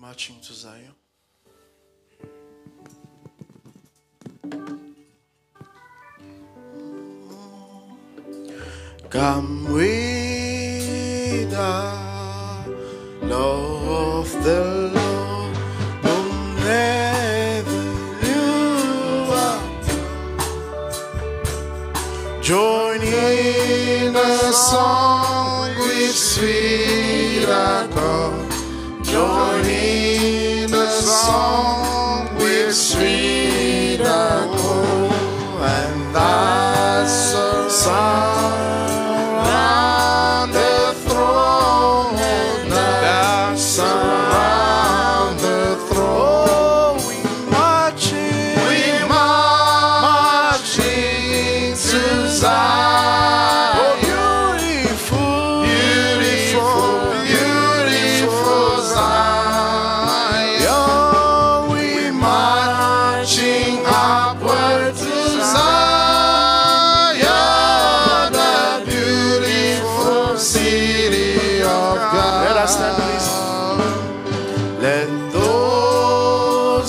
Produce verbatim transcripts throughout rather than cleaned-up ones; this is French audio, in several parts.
marching to Zion. Come with the love of the Lord, whomever you are. Join in the song with sweet accord. Join in the song with sweet accord, and that's a sound around the throne, and that's around the throne. We marching, we marching to Zion. Oh, beautiful, beautiful, beautiful Zion. We marching upward to Zion, the beautiful city of God. Let us stand, please. Let those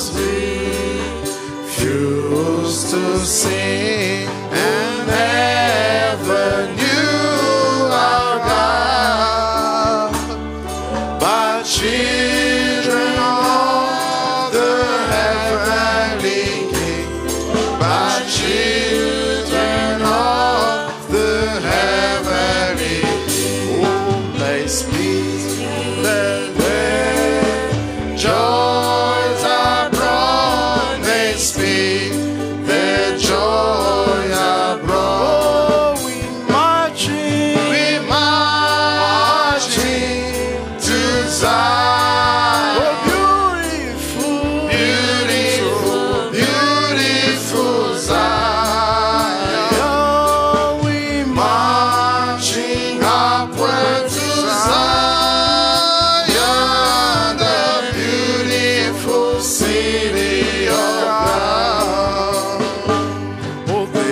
refuse to sing and never knew our God, but children of the heavenly King, but children of the heavenly King, whom they speak, let their joys abroad, they speak their joy abroad. We marching, we marching to Zion. Oh, beautiful, beautiful, beautiful Zion. We marching upward to Zion, the beautiful city of God. Oh, the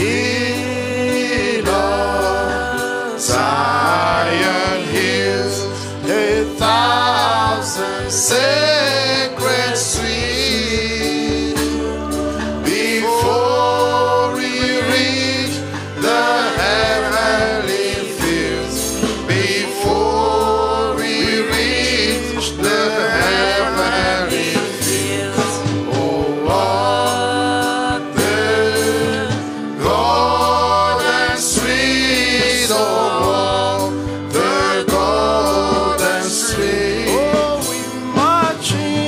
hill of Zion hills, a thousand sacred streets. Before we reach the heavenly fields, before we reach the heavenly fields, oh, what the golden streets, oh, the golden streets. Oh, we marching,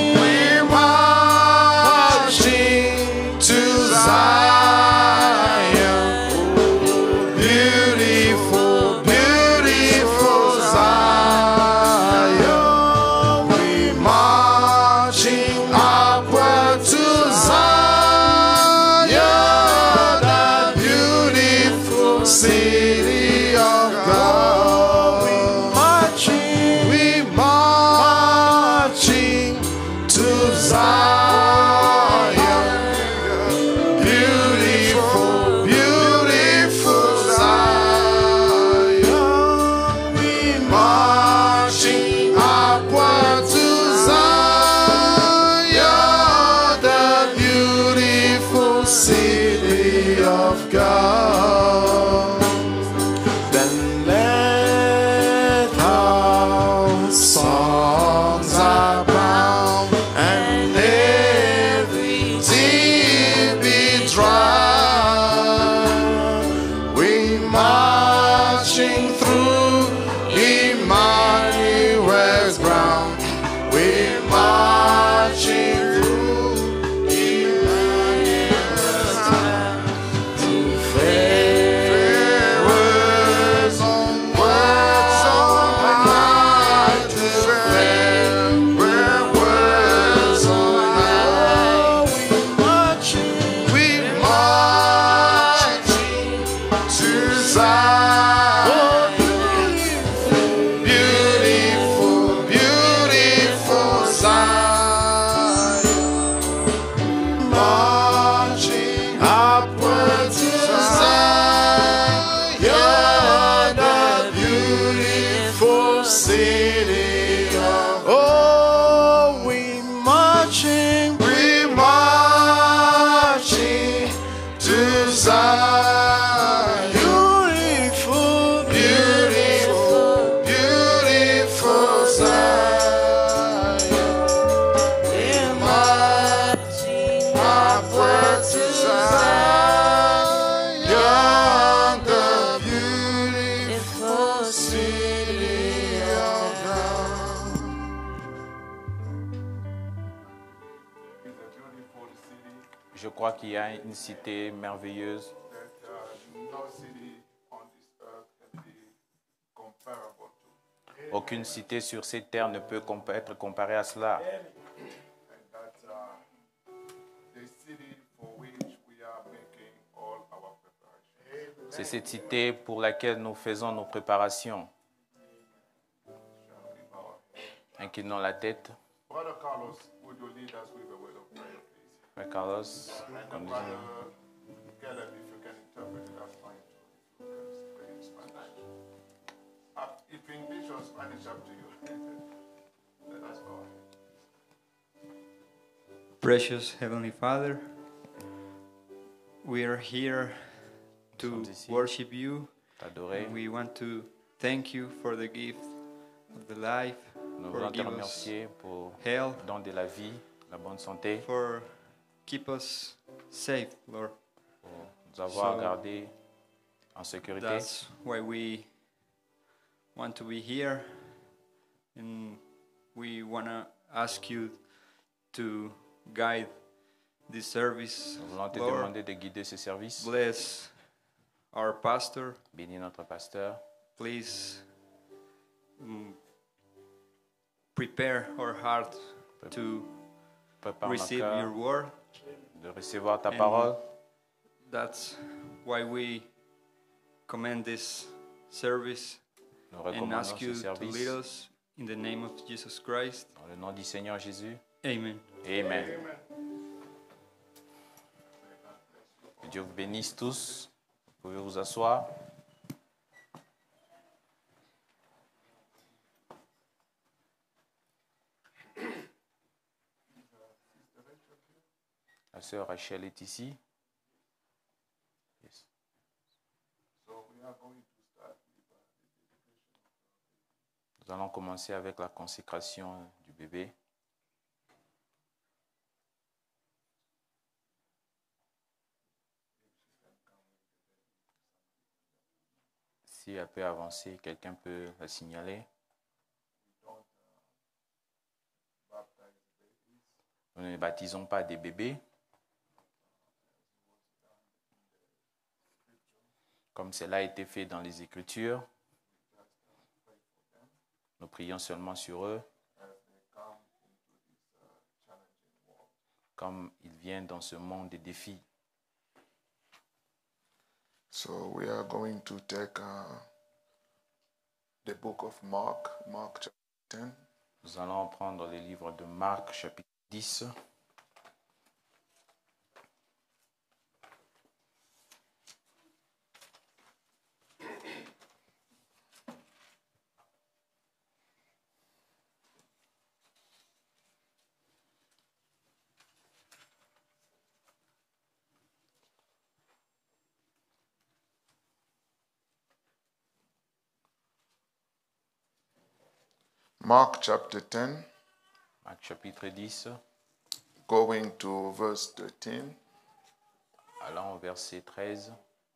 Je crois qu'il y a une cité merveilleuse. that uh, no city on this earth can be comparable to. Aucune cité sur cette terre ne peut compa- être comparée à cela. And that uh, the city for which we are making all our preparations. C'est cette cité pour laquelle nous faisons nos préparations. Shall we bow our heads? Inclinons la tête. Brother Carlos, would you lead us with a word of prayer, please? Frère Carlos, And conduisez-nous. Brother Caleb, if you can interpret it, that's fine too. If you can speak in Spanish. Uh, if English or Spanish, up to you. Let us bow our heads. Precious Heavenly Father, we are here to Sommes ici. worship you. T'adorer. We want to thank you for the gift of the life, Nous for voulons te give us remercier pour health, le don de la vie, la bonne santé, for keep us safe, Lord. pour nous avoir So, gardés en sécurité. That's why we want to be here, and we want to ask you to guide this service. Nous voulons te Lord, demander de guider ce service. bless our pastor. Bénis notre pasteur. Please mm, prepare our heart to Prépare nos receive your cœurs word. de recevoir ta And parole. That's why we commend this service Nous and recommandons ask ce you to service lead us in the name of Jesus Christ. dans le nom du Seigneur Jésus. Amen. Amen. Que Dieu vous bénisse tous. Vous pouvez vous asseoir. La sœur Rachel est ici. Yes. So we are going to start with uh, the dedication. Nous allons commencer avec la consécration du bébé. Si elle peut avancer, quelqu'un peut la signaler. Nous ne baptisons pas des bébés. Comme cela a été fait dans les Écritures, nous prions seulement sur eux, comme ils viennent dans ce monde des défis. So we are going to take uh, the book of Mark, Mark chapter ten. Nous allons prendre le livre de Marc, chapitre dix. Mark chapter ten, Marc, chapitre dix, going to verse thirteen. allons au verset treize.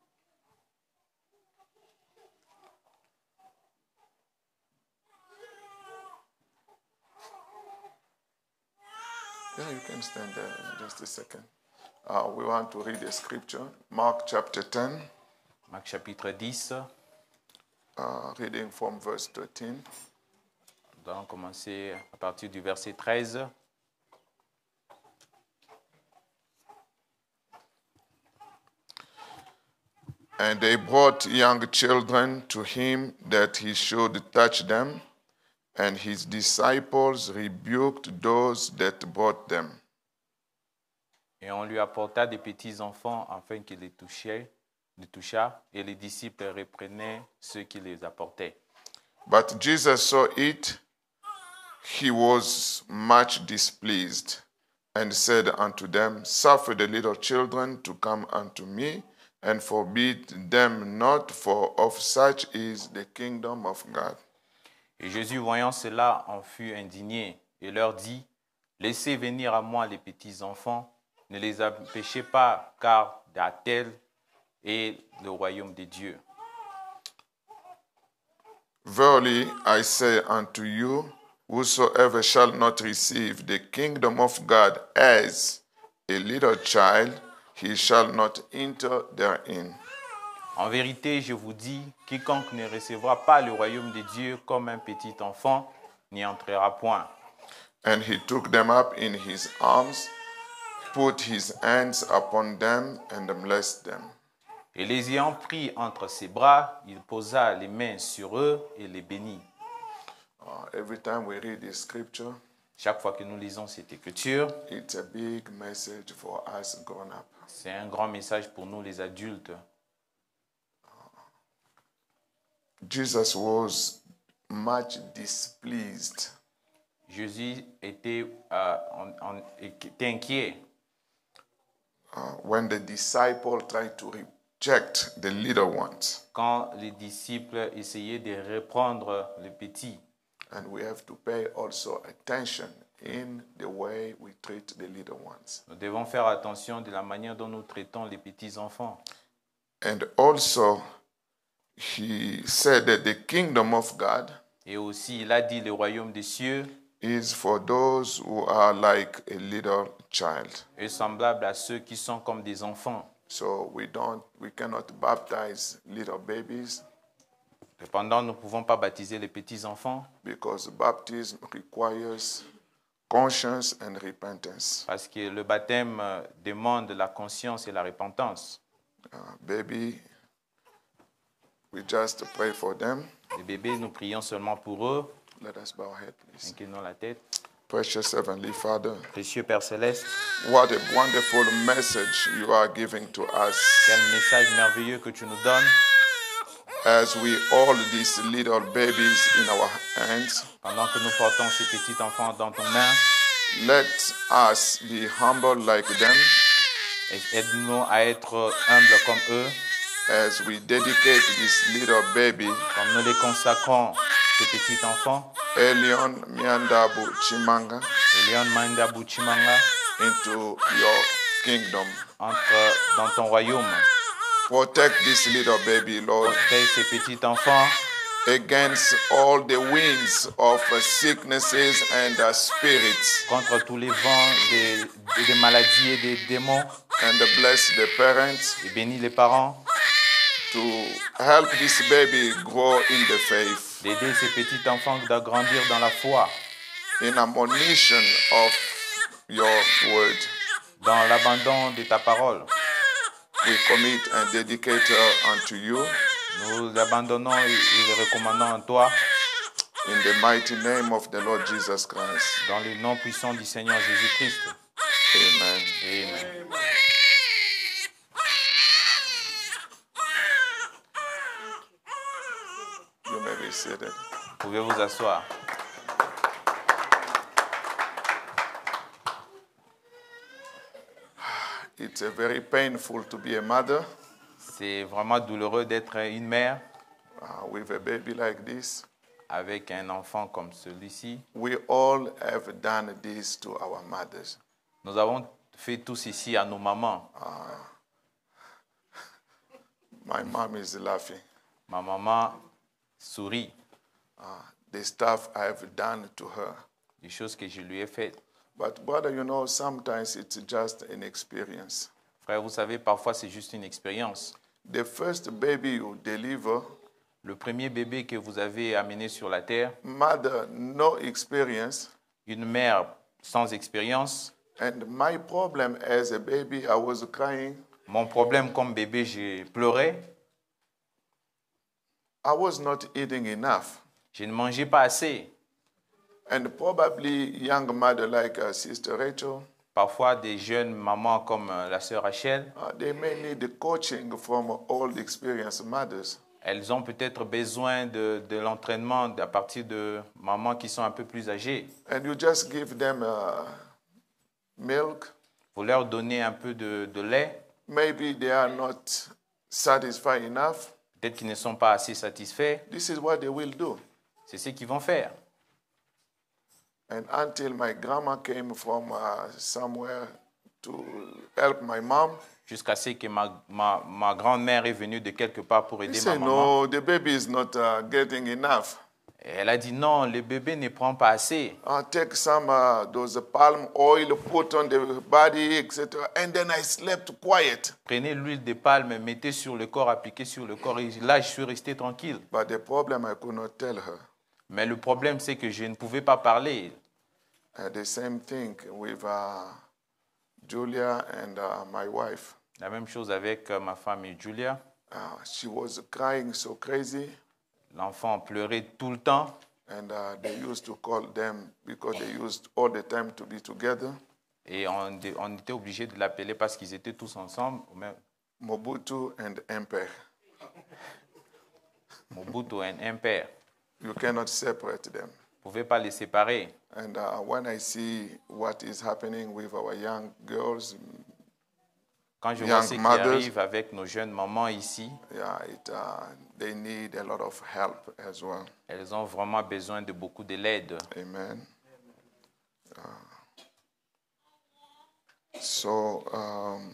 Yeah, you can stand there just a second. Uh, we want to read the scripture. Mark chapter ten, Marc, chapitre dix, uh, reading from verse thirteen. nous allons commencer à partir du verset treize. And they brought young children to him that he should touch them, and his disciples rebuked those that brought them. Et on lui apporta des petits enfants afin qu'il les touchât, les touchât, et les disciples reprenaient ceux qui les apportaient. But Jesus saw it, he was much displeased, and said unto them, Suffer the little children to come unto me, and forbid them not, for of such is the kingdom of God. Et Jésus, voyant cela, en fut indigné et leur dit, Laissez venir à moi les petits enfants, ne les empêchez pas, car à tel est le royaume de Dieu. Verily I say unto you, whosoever shall not receive the kingdom of God as a little child, he shall not enter therein. En vérité, je vous dis, quiconque ne recevra pas le royaume de Dieu comme un petit enfant n'y entrera point. And he took them up in his arms, put his hands upon them, and blessed them. Et les ayant pris entre ses bras, il posa les mains sur eux et les bénit. Uh, every time we read this scripture, Chaque fois que nous lisons cette écriture, it's a big message for us grown up. c'est un grand message pour nous les adultes. Jesus was much displeased Jésus était, euh, en- en- était inquiet uh, when the disciple tried to reject the little ones. quand les disciples essayaient de reprendre le petit. And we have to pay also attention in the way we treat the little ones. Nous devons faire attention de la manière dont nous traitons les petits-enfants. And also, he said that the kingdom of God Et aussi, il a dit, le royaume des cieux is for those who are like a little child. est semblable à ceux qui sont comme des enfants. So we don't, we cannot baptize little babies Cependant, nous ne pouvons pas baptiser les petits-enfants because baptism requires conscience and repentance. parce que le baptême euh, demande la conscience et la repentance. Uh, baby, we just pray for them. Les bébés, nous prions seulement pour eux. Let us bow our head, please. Inclinons la tête. Precious Heavenly Father, Précieux Père Céleste, what a wonderful message you are giving to us quel message merveilleux que tu nous donnes as we hold these little babies in our hands. pendant que nous portons ces petits enfants dans ton main. Let us be humble like them Et aide-nous à être humbles comme eux, as we dedicate this little baby, comme nous les consacrons, ces petits enfants, Elion Miandabu Chimanga, Elion Manda Buchimanga, into your kingdom. entre dans ton royaume. Protect this little baby, Lord, Protège ces petits enfants against all the winds of uh, sicknesses and uh, spirits, contre tous les vents des, des maladies et des démons. and bless the parents Et bénis les parents to help this baby grow in the faith, d'aider ces petits enfants à grandir dans la foi, in admonition of your word. dans l'abandon de ta parole. We commit and dedicate her unto you Nous l'abandonnons et et le recommandons à toi in the mighty name of the Lord Jesus Christ. dans le nom puissant du Seigneur Jésus-Christ. Amen. Amen. You may be seated. Vous pouvez vous asseoir. It's a very painful to be a mother C'est vraiment douloureux d'être une mère uh, with a baby like this. avec un enfant comme celui-ci. We all have done this to our mothers. Nous avons fait tous ici à nos mamans. My mom is laughing. Ma maman sourit Uh, the stuff I have done to her. des choses que je lui ai faites. But brother, you know, sometimes it's just an experience. Frère, vous savez, parfois c'est juste une expérience. The first baby you deliver, Le premier bébé que vous avez amené sur la terre, mother, no experience. une mère sans expérience. And my problem as a baby, I was crying. Mon problème comme bébé, j'ai pleuré. I was not eating enough. Je ne mangeais pas assez. And probably young mother like uh, Sister Rachel, Parfois, des jeunes mamans comme euh, la sœur Rachel, uh, they may need coaching from old experienced mothers. elles ont peut-être besoin de, de l'entraînement à partir de mamans qui sont un peu plus âgées. And you just give them uh, milk. Vous leur donnez un peu de, de lait. Maybe they are not satisfied enough. Peut-être qu'ils ne sont pas assez satisfaits. This is what they will do. C'est ce qu'ils vont faire. And until my grandma came from uh, somewhere to help my mom, Jusqu'à ce que ma, ma, ma grand-mère est venue de quelque part pour he aider ma said, maman. no, the baby is not uh, getting enough. Et elle a dit non, le bébé ne prend pas assez. Uh, take some uh, those palm oil, put on the body, et cetera. And then I slept quiet. Prenez l'huile de palme, mettez sur le corps, appliquez sur le corps. Et là, je suis resté tranquille. But the problem, I could not tell her. Mais le problème, c'est que je ne pouvais pas parler. Uh, the same thing with uh, Julia and uh, my wife. La même chose avec euh, ma femme et Julia. Uh, she was crying so crazy. L'enfant pleurait tout le temps. And uh, they used to call them because they used all the time to be together. Et on, on était obligé de l'appeler parce qu'ils étaient tous ensemble. Même Mobutu and Emper. Mobutu et un père. You cannot separate them. Vous ne pouvez pas les séparer. And uh, when I see what is happening with our young girls, Quand je young vois ce qui mothers, arrive avec nos jeunes mamans ici, yeah, it, uh, they need a lot of help as well. elles ont vraiment besoin de beaucoup de l'aide. Amen. Uh, so, um,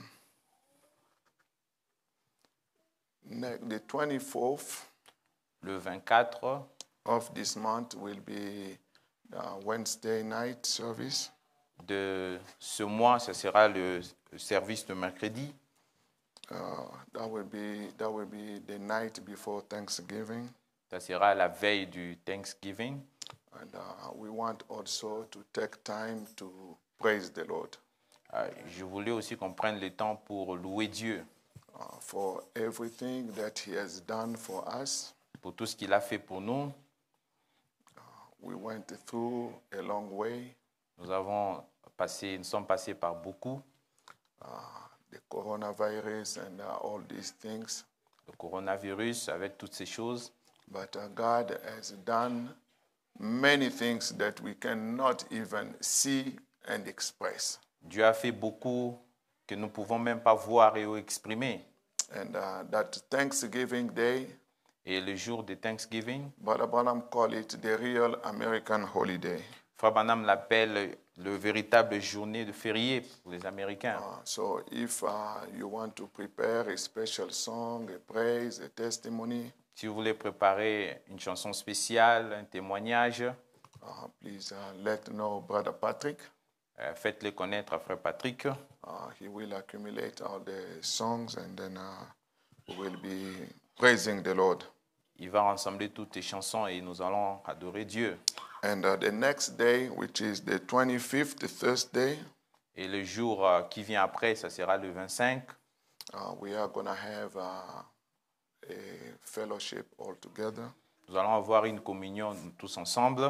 ne- the twenty-fourth Le vingt-quatre of this month will be uh, Wednesday night service. de ce mois, ce sera le service de mercredi. Uh, that will be that will be the night before Thanksgiving, Ça sera la veille du Thanksgiving. and uh, we want also to take time to praise the Lord Euh, Je voulais aussi qu'on prenne le temps pour louer Dieu uh, for everything that He has done for us. pour tout ce qu'il a fait pour nous. We went through a long way. Nous avons passé, nous sommes passés par beaucoup. Uh, the coronavirus and uh, all these things, Le coronavirus, avec toutes ces choses. but uh, God has done many things that we cannot even see and express. Dieu a fait beaucoup que nous ne pouvons même pas voir et exprimer. And uh, that Thanksgiving Day, Et le jour de Thanksgiving, Brother Branham call it the real American holiday. Frère Branham l'appelle le véritable journée de férié pour les Américains. Uh, so if uh, you want to prepare a special song, a praise, a testimony, Si vous voulez préparer une chanson spéciale, un témoignage, uh, please uh, let know Brother Patrick. euh, faites-le connaître à Frère Patrick. Uh, he will accumulate all the songs and then uh, we will be praising the Lord. Il va rassembler toutes les chansons et nous allons adorer Dieu. And uh, the next day, which is the twenty-fifth, Thursday, Et le jour euh, qui vient après, ça sera le vingt-cinq. uh, we are going to have uh, a fellowship all together. Nous allons avoir une communion tous ensemble.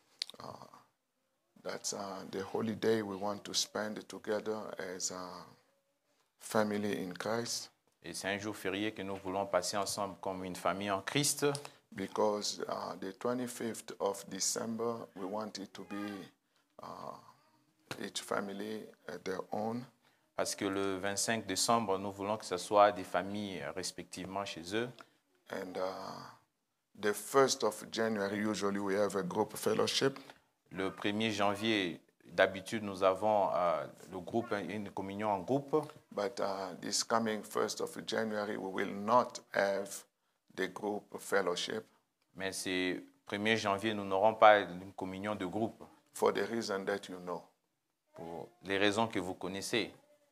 That's uh, the holiday we want to spend together as a family in Christ, Et c'est un jour férié que nous voulons passer ensemble comme une famille en Christ. because uh, the twenty-fifth of December, we want it to be uh, each family at their own. Parce que le vingt-cinq décembre, nous voulons que ce soit des familles euh, respectivement chez eux. And uh, the first of January, usually we have a group fellowship. Le premier janvier, d'habitude, nous avons euh, le groupe, une communion en groupe. But uh, this coming first of January, we will not have the group fellowship Mais ce premier janvier, nous n'aurons pas une communion de groupe for the reason that you know. pour les raisons que vous connaissez.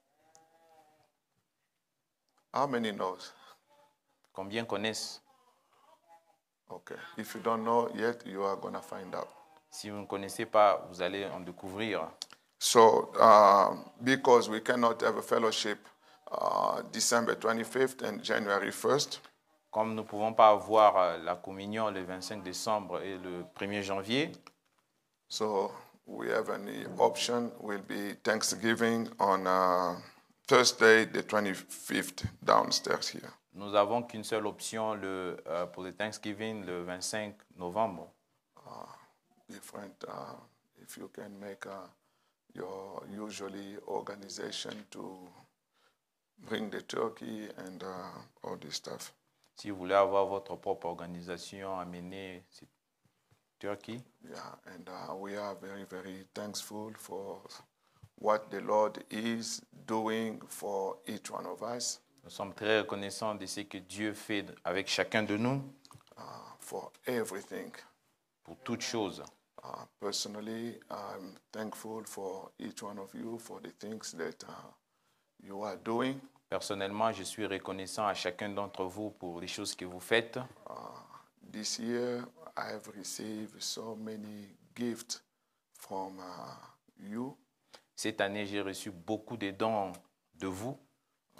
How many knows? Combien connaissent? Okay. If you don't know yet, you are going to find out. Si vous ne connaissez pas, vous allez en découvrir. So, uh, because we cannot have a fellowship uh, December twenty-fifth and January first, Comme nous ne pouvons pas avoir euh, la communion le vingt-cinq décembre et le premier janvier, so we have an option will be Thanksgiving on uh, Thursday, the twenty-fifth, downstairs here. nous n'avons qu'une seule option le, euh, pour le Thanksgiving le vingt-cinq novembre. Different, uh, if you can make uh, your usually organization to bring the turkey and uh, all this stuff. Si vous voulez avoir votre propre organisation, amener cette Turkey. Yeah, and uh, we are very, very thankful for what the Lord is doing for each one of us, Nous sommes très reconnaissants de ce que Dieu fait avec chacun de nous, uh, for everything. pour toutes choses. Uh, personally, I'm thankful for each one of you for the things that uh, you are doing. Personnellement, je suis reconnaissant à chacun d'entre vous pour les choses que vous faites. Uh, this year, I have received so many gifts from uh, you. Cette année, j'ai reçu beaucoup de dons de vous. Uh,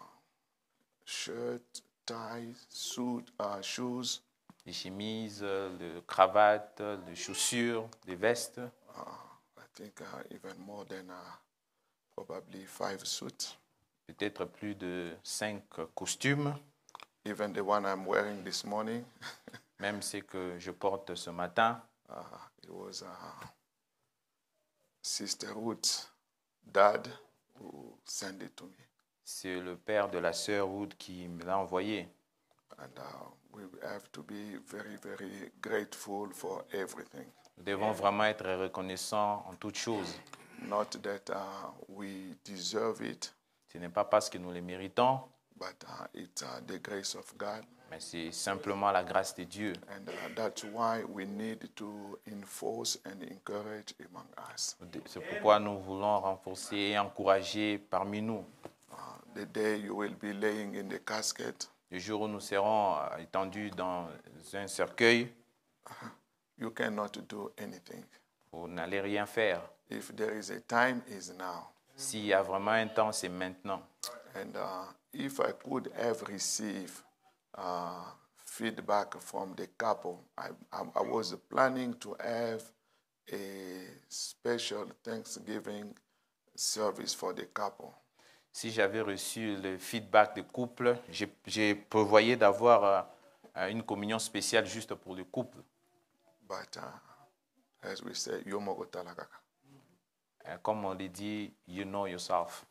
shirt, ties, suit, uh, shoes. Des chemises, des cravates, des chaussures, des vestes. Uh, I think uh, even more than uh, probably five suits. Peut-être plus de cinq costumes. Even the one I'm wearing this morning. Même ce que je porte ce matin. Uh, it was uh, Sister Ruth's dad who sent it to me. C'est le père de la sœur Wood qui me l'a envoyé. And uh, we have to be very, very grateful for everything. Nous devons vraiment être reconnaissants en toutes choses. Not that uh, we deserve it, Ce n'est pas parce que nous les méritons, but uh, it's uh, the grace of God. mais c'est simplement la grâce de Dieu. And uh, that's why we need to enforce and encourage among us. C'est pourquoi nous voulons renforcer et encourager parmi nous. Uh, the day you will be laying in the casket, Le jour où nous serons étendus dans un cercueil, you cannot do anything. vous n'allez rien faire. If there is a time, is now. S'il y a vraiment un temps, c'est maintenant. And uh, if I could have received uh, feedback from the couple, I, I, I was planning to have a special Thanksgiving service for the couple. Si j'avais reçu le feedback du couple, j'ai, j'ai prévoyé d'avoir euh, une communion spéciale juste pour le couple. But uh, as we say, yomo talakaka. Euh, Comme on le dit, you know yourself.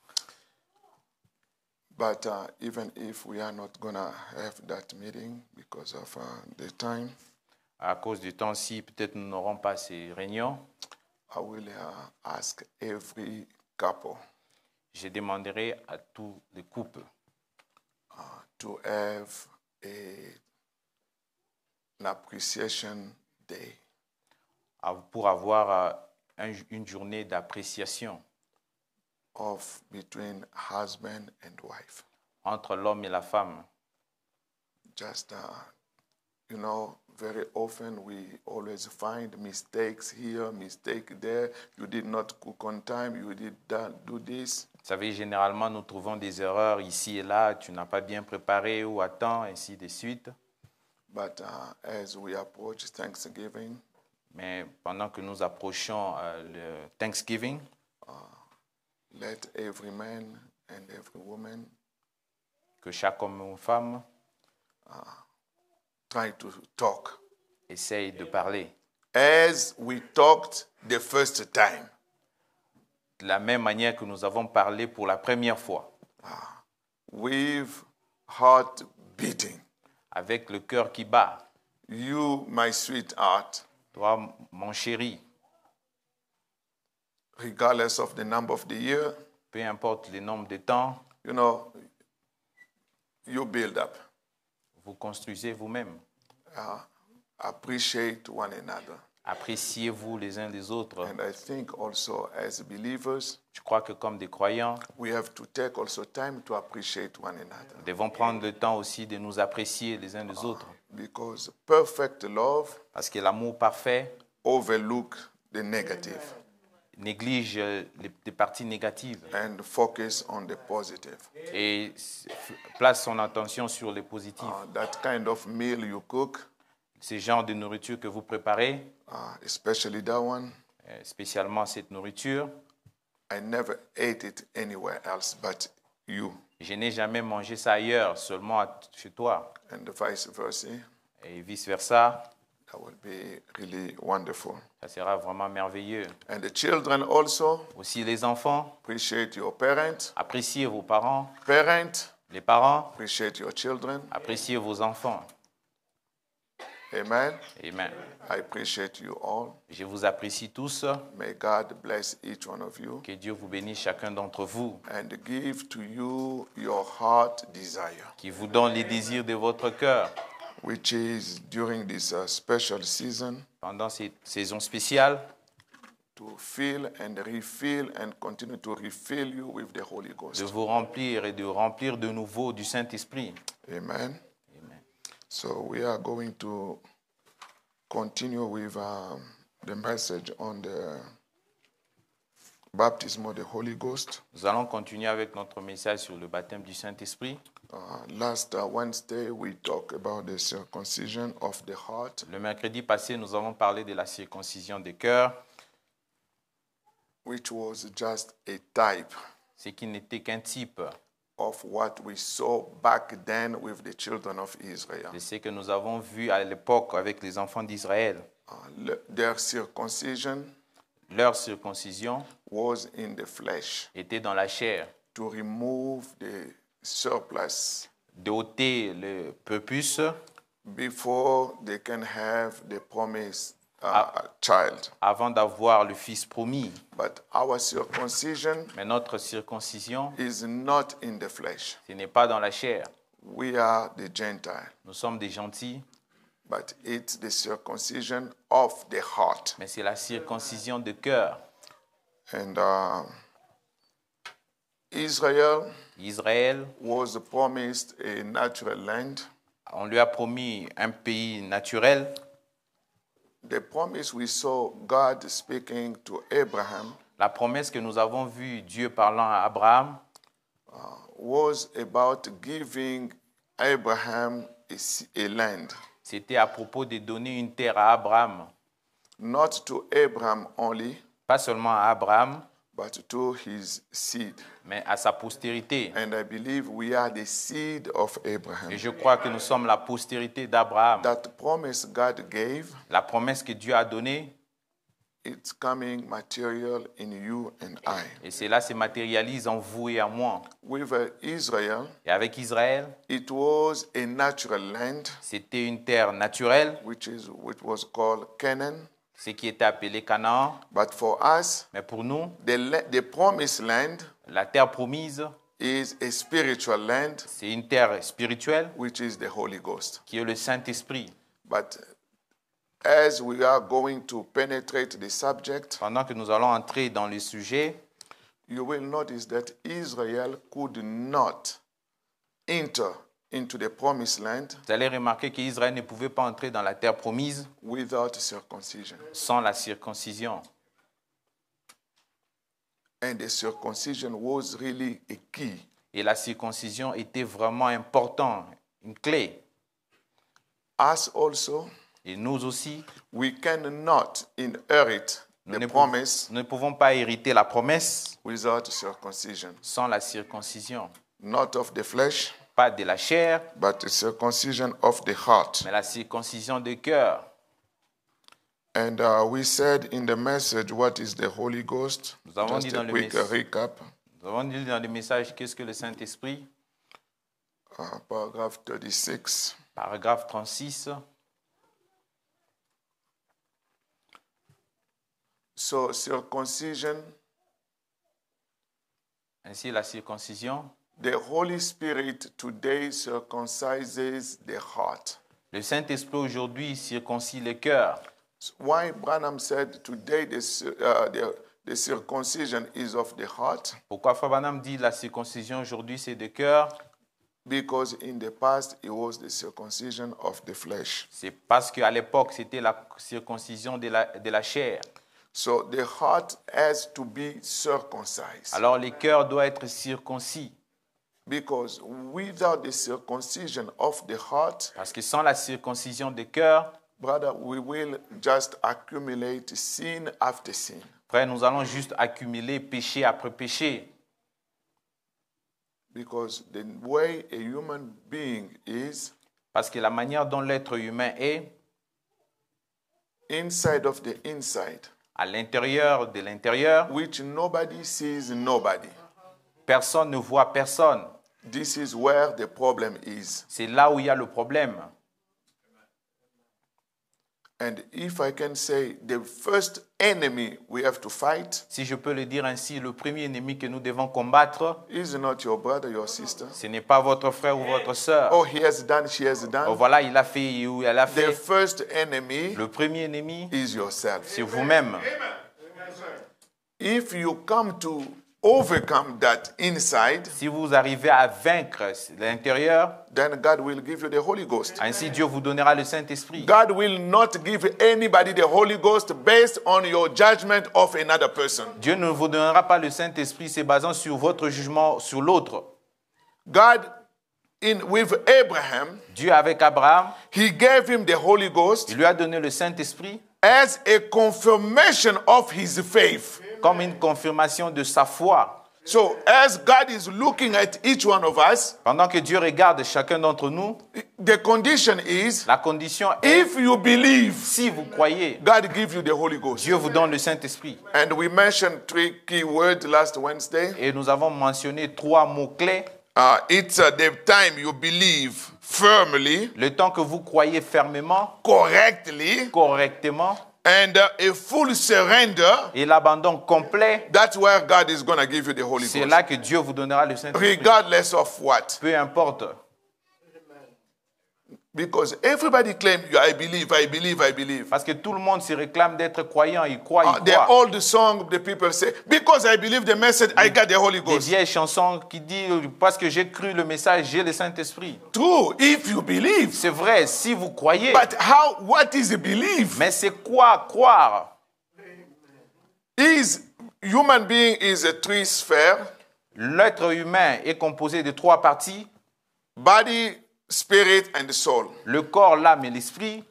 But uh, even if we are not going to have that meeting because of uh, the time, À cause du temps, si peut-être nous n'aurons pas ces réunions, I will uh, ask every couple je demanderai à tous les couples uh, to have a, an appreciation day. à- pour avoir euh, un- une journée d'appréciation Of between husband and wife. entre l'homme et la femme. Just, uh, you know, very often we always find mistakes here, mistake there. You did not cook on time, you did that, do this. Vous savez, généralement, nous trouvons des erreurs ici et là. Tu n'as pas bien préparé ou à temps, ainsi de suite. But uh, as we approach Thanksgiving, Mais pendant que nous approchons euh, le Thanksgiving, let every man and every woman que chaque homme ou femme try to talk essaye de parler as we talked the first time. de la même manière que nous avons parlé pour la première fois, With heart beating. avec le cœur qui bat. You, my sweetheart, Toi, mon chéri, regardless of the number of the year, peu importe le nombre de temps, you know, you build up. vous construisez vous-même. Uh, appreciate one another. Appréciez-vous les uns les autres. And I think also as believers, Je crois que comme des croyants, we have to take also time to appreciate one another. nous devons prendre le temps aussi de nous apprécier les uns les autres. Because perfect love Parce que l'amour parfait overlook the negative néglige les, les parties négatives and focus on the positive. et s- place son attention sur les positifs. Uh, that kind of meal you cook, Ce genre de nourriture que vous préparez, uh, especially that one, euh, spécialement cette nourriture, I never ate it anywhere else but you, je n'ai jamais mangé ça ailleurs, seulement à- chez toi. and vice versa. Et vice-versa, That will be really wonderful. ça sera vraiment merveilleux. And the children also Aussi les enfants, appreciate your parents. appréciez vos parents. Parent, Les parents, appreciate your children. appréciez vos enfants. Amen. Amen. I appreciate you all. Je vous apprécie tous. May God bless each one of you Que Dieu vous bénisse chacun d'entre vous, and give to you your heart desire. qui vous donne les désirs de votre cœur. which is during this uh, special season, pendant cette saison spéciale, to fill and refill and continue to refill you with the Holy de Ghost. vous remplir et de remplir de nouveau du Saint-Esprit. Amen. Amen. So we are going to continue with um, the message on the baptism of the Holy Ghost. Nous allons continuer avec notre message sur le baptême du Saint-Esprit. Uh, last uh, Wednesday, we talked about the circumcision of the heart, Le mercredi passé, nous avons parlé de la circoncision des cœurs, which was just a type ce qui n'était qu'un type of what we saw back then with the children of Israel. de ce que nous avons vu à l'époque avec les enfants d'Israël. Uh, le- their circumcision Leur circoncision was in the flesh était dans la chair, to remove the surplus d'ôter le purpus before they can have the promised uh, Ah. child. avant d'avoir le Fils promis. But our circumcision Mais notre circoncision, is not in the flesh. ce n'est pas dans la chair. We are the Gentile, Nous sommes des gentils, but it's the circumcision of the heart. mais c'est la circoncision de cœur. And uh, Israel Israël, was promised a natural land. on lui a promis un pays naturel. The promise we saw God speaking to Abraham La promesse que nous avons vue, Dieu parlant à Abraham, was about giving Abraham a, s- a land, c'était à propos de donner une terre à Abraham. not to Abraham only, Pas seulement à Abraham, but to his seed. mais à sa postérité. And I believe we are the seed of Abraham. Et je crois que nous sommes la postérité d'Abraham. That promise God gave, La promesse que Dieu a donnée, it's coming material in you and I. et cela se matérialise en vous et en moi. With uh, Israel, Et avec Israël, it was a natural land, c'était une terre naturelle, which is which was called Canaan. ce qui était appelé Canaan. But for us, Mais pour nous, the, la- the promised land la terre promise, is a spiritual land, c'est une terre spirituelle which is the Holy Ghost. qui est le Saint-Esprit. But as we are going to penetrate the subject, Pendant que nous allons entrer dans le sujet, you will notice that Israel could not enter into the promised land vous allez remarquer qu'Israël ne pouvait pas entrer dans la terre promise without circumcision. sans la circoncision. And the circumcision was really a key. Et la circoncision était vraiment importante, une clé. Us also, Et nous aussi, we cannot inherit nous the ne, pou- promise nous ne pouvons pas hériter la promesse without circumcision. sans la circoncision. Not of the flesh, Pas de la chair, but the circumcision of the heart. mais la circoncision de cœur. And uh, we said in the message, what is the Holy Ghost? Nous avons Just dit a dans le quick mess- recap. Nous avons dit dans le message qu'est-ce que le Saint-Esprit, Uh, paragraph thirty-six. paragraphe trente-six. So circumcision, Ainsi, la circoncision, the Holy Spirit today circumcises the heart. le Saint-Esprit aujourd'hui circoncis le cœur. Why Branham said today the, cir- uh, the, the circumcision is of the heart? Pourquoi Frère Branham dit la circoncision aujourd'hui c'est de cœur? Because in the past it was the circumcision of the flesh. C'est parce qu'à l'époque c'était la circoncision de la, de la chair. So the heart has to be circumcised. Alors le cœur doit être circoncis. Because without the circumcision of the heart, Parce que sans la circoncision du cœur, brother, we will just accumulate sin after sin. frère, nous allons juste accumuler péché après péché. Because the way a human being is, Parce que la manière dont l'être humain est, inside of the inside, à l'intérieur de l'intérieur, which nobody sees nobody. personne ne voit personne. This is where the problem is. C'est là où il y a le problème. And if I can say, the first enemy we have to fight Si je peux le dire ainsi, le premier ennemi que nous devons combattre, is not your brother, your sister. ce n'est pas votre frère ou votre sœur. Oh, he has done, she has Oh, done. voilà, il a fait ou elle a The fait. first enemy Le premier ennemi, is yourself. c'est vous-même. If you come to overcome that inside, Si vous arrivez à vaincre l'intérieur, then God will give you the Holy Ghost. ainsi Dieu vous donnera le Saint-Esprit. God will not give anybody the Holy Ghost based on your judgment of another person. Dieu ne vous donnera pas le Saint-Esprit, c'est basant sur votre jugement sur l'autre. God, in with Abraham, Dieu avec Abraham, he gave him the Holy Ghost il lui a donné le Saint-Esprit as a confirmation of his faith. comme une confirmation de sa foi. So as God is looking at each one of us, Pendant que Dieu regarde chacun d'entre nous, the condition is, la condition est, if you believe, si vous croyez, God give you the Holy Ghost. Dieu vous donne le Saint-Esprit. And we mentioned three key words last Wednesday. Et nous avons mentionné trois mots-clés. Uh, it's uh, the time you believe firmly, Le temps que vous croyez fermement, correctly, correctement, and uh, a full surrender. et l'abandon complet, That's where God is going to give you the Holy c'est Ghost. là que Dieu vous donnera le Saint-Esprit. Regardless of what. Peu importe. Because everybody claims, I believe, I believe, I believe. Parce que tout le monde se réclame d'être croyant, il croit, Uh, il the croit. old song, the people say, because I believe the message, I got the Holy Des Ghost. vieilles chansons qui disent parce que j'ai cru le message, j'ai le Saint-Esprit. True, if you believe. C'est vrai, si vous croyez. But how, what is a belief? Mais c'est quoi croire? Is human being is a three sphere, L'être humain est composé de trois parties, body, spirit, and soul. le corps, l'âme et l'esprit.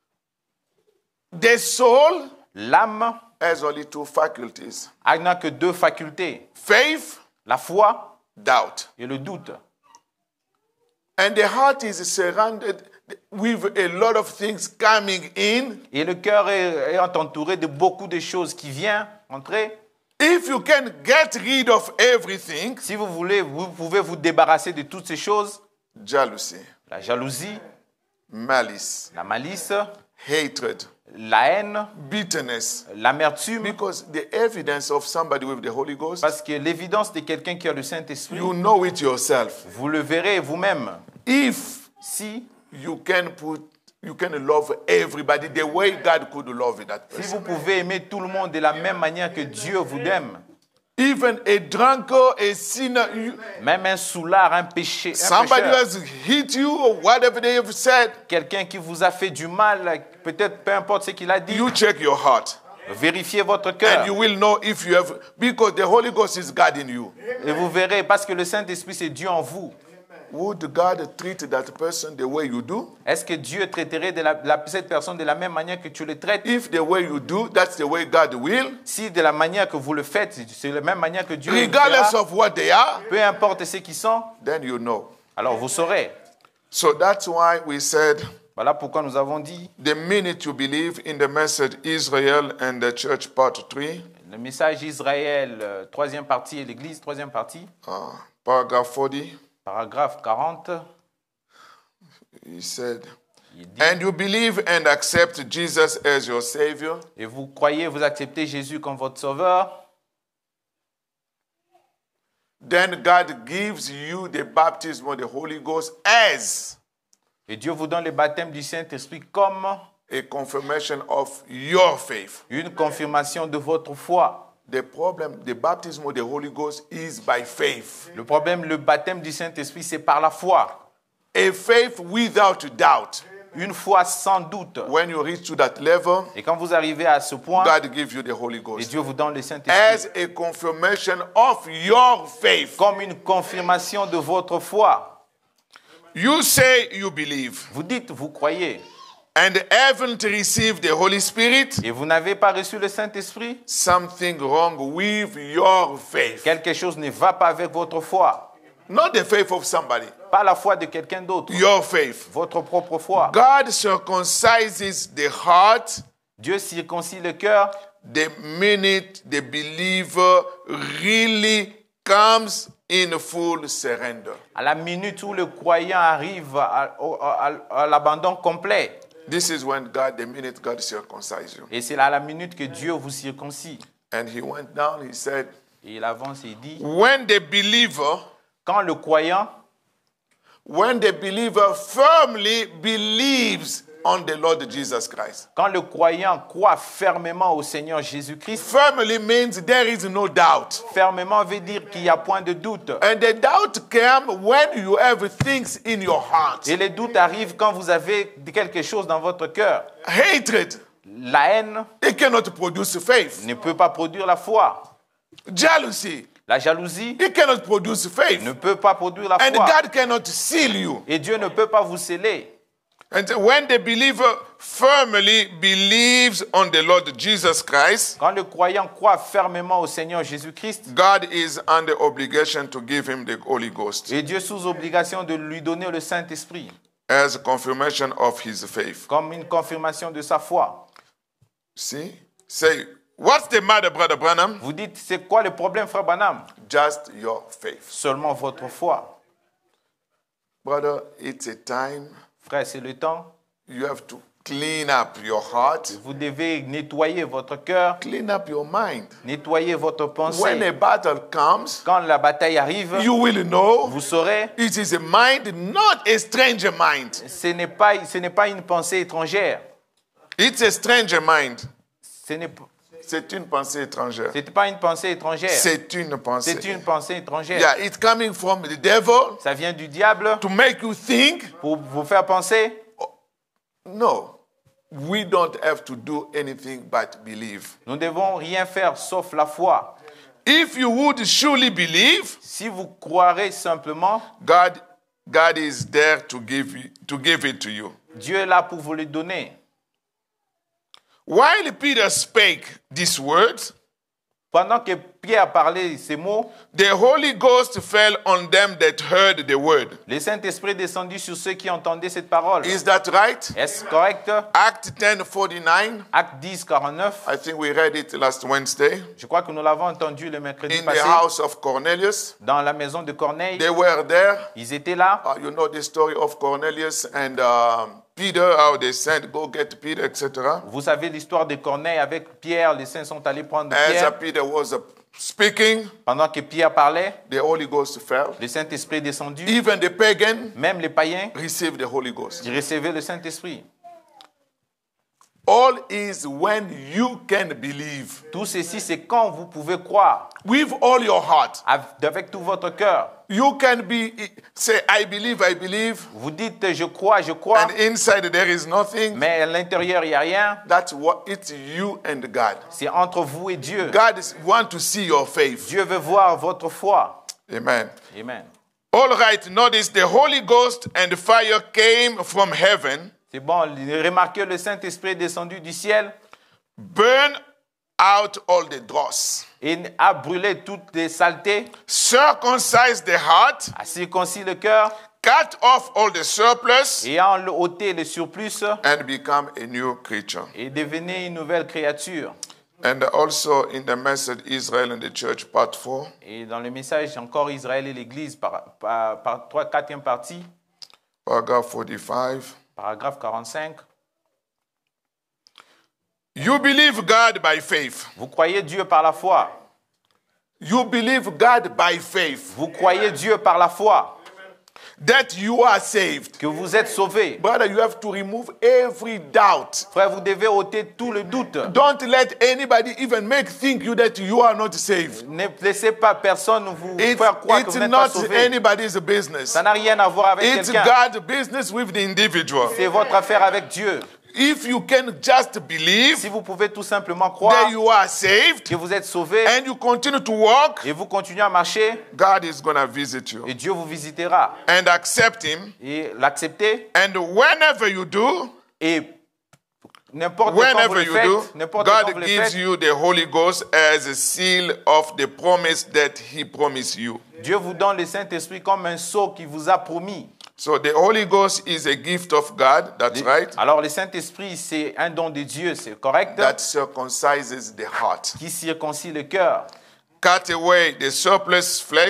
The soul L'âme has only two faculties, n'a que deux facultés, faith, la foi doubt. et le doute. And the heart is surrounded with a lot of things coming in. Et le cœur est, est entouré de beaucoup de choses qui viennent entrer. If you can get rid of everything, Si vous voulez, vous pouvez vous débarrasser de toutes ces choses. jealousy, La jalousie, malice, la malice, hatred, la haine, bitterness, l'amertume. because the evidence of somebody with the Holy Ghost, Parce que l'évidence de quelqu'un qui a le Saint-Esprit, you know it yourself. vous le verrez vous-même. If Si, you can put, you can love everybody the way God could love that si person. vous pouvez aimer tout le monde de la même manière que Dieu vous aime, Even a drunkard, a sinner, you, même un soulard, un péché, un somebody pécheur, has hit you or whatever they have said, quelqu'un qui vous a fait du mal, peut-être peu importe ce qu'il a dit, you check your heart. vérifiez votre And cœur you will know if you have, because the Holy Ghost is God in you. et vous verrez, parce que le Saint-Esprit c'est Dieu en vous. Would God treat that person the way you do? Est-ce que Dieu traiterait de la, la- cette personne de la même manière que tu le traites? If the way you do, that's the way God will, Si de la manière que vous le faites, c'est de la même manière que Dieu le regardless fera, of what they are, peu importe ce qu'ils sont, then you know. alors vous saurez. So that's why we said, Voilà pourquoi nous avons dit, the minute you believe in the message Israel and the church part three, le message Israël, euh, troisième partie, et l'Église, troisième partie, uh, paragraph forty, paragraphe quarante, he said, il dit, and you believe and accept Jesus as your Savior, et vous croyez, vous acceptez Jésus comme votre sauveur, then God gives you the baptism of the Holy Ghost as et Dieu vous donne le baptême du Saint-Esprit comme a confirmation of your faith. une confirmation de votre foi. The problem, the baptism of the Holy Ghost is by faith. Le problème, le baptême du Saint-Esprit, c'est par la foi. A faith without doubt. Une foi sans doute. When you reach to that level, Et quand vous arrivez à ce point, God gives you the Holy et Ghost Dieu vous donne le as Saint-Esprit a confirmation of your faith. comme une confirmation de votre foi. You say you believe Vous dites, vous croyez, and haven't received the Holy Spirit, et vous n'avez pas reçu le Saint-Esprit, something wrong with your faith. quelque chose ne va pas avec votre foi. Not the faith of somebody, Pas la foi de quelqu'un d'autre, your faith. votre propre foi. God circumcises the heart Dieu circoncit le cœur the minute the believer really comes in full surrender. à la minute où le croyant arrive à, à- à- à l'abandon complet. This is when God, the minute God circumcised you. Et c'est là la minute que Dieu vous circoncis. And he went down, he said, Et il avance et dit, when the believer, quand le croyant, when the believer firmly believes on the Lord Jesus Christ. quand le croyant croit fermement au Seigneur Jésus-Christ, Firmly means there is no doubt. fermement veut dire qu'il n'y a point de doute. And the doubt comes when you have things in your heart. Et les doutes arrivent quand vous avez quelque chose dans votre cœur. Hatred, La haine it cannot produce faith. ne peut pas produire la foi. Jealousy, La jalousie it cannot produce faith. ne peut pas produire la And foi. God cannot seal you. Et Dieu ne peut pas vous sceller. And when the believer firmly believes on the Lord Jesus Christ, Quand le croyant croit fermement au Seigneur Jésus-Christ, God is under obligation to give him the Holy Ghost et Dieu sous obligation de lui donner le Saint-Esprit, as a confirmation of his faith. comme une confirmation de sa foi. See? Say, what's the matter, Brother Branham? Vous dites, c'est quoi le problème, frère Branham? Just your faith. Seulement votre foi. Brother, it's a time Frère, c'est le temps. you have to clean up your heart, Vous devez nettoyer votre cœur, clean up your mind. nettoyer votre When pensée. a battle comes, Quand la bataille arrive, you will know vous saurez, it is a mind, not a stranger mind. ce n'est pas, ce n'est pas une pensée étrangère. It's a stranger mind. Ce n'est p- C'est une pensée étrangère. c'est pas une pensée étrangère. C'est une pensée. C'est une pensée étrangère. Yeah, it's coming from the devil Ça vient du diable to make you think. pour vous faire penser. No, we don't have to do anything but believe. Nous ne devons rien faire sauf la foi. If you would surely believe, Si vous croirez simplement, God, God is there to give you, to give it to you. Dieu est là pour vous le donner. While Peter spake these words, Pendant que Pierre parlait ces mots, the Holy Ghost fell on them that heard the word. le Saint-Esprit descendit sur ceux qui entendaient cette parole. Is that right? Est-ce correct? Acts ten forty-nine. Acte dix, quarante-neuf. I think we read it last Wednesday. Je crois que nous l'avons entendu le mercredi In the passé house of Cornelius. dans la maison de Corneille. They were there. Ils étaient là. Uh, you know the story of Cornelius and um, Peter, how they sent, go get Peter, et cetera. Vous savez l'histoire de Corneille avec Pierre. Les saints sont allés prendre As uh, Pierre. Peter was uh, speaking, Pendant que Pierre parlait, the Holy Ghost fell. le Saint-Esprit est descendu. Even the pagan Même les païens, received the Holy Ghost. ils recevaient le Saint-Esprit. All is when you can believe Tout ceci, c'est quand vous pouvez croire with all your heart. avec tout votre cœur. You can be say, I believe, I believe, Vous dites, je crois, je crois, and inside there is nothing. mais à l'intérieur, il n'y a rien. That's what it's you and God. C'est entre vous et Dieu. God is, want to see your faith. Dieu veut voir votre foi. Amen. Amen. All right, notice the Holy Ghost and fire came from heaven, C'est bon, remarquez, le Saint-Esprit est descendu du ciel burn out all the dross, et a brûlé toutes les saletés, circumcise the heart, a circoncis le cœur cut off all the surplus, et a ôté le surplus and become a new creature. et devenez une nouvelle créature. And also in the message Israel and the Church, part four, Et dans le message, encore Israël et l'Église, par, par, par trois, quatrième partie, paragraph forty-five. paragraphe quarante-cinq. You believe God by faith. Vous croyez Dieu par la foi. You believe God by faith Vous croyez Dieu par la foi, that you are saved. que vous êtes sauvés. Brother, you have to remove every doubt. Frère, vous devez ôter tout le doute. Don't let anybody even make think you that you are not saved. Ne laissez pas personne vous It's, faire croire que it's vous n'êtes pas not sauvés. anybody's business. Ça n'a rien à voir avec It's quelqu'un. God's business with the individual. C'est votre affaire avec Dieu. If you can just believe Si vous pouvez tout simplement that croire you are saved que vous êtes sauvés and you continue to walk, et vous continuez à marcher, God is going to visit you. et Dieu vous visitera. And accept Him. Et l'accepter, And whenever you do, et n'importe quand vous whenever le you do, faites, n'importe quand vous God le gives faites, you the Holy Ghost as a seal of the promise that He promised you. Dieu vous donne le Saint-Esprit comme un sceau qui vous a promis. So the Holy Ghost is a gift of God, that's right, Alors le Saint-Esprit, c'est un don de Dieu, c'est correct, that circumcises the heart. qui circoncis le cœur, Cut away the surplus flesh,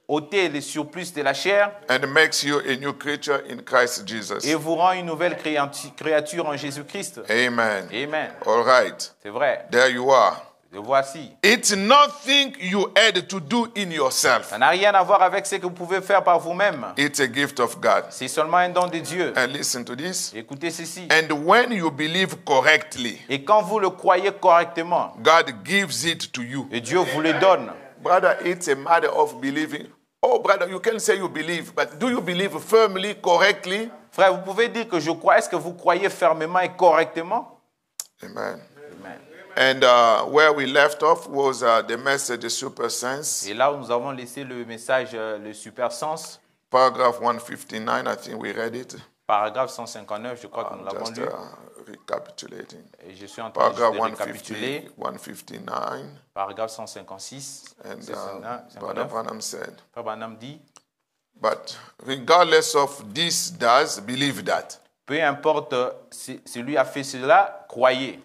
ôter les surplus de la chair and makes you a new creature in Christ Jesus. et vous rend une nouvelle créatu- créature en Jésus-Christ. Amen. Amen. All right. C'est vrai. There you are. Le voici. It's nothing you had to do in yourself. Ça n'a rien à voir avec ce que vous pouvez faire par vous-même. It's a gift of God. C'est seulement un don de Dieu. And listen to this. Écoutez ceci. And when you believe correctly, Et quand vous le croyez correctement, God gives it to you. et Dieu vous le donne. Brother, it's a matter of believing. Oh, brother, you can say you believe, but do you believe firmly, correctly? Frère, vous pouvez dire que je crois. Est-ce que vous croyez fermement et correctement? Amen. Amen. And uh, where we left off was uh, the message, the super sense. Et là où nous avons laissé le message, euh, le super sens, Paragraph one fifty-nine, I think we read it. paragraphe cent cinquante-neuf, je crois que nous I'm l'avons just lu. uh, recapitulating. Et je suis en train Paragraph de one récapituler. fifty, one fifty-nine. Paragraphe cent cinquante-six. And C'est uh, cinquante-neuf. Brother Branham said, Frère Branham dit, but regardless of this does, believe that. peu importe euh, si celui a fait cela, croyez.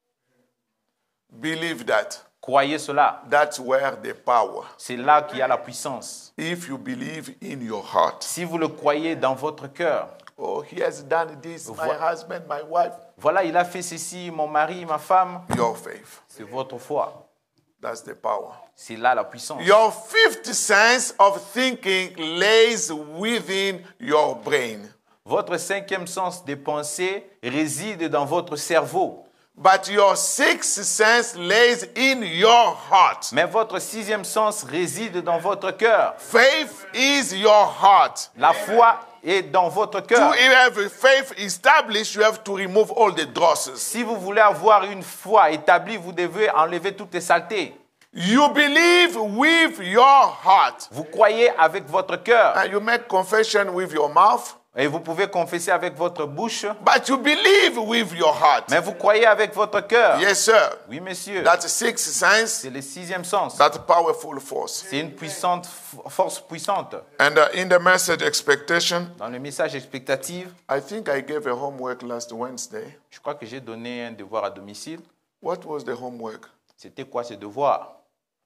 Believe that. Croyez cela. That's where the power. C'est là qu'il y a la puissance. If you believe in your heart, Si vous le croyez dans votre cœur, oh, he has done this, my Vo- husband, my wife, voilà, il a fait ceci, mon mari, ma femme, your faith. c'est votre foi. That's the power. C'est là la puissance. Your fifth sense of thinking lays within your brain. Votre cinquième sens des pensées réside dans votre cerveau. But your sixth sense lays in your heart. Mais votre sixième sens réside dans votre cœur. Faith is your heart. La foi est dans votre To cœur. have faith established, you have to remove all the drosses. Si vous voulez avoir une foi établie, vous devez enlever toutes les saletés. You believe with your heart. Vous croyez avec votre cœur. And you make confession with your mouth, Et vous pouvez confesser avec votre bouche. but you believe with your heart. Mais vous croyez avec votre cœur. Yes, sir. Oui, monsieur. That's sixth sense, C'est le sixième sens. that powerful force. C'est une puissante force puissante. And uh, in the message expectation, Dans le message expectatif, I think I gave a homework last Wednesday. je crois que j'ai donné un devoir à domicile. What was the homework? C'était quoi ce devoir?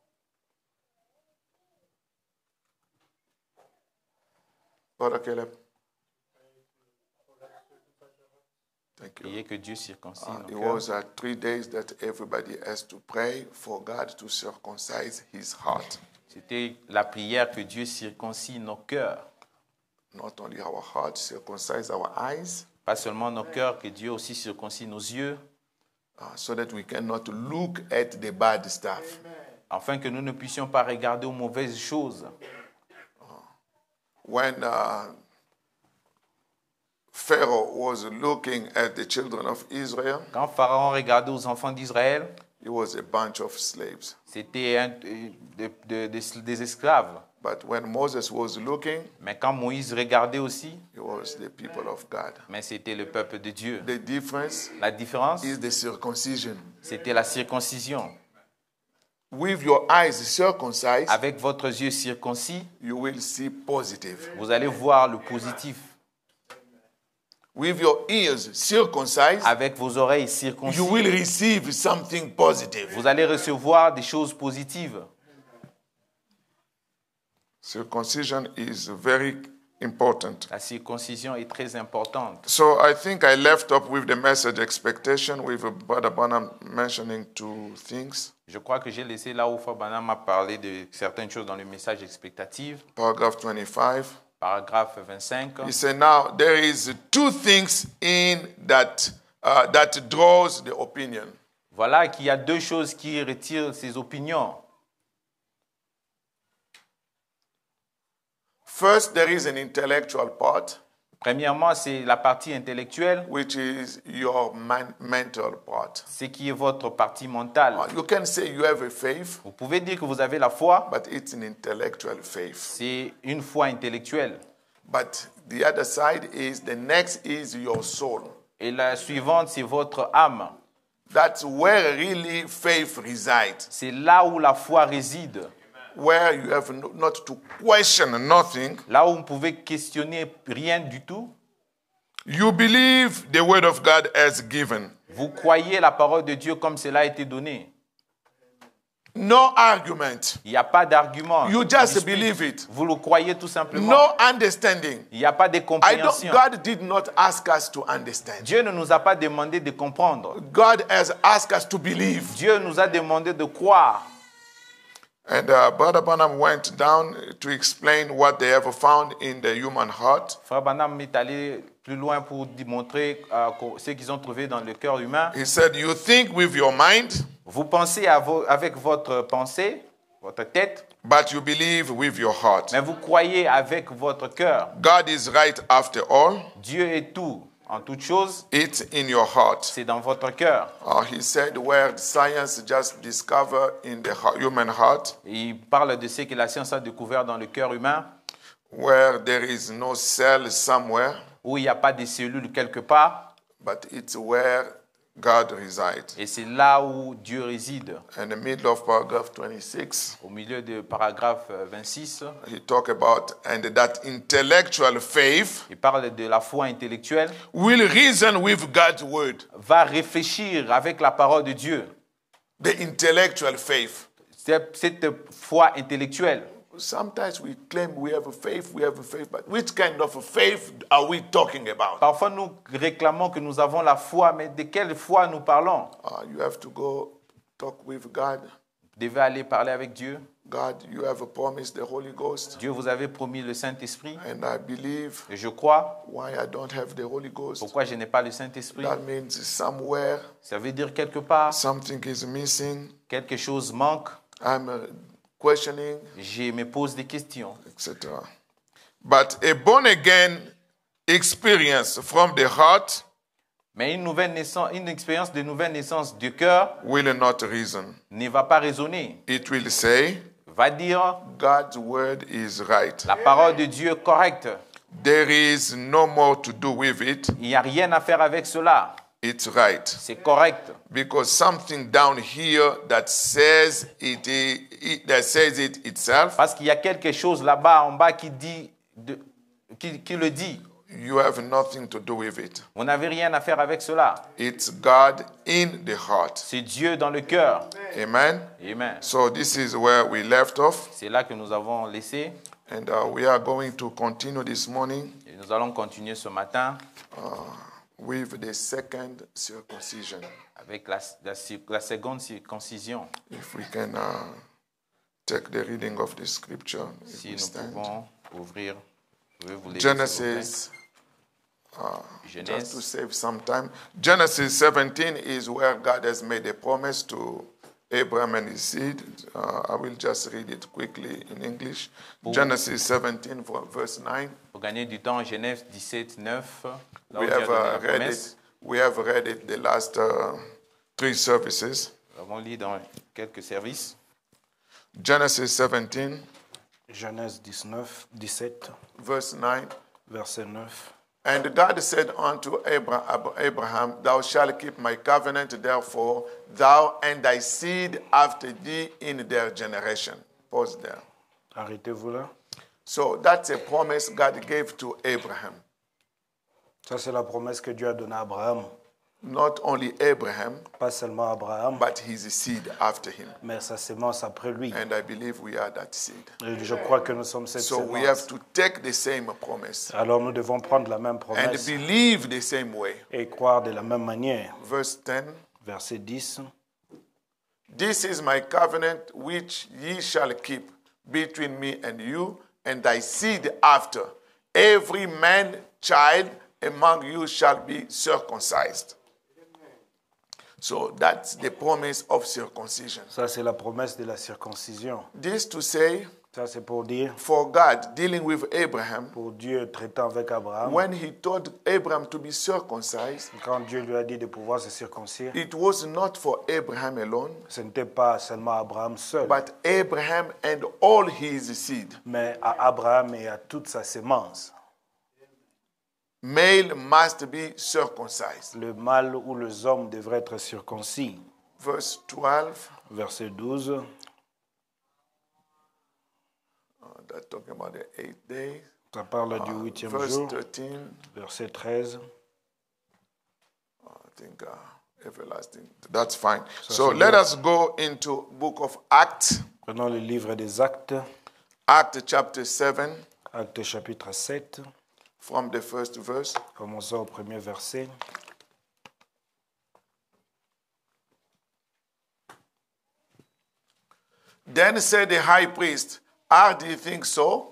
Brother Caleb. Thank you. Priez que Dieu circoncis Uh, nos it cœurs. was uh, three days that everybody has to pray for God to circumcise his heart. C'était la prière que Dieu circoncis nos cœurs. Not only our heart, circumcise our eyes, Pas seulement nos cœurs, que Dieu aussi circoncis nos yeux, uh, so that we cannot look at the bad stuff. afin que nous ne puissions pas regarder aux mauvaises choses. When uh, Pharaoh was looking at the children of Israel, Quand Pharaon regardait aux enfants d'Israël, it was a bunch of slaves. c'était un- de- de- de- des esclaves. But when Moses was looking, Mais quand Moïse regardait aussi, it was the people of God. mais c'était le peuple de Dieu. The difference La différence, is the circumcision. c'était la circoncision. With your eyes circumcised, Avec votre yeux circoncis, you will see positive. vous allez voir le positif. With your ears circumcised, Avec vos oreilles you circoncis, will receive something positive. vous allez recevoir des choses positives. Circumcision is very important. La circoncision est très importante. So I think I left up with the message expectation with Brother Branham mentioning two things. Je crois que j'ai laissé là où Frère Branham m'a parlé de certaines choses dans le message expectatif, Paragraph twenty-five. paragraphe vingt-cinq. He said, now there is two things in that uh, that draws the opinion. Voilà qu'il y a deux choses qui retirent ces opinions. First, there is an intellectual part, Premièrement, c'est la partie intellectuelle, which is your man- mental part. ce qui est votre partie mentale. Uh, You can say you have a faith, Vous pouvez dire que vous avez la foi, but it's an intellectual faith. c'est une foi intellectuelle. But the other side is the next is your soul. Et la suivante, c'est votre âme. That's where really faith resides, C'est là où la foi réside. where you have no- not to question nothing. Là où vous pouvez questionner rien du tout. You believe the word of God as given. Vous croyez la parole de Dieu comme cela a été donné. No argument. Il n'y a pas d'argument. You just dispute. believe it. Vous le croyez tout simplement. No understanding. Il n'y a pas de I don't, compréhension. God did not ask us to understand. Dieu ne nous a pas demandé de comprendre. God has asked us to believe. Dieu nous a demandé de croire. And uh, Brother Branham went down to explain what they have found in the human heart. Frère Branham est allé plus loin pour démontrer euh, ce qu'ils ont trouvé dans le cœur humain. He said, you think with your mind, Vous pensez à vo- avec votre pensée, votre tête, but you believe with your heart. mais vous croyez avec votre cœur. God is right after all. Dieu est tout en toutes choses. It's in your heart. C'est dans votre cœur. Uh, he said where science just discovered in the hu- human heart, Et il parle de ce que la science a découvert dans le cœur humain, where there is no cell somewhere, où il n'y a pas de cellules quelque part. but it's where God resides. Et c'est là où Dieu réside. In the middle of paragraph twenty-six, Au milieu du paragraphe euh, vingt-six, he talk about and that intellectual faith il parle de la foi intellectuelle. will reason with God's word. Va réfléchir avec la parole de Dieu. The intellectual faith. C'est- Cette foi intellectuelle. Sometimes we claim we have a faith, we have a faith, but which kind of a faith are we talking about? Parfois, nous réclamons que nous avons la foi, mais de quelle foi nous parlons? Uh, you have to go talk with God. Vous devez aller parler avec Dieu. God, you have promised the Holy Ghost, Dieu vous avait promis le Saint-Esprit. and I believe Et je crois. why I don't have the Holy Ghost. Pourquoi je n'ai pas le Saint-Esprit? That means somewhere Ça veut dire quelque part, something is missing. quelque chose manque. I'm uh, questioning, Je me pose des questions. et cetera. But a born again experience from the heart Mais une, nouvelle naissance, une expérience de nouvelle naissance du cœur will not reason. ne va pas raisonner. It will say, Va dire God's word is right. la parole de Dieu est correcte. There is no more to do with it. Il n'y a rien à faire avec cela. It's right. C'est correct. Because something down here that says it, it that says it itself, Parce qu'il y a quelque chose là-bas en bas qui dit, de- qui, qui le dit. you have nothing to do with it. Vous n'avez rien à faire avec cela. It's God in the heart. C'est Dieu dans le cœur. Amen. Amen. So this is where we left off, C'est là que nous avons laissé. and uh, we are going to continue this morning Et nous allons continuer ce matin with the second circumcision. avec la, la, la seconde circoncision. If we can uh, take the reading of the scripture, if Si we nous stand. pouvons ouvrir. Je vais vous lire, s'il vous Genesis, plaît. just to Genèse. save some time, Genesis seventeen is where God has made a promise to Abraham and his seed. Uh, I will just read it quickly in English. Genesis seventeen, verse nine. Pour gagner du temps, Genèse dix-sept, neuf. Là où We Dieu a have donné uh, la read promesse. it. We have read it the last uh, three services. Nous avons lu dans quelques services. Genesis seventeen, Genèse dix-neuf, dix-sept, verse nine. verset neuf. And God said unto Abra- Ab- Abraham, Thou shalt keep my covenant, therefore, thou and thy seed after thee in their generation. Pause there. Arrêtez-vous là. So that's a promise God gave to Abraham. Ça, c'est la promesse que Dieu a donnée à Abraham. Not only Abraham, Pas seulement à Abraham, but his seed after him. mais sa sémence après lui. And I believe we are that seed. Et je crois que nous sommes cette So we have sémence. to take the same promise Alors nous devons prendre la même and promesse believe the same way. et croire de la même manière. Verse ten. Verset dix. This is my covenant which ye shall keep between me and you and thy seed after. Every man child among you shall be circumcised. So that's the promise of circumcision. Ça, c'est la promesse de la circoncision. This to say, Ça, c'est pour dire, for God dealing with Abraham, pour Dieu traitant avec Abraham, when he told Abraham to be circumcised, quand Dieu lui a dit de pouvoir se circoncire, it was not for Abraham alone, ce n'était pas seulement Abraham seul, but Abraham and all his seed. mais à Abraham et à toute sa sémence. Male must be circumcised. Le mâle ou les hommes devraient être circoncis. Verse twelve, Verset douze. uh, that's talking about the eighth day. Ça parle du huitième Verse jour. thirteen, Verset treize. I think uh, everlasting. That's fine. Ça, So c'est let bien. us go into book of Acts, Prenons le livre des Actes, Acts chapter seven, Actes chapitre sept, from the first verse. commençons au premier verset. Then said the high priest, Ah, do you think so?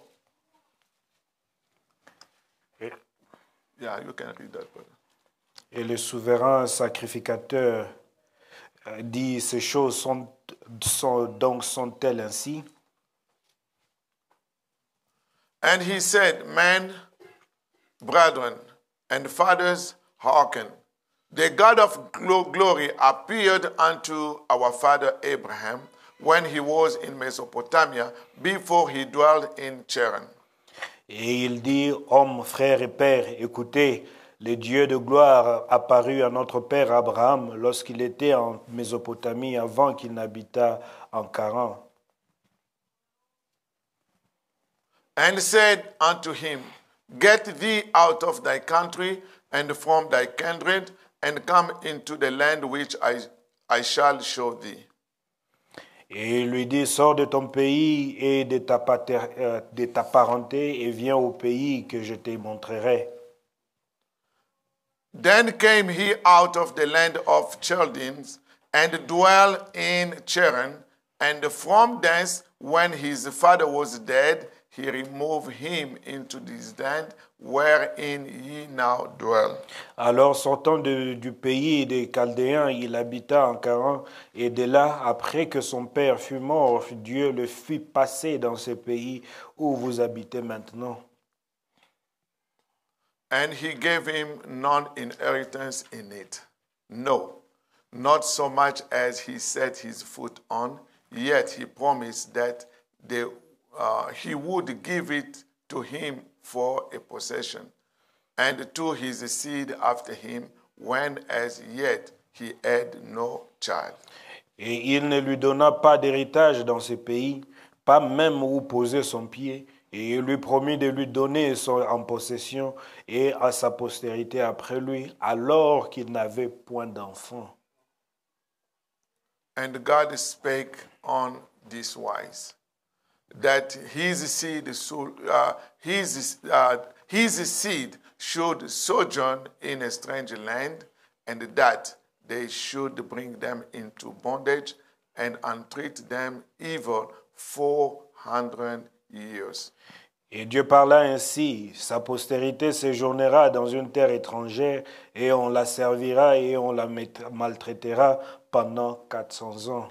Et, Yeah, you can read that, brother. et le souverain sacrificateur euh, dit, ces choses sont, sont donc sont-elles ainsi? And he said, Men, brethren, and fathers, hearken. The God of glo- glory appeared unto our father Abraham when he was in Mesopotamia, before he dwelt in Charan. Et il dit, hommes, frères et pères, écoutez, le Dieu de gloire apparut à notre père Abraham lorsqu'il était en Mésopotamie avant qu'il n'habitât en Charan. And said unto him, Get thee out of thy country and from thy kindred, and come into the land which I, I shall show thee. Et il lui dit, sors de ton pays et de ta, pater, euh, de ta parenté et viens au pays que je te montrerai. Then came he out of the land of Chaldeans, and dwelt in Charan, and from thence, when his father was dead, he removed him into this land wherein ye now dwell. Alors, sortant de- du pays des Chaldéens, il habita en Charan, et de là, après que son père fut mort, Dieu le fit passer dans ce pays où vous habitez maintenant. And he gave him none inheritance in it. No, not so much as he set his foot on, yet he promised that the, uh, he would give it to him for a possession, and to his seed after him, when as yet he had no child. Et il ne lui donna pas d'héritage dans ce pays, pas même où poser son pied, et il lui promit de lui donner son, en possession et à sa postérité après lui, alors qu'il n'avait point d'enfant. And God spake on this wise, that his seed, should, uh, his, uh, his seed should sojourn in a strange land, and that they should bring them into bondage and entreat them evil four hundred years. Et Dieu parla ainsi, sa postérité séjournera dans une terre étrangère, et on la servira et on la met- maltraitera pendant quatre cents ans.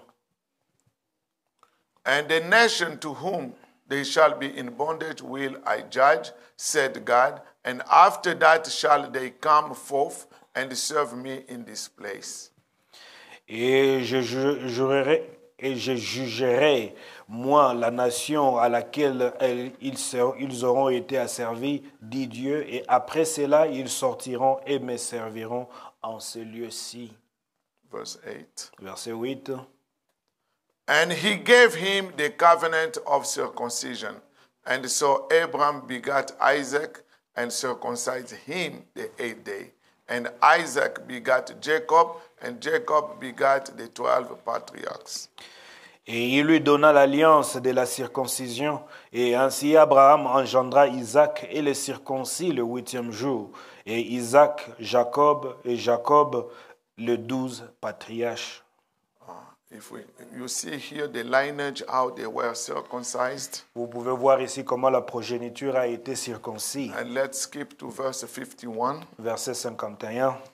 And the nation to whom they shall be in bondage will I judge, said God, and after that shall they come forth and serve me in this place. Et je ju- jurerai, et je jugerai, moi, la nation à laquelle elle- ils, ser- ils auront été asservis, dit Dieu, et après cela, ils sortiront et me serviront en ce lieu-ci. Verse eight. Verset huit. And he gave him the covenant of circumcision. And so Abram begat Isaac and circumcised him the eighth day. And Isaac begat Jacob, and Jacob begat the twelve patriarchs. Et il lui donna l'alliance de la circoncision, et ainsi Abraham engendra Isaac et le circoncis le huitième jour, et Isaac, Jacob, et Jacob, les douze patriarches. If we, you see here the lineage, how they were circumcised. Vous pouvez voir ici comment la progéniture a été circoncis. And let's skip to verse fifty-one. Verset cinquante et un.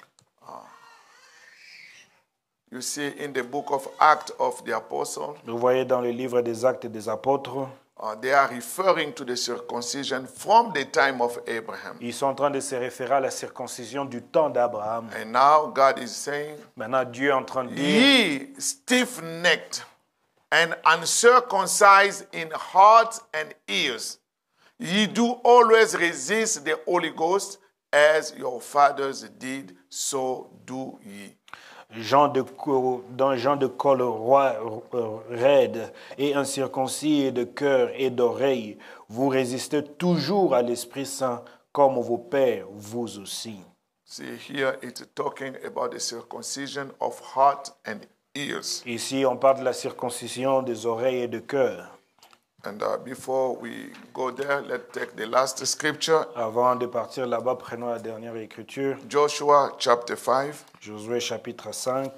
You see in the book of Acts of the Apostle, Vous voyez dans le livre des Actes des Apôtres, uh, they are referring to the circumcision from the time of Abraham. ils sont en train de se référer à la circoncision du temps d'Abraham. And now God is saying, Maintenant, Dieu est en train de dire, Ye stiff-necked and uncircumcised in heart and ears, ye do always resist the Holy Ghost, as your fathers did, so do ye. Jean de, co- dans Jean de col roi euh, raide et incirconcis de cœur et d'oreille, vous résistez toujours à l'Esprit Saint comme vos pères, vous aussi. See, here it's talking about the circumcision of heart and ears. Ici, on parle de la circoncision des oreilles et de cœur. And uh, before we go there, let's take the last scripture. Avant de partir là-bas, prenons la dernière écriture. Joshua chapter five. Josué chapitre cinq,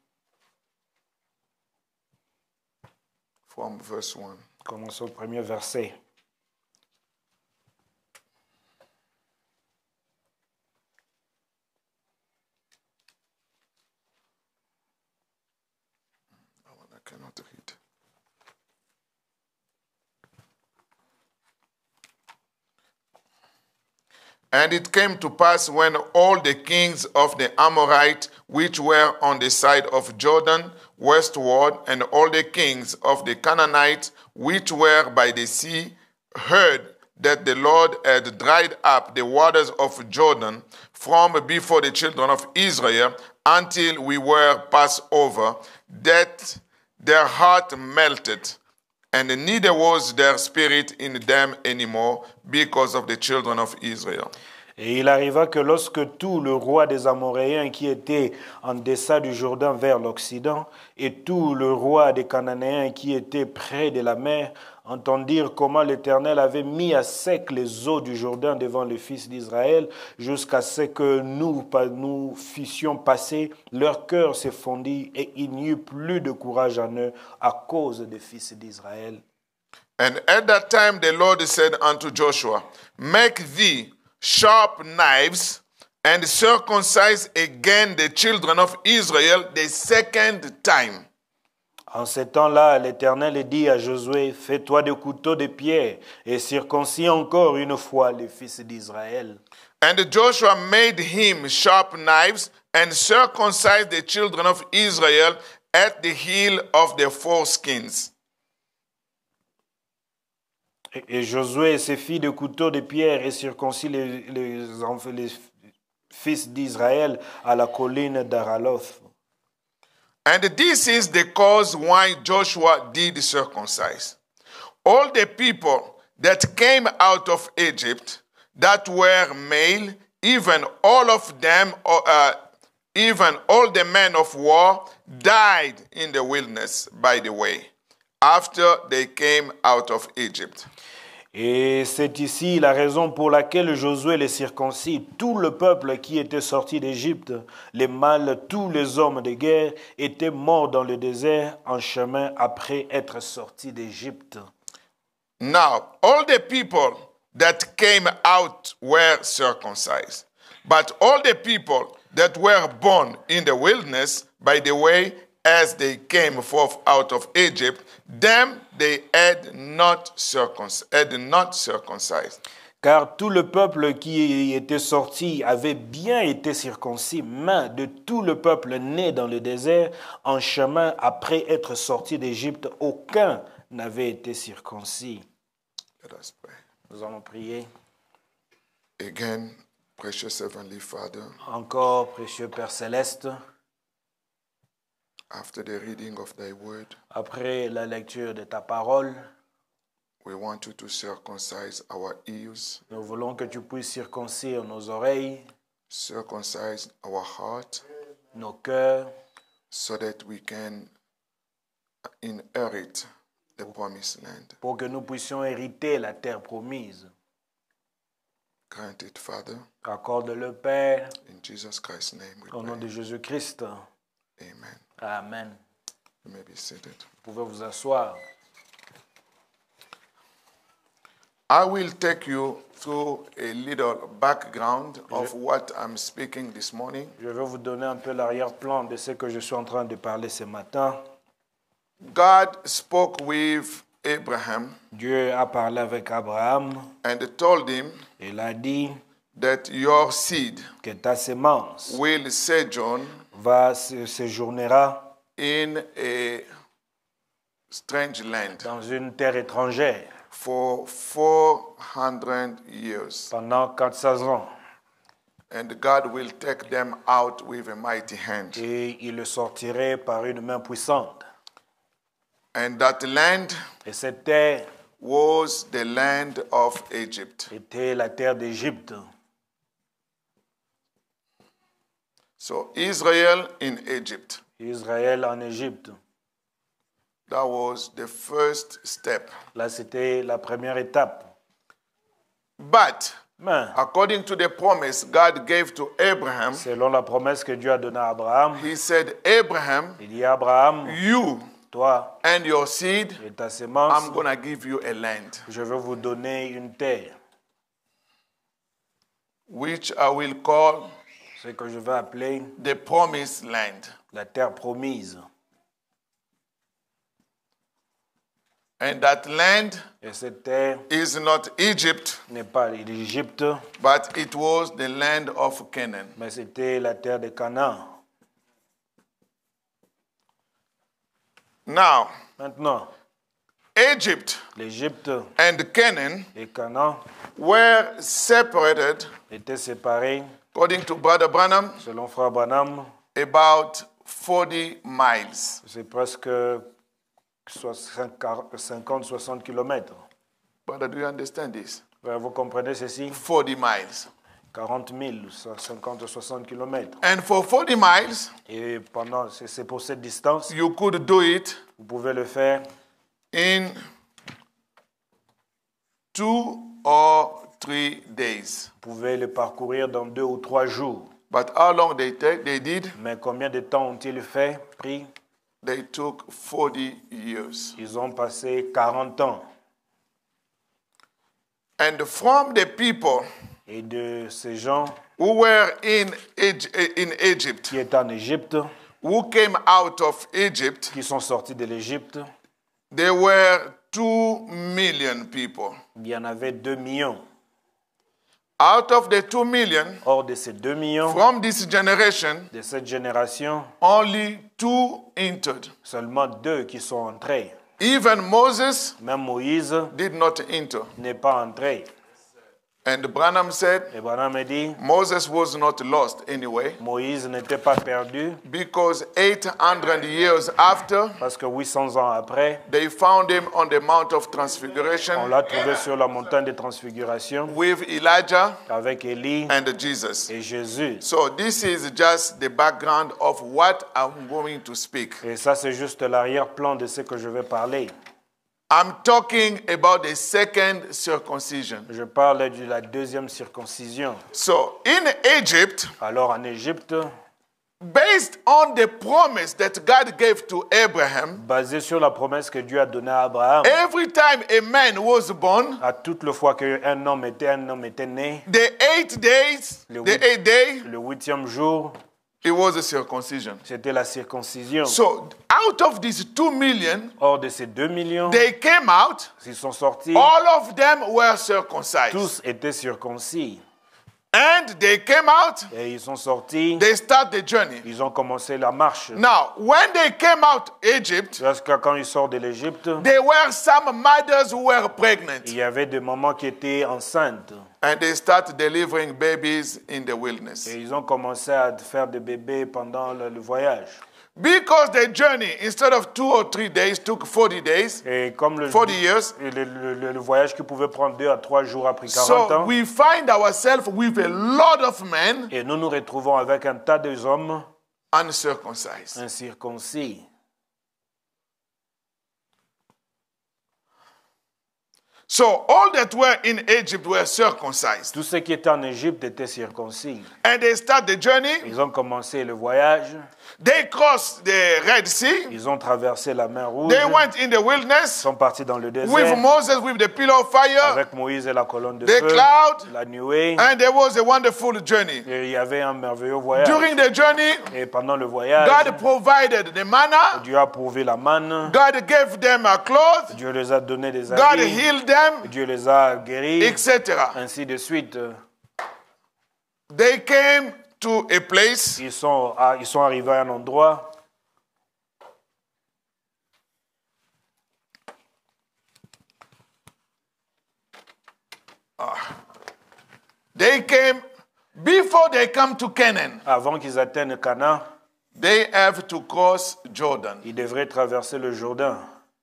From verse one. commençons le premier verset. I cannot read. And it came to pass when all the kings of the Amorites which were on the side of Jordan westward, and all the kings of the Canaanites which were by the sea, heard that the Lord had dried up the waters of Jordan from before the children of Israel until we were passed over, that their heart melted, and neither was their spirit in them anymore because of the children of Israel. Et il arriva que lorsque tout le roi des Amoréens qui était en deçà du Jourdain vers l'Occident, et tout le roi des Cananéens qui était près de la mer, entendirent comment l'Éternel avait mis à sec les eaux du Jourdain devant les fils d'Israël, jusqu'à ce que nous, nous fissions passer, leur cœur se fondit et il n'y eut plus de courage en eux à cause des fils d'Israël. And at that time the Lord said unto Joshua, make thee sharp knives, and circumcise again the children of Israel the second time. En ce temps-là, l'Éternel dit à Josué, fais-toi des couteaux de pierre et circoncis encore une fois les fils d'Israël. And Joshua made him sharp knives and circumcised the children of Israel at the heel of their foreskins. Et Josué se fit de couteaux de pierre et circoncis les, les, les fils d'Israël à la colline d'Araloth. And this is the cause why Joshua did circumcise. All the people that came out of Egypt that were male, even all of them, uh, even all the men of war, died in the wilderness by the way, after they came out of Egypt. Et c'est ici la raison pour laquelle Josué les circoncis. Tout le peuple qui était sorti d'Égypte, les mâles, tous les hommes de guerre, étaient morts dans le désert en chemin après être sortis d'Égypte. Now, all the people that came out were circumcised, but all the people that were born in the wilderness by the way as they came forth out of Egypt, them they had not circumcised, had not circumcised. Car tout le peuple qui était sorti avait bien été circoncis, mais de tout le peuple né dans le désert, en chemin après être sorti d'Égypte, aucun n'avait été circoncis. Let us pray. Nous allons prier. Again, precious Heavenly Father, Encore, précieux Père Céleste, after the reading of thy word, après la lecture de ta parole, we want you to circumcise our ears, nous voulons que tu puisses circoncire nos oreilles, circumcise our heart, nos cœurs, so that we can inherit the promised land. pour que nous puissions hériter la terre promise. Grant it, Father, Accorde-le, Père, in Jesus Christ's name we au nom de pray. Jésus-Christ. Amen. Amen. You may be seated. Vous pouvez vous asseoir. I will take you through a little background of what I'm speaking this morning. Je vais vous donner un peu l'arrière-plan de ce que je suis en train de parler ce matin. God spoke with Abraham Dieu a parlé avec Abraham. and told him Il a dit that your seed que ta sémence will sojourn va se séjournera in a strange land dans une terre étrangère for four hundred years. pendant quatre cents ans. And God will take them out with a mighty hand. Et il le sortirait par une main puissante. And that land Et cette terre was the land of Egypt. était la terre d'Égypte. So Israel in Egypt. Israël en Égypte. That was the first step. Là, c'était la première étape. But Mais, according to the promise God gave to Abraham, selon la promesse que Dieu a donnée à Abraham, he said, Abraham, il dit à Abraham, you toi and your seed, et ta sémence, I'm going to give you a land, je vais vous donner une terre, which I will call ce que je vais appeler the promised land. la terre promise. And that land Et cette terre is not Egypt, n'est pas l'Égypte, but it was the land of Canaan. mais c'était la terre de Canaan. Now, Maintenant, Egypt l'Égypte and Canaan et Canaan were separated, étaient séparés, according to Brother Branham, selon Frère Branham, about forty miles. c'est presque cinquante à soixante kilomètres. Brother, do you understand this? Vous comprenez ceci? forty miles. quarante mille, cinquante à soixante kilomètres. And for forty miles, Et pendant, c'est c'est pour cette distance, you could do it vous pouvez le faire in two or three days. vous pouvez le parcourir dans deux ou trois jours. But how long they take, they did? Mais combien de temps ont-ils fait, pris? They took forty years. Ils ont passé quarante ans. And from the people Et de ces gens who were in, Egy- in Egypt, qui étaient en Égypte, who came out of Egypt, qui sont sortis de l'Égypte, there were two million people. il y en avait deux millions. Out of the two million, Hors de ces deux millions, from this generation, de cette génération, only two entered. seulement deux qui sont entrés. Even Moses Même Moïse did not enter. n'est pas entré. And Branham said Et Branham a dit, Moses was not lost anyway, Moïse n'était pas perdu because eight hundred years after, parce que huit cents ans après, they found him on the Mount of on Transfiguration l'a trouvé sur la montagne de transfiguration with Elijah avec Élie and Jesus. et Jésus. So this is just the background of what I'm going to speak. Et ça, c'est juste l'arrière-plan de ce que je vais parler. I'm talking about the second circumcision. Je parle de la deuxième circoncision. So in Egypt, Alors en Égypte, based on the promise that God gave to Abraham, basé sur la promesse que Dieu a donnée à Abraham, every time a man was born, à toute le fois qu'un homme était, un homme était né, the eight days, Le the huit- eighth day, le huitième jour, it was a circumcision. c'était la circoncision. So out of these two million, Hors de ces deux millions, they came out, ils sont sortis, all of them were circumcised. tous étaient circoncis. And they came out, Et ils sont sortis, they start the journey. ils ont commencé la marche. Now, when they came out Egypt, Parce que quand ils sortent de l'Égypte, there were some mothers who were pregnant, il y avait des mamans qui étaient enceintes. and they start delivering babies in the wilderness. Et ils ont commencé à faire des bébés pendant le, le voyage. Because the journey, instead of two or three days, took forty days, Et comme le, forty years. le, le- le- le voyage qui pouvait prendre deux à trois jours après quarante So ans, we find ourselves with a lot of men et nous nous retrouvons avec un tas de hommes uncircumcised. incirconcis. So all that were in Egypt were circumcised. Tous ceux qui étaient en Égypte étaient circoncis. And they start the journey. Ils ont commencé le voyage, They crossed the Red Sea. ils ont traversé la mer Rouge, They went in the ils wilderness sont partis dans le with désert Moses with the pillar of fire, avec Moïse et la colonne de the feu, cloud, la nuée, and there was a wonderful journey. et il y avait un merveilleux voyage. During the journey, Et pendant le voyage, God provided the manna. Dieu a prouvé la manne, God gave them a cloth. Dieu les a donné des God habits, healed them, Dieu les a guéris, et cetera. ainsi de suite. They came to a place Ils sont, à- ils sont arrivés à un endroit, They came, before they come to Canaan, avant qu'ils atteignent Canaan, they have to cross Jordan. ils devraient traverser le Jourdain.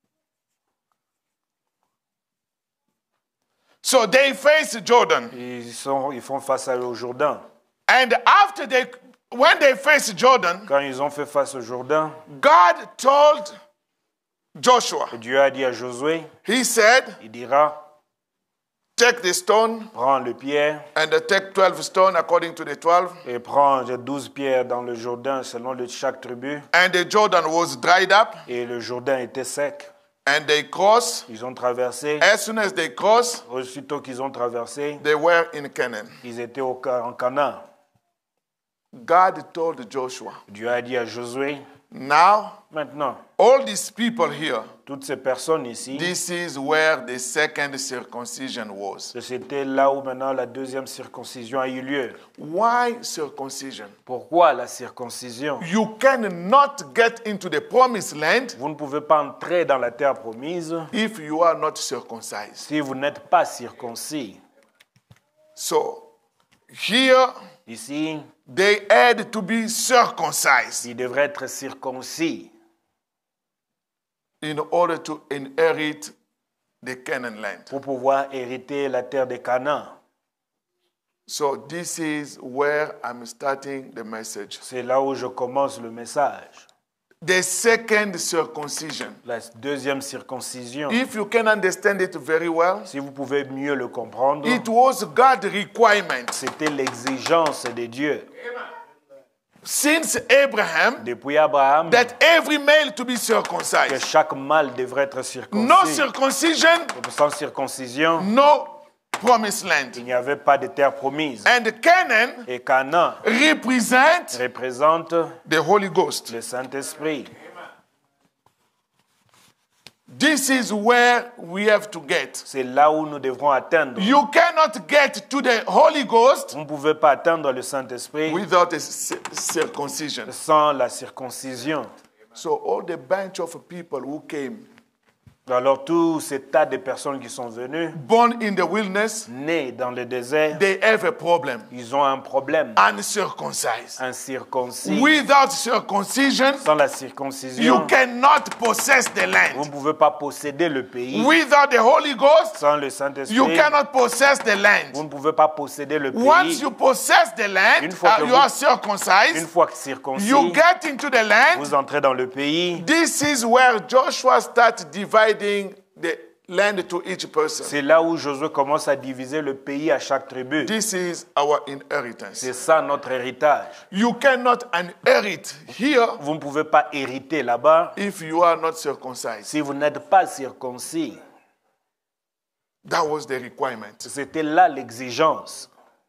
So they face Jordan. Ils, sont, ils font face au Jourdain. And after they when they faced Jordan, Quand ils ont fait face au Jourdain, God told Joshua, Dieu a dit à Josué, he said, il dira, take the stone prends le pierre and take twelve stone according to the twelve. et prends douze pierres dans le Jourdain selon le, chaque tribu. And the Jordan was dried up Et le Jourdain était sec. and they crossed. Ils ont traversé. As soon as they crossed, Aussitôt qu'ils ont traversé, they were in Canaan. ils étaient au, Ca- en Canaan. God told Joshua, Dieu a dit à Josué, now maintenant, all these people here, toutes ces personnes ici, this is where the second circumcision was. c'était là où maintenant la deuxième circoncision a eu lieu. Why circumcision? Pourquoi la circoncision? You cannot get into the promised land Vous ne pouvez pas entrer dans la terre promise if you are not circumcised. si vous n'êtes pas circoncis. So here Ici, they had to be circumcised ils devraient être circoncis in order to inherit the Canaan land. pour pouvoir hériter la terre de Canaan. So this is where I'm starting the message. C'est là où je commence le message. The second circumcision. La deuxième circoncision, If you can understand it very well, si vous pouvez mieux le comprendre, it was God's requirement. c'était l'exigence de Dieu. Since Abraham, Depuis Abraham, that every male to be que circumcised. chaque mâle devrait être No circoncis. circumcision, Sans circoncision, no promised land. il n'y avait pas de terre promise. And Canaan Et Canaan represent représente the Holy Ghost. le Saint-Esprit. This is where we have to get. C'est là où nous devrons atteindre. You cannot get to the Holy Ghost Vous ne pouvez pas atteindre le Saint-Esprit without a ci- circumcision. sans la circoncision. So all the bunch of people who came, Alors tous ces tas de personnes qui sont venues, born in the wilderness, nées dans le désert, they have a problem. ils ont un problème. Uncircumcised. Incirconcis. Without circumcision, Sans la you circoncision, cannot possess the vous ne land. pouvez pas posséder le pays. Without the Holy Ghost, Sans le you Saint-Esprit, cannot possess the vous land. ne pouvez pas posséder le Once pays. you possess the land, Une fois uh, que you vous- are Une circumcised, fois que circoncis, you get into the land. vous entrez dans le pays. This is where Joshua starts dividing the land to each person. C'est là où Josué commence à diviser le pays à chaque tribu. This is our inheritance. C'est ça notre héritage. You cannot inherit here Vous ne pouvez pas hériter là-bas if you are not circumcised. si vous n'êtes pas circoncis. That was the requirement. C'était là l'exigence.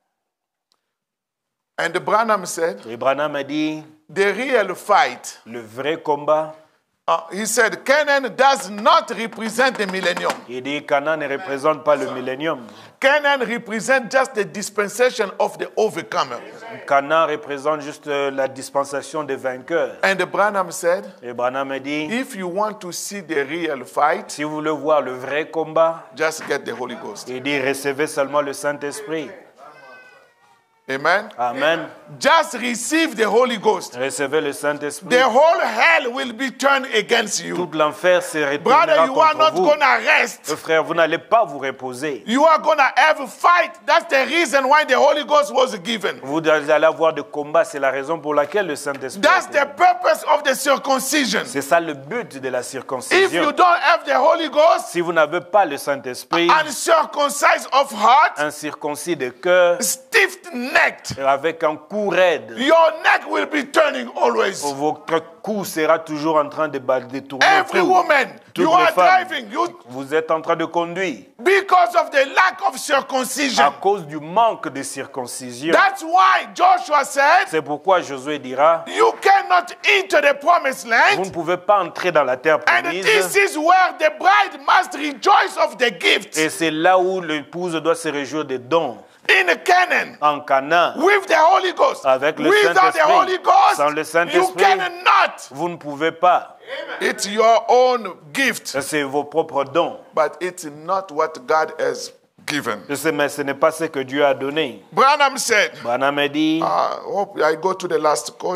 And Branham said, Et Branham a dit, the real fight, le vrai combat, uh, he said, Canaan does not represent the millennium. il dit Canaan ne représente pas le millénium. Canaan represents just the dispensation of the overcomer. Canaan représente juste euh, la dispensation des vainqueurs. And Branham said, Et Branham a dit, if you want to see the real fight, si vous voulez voir le vrai combat, just get the Holy Ghost. il dit recevez seulement le Saint-Esprit. Amen. Amen. Just receive the Holy Ghost. Recevez le Saint-Esprit. The whole hell will be turned against you. Tout l'enfer se Brother, retournera you are contre not vous. gonna rest. Euh, Frère, vous n'allez pas vous reposer. You are gonna have a fight. That's the reason why the Holy Ghost was given. Vous allez avoir des combats. C'est la raison pour laquelle le Saint-Esprit. That's a été the purpose of the circumcision. C'est ça le but de la If you circoncision. don't have the Holy Ghost, Si vous n'avez pas le Saint-Esprit, uncircumcised of heart, incirconcis de cœur, stiff-necked, avec un cou raide, your neck will be turning always. votre cou sera toujours en train de, ba- de tourner Every autour. woman, Toutes you les are femmes. driving, you Vous êtes en train de conduire because of the lack of à circumcision. cause du manque de circoncision. That's why Joshua said, C'est pourquoi Josué dira, you cannot enter the promised vous land. ne pouvez pas entrer dans la terre And promise. this is where the bride must rejoice of the gift. Et c'est là où l'épouse doit se réjouir des dons. In Canaan, En Canaan, with the Holy Ghost. Avec le Without the Saint-Esprit. Holy Ghost, Sans le you Saint-Esprit. cannot. vous ne pouvez pas. It's your own gift, C'est vos propres dons. but it's not what God has given. Je sais, mais ce n'est pas ce que Dieu a donné. Branham said, Branham a dit, I hope I go to the last quote.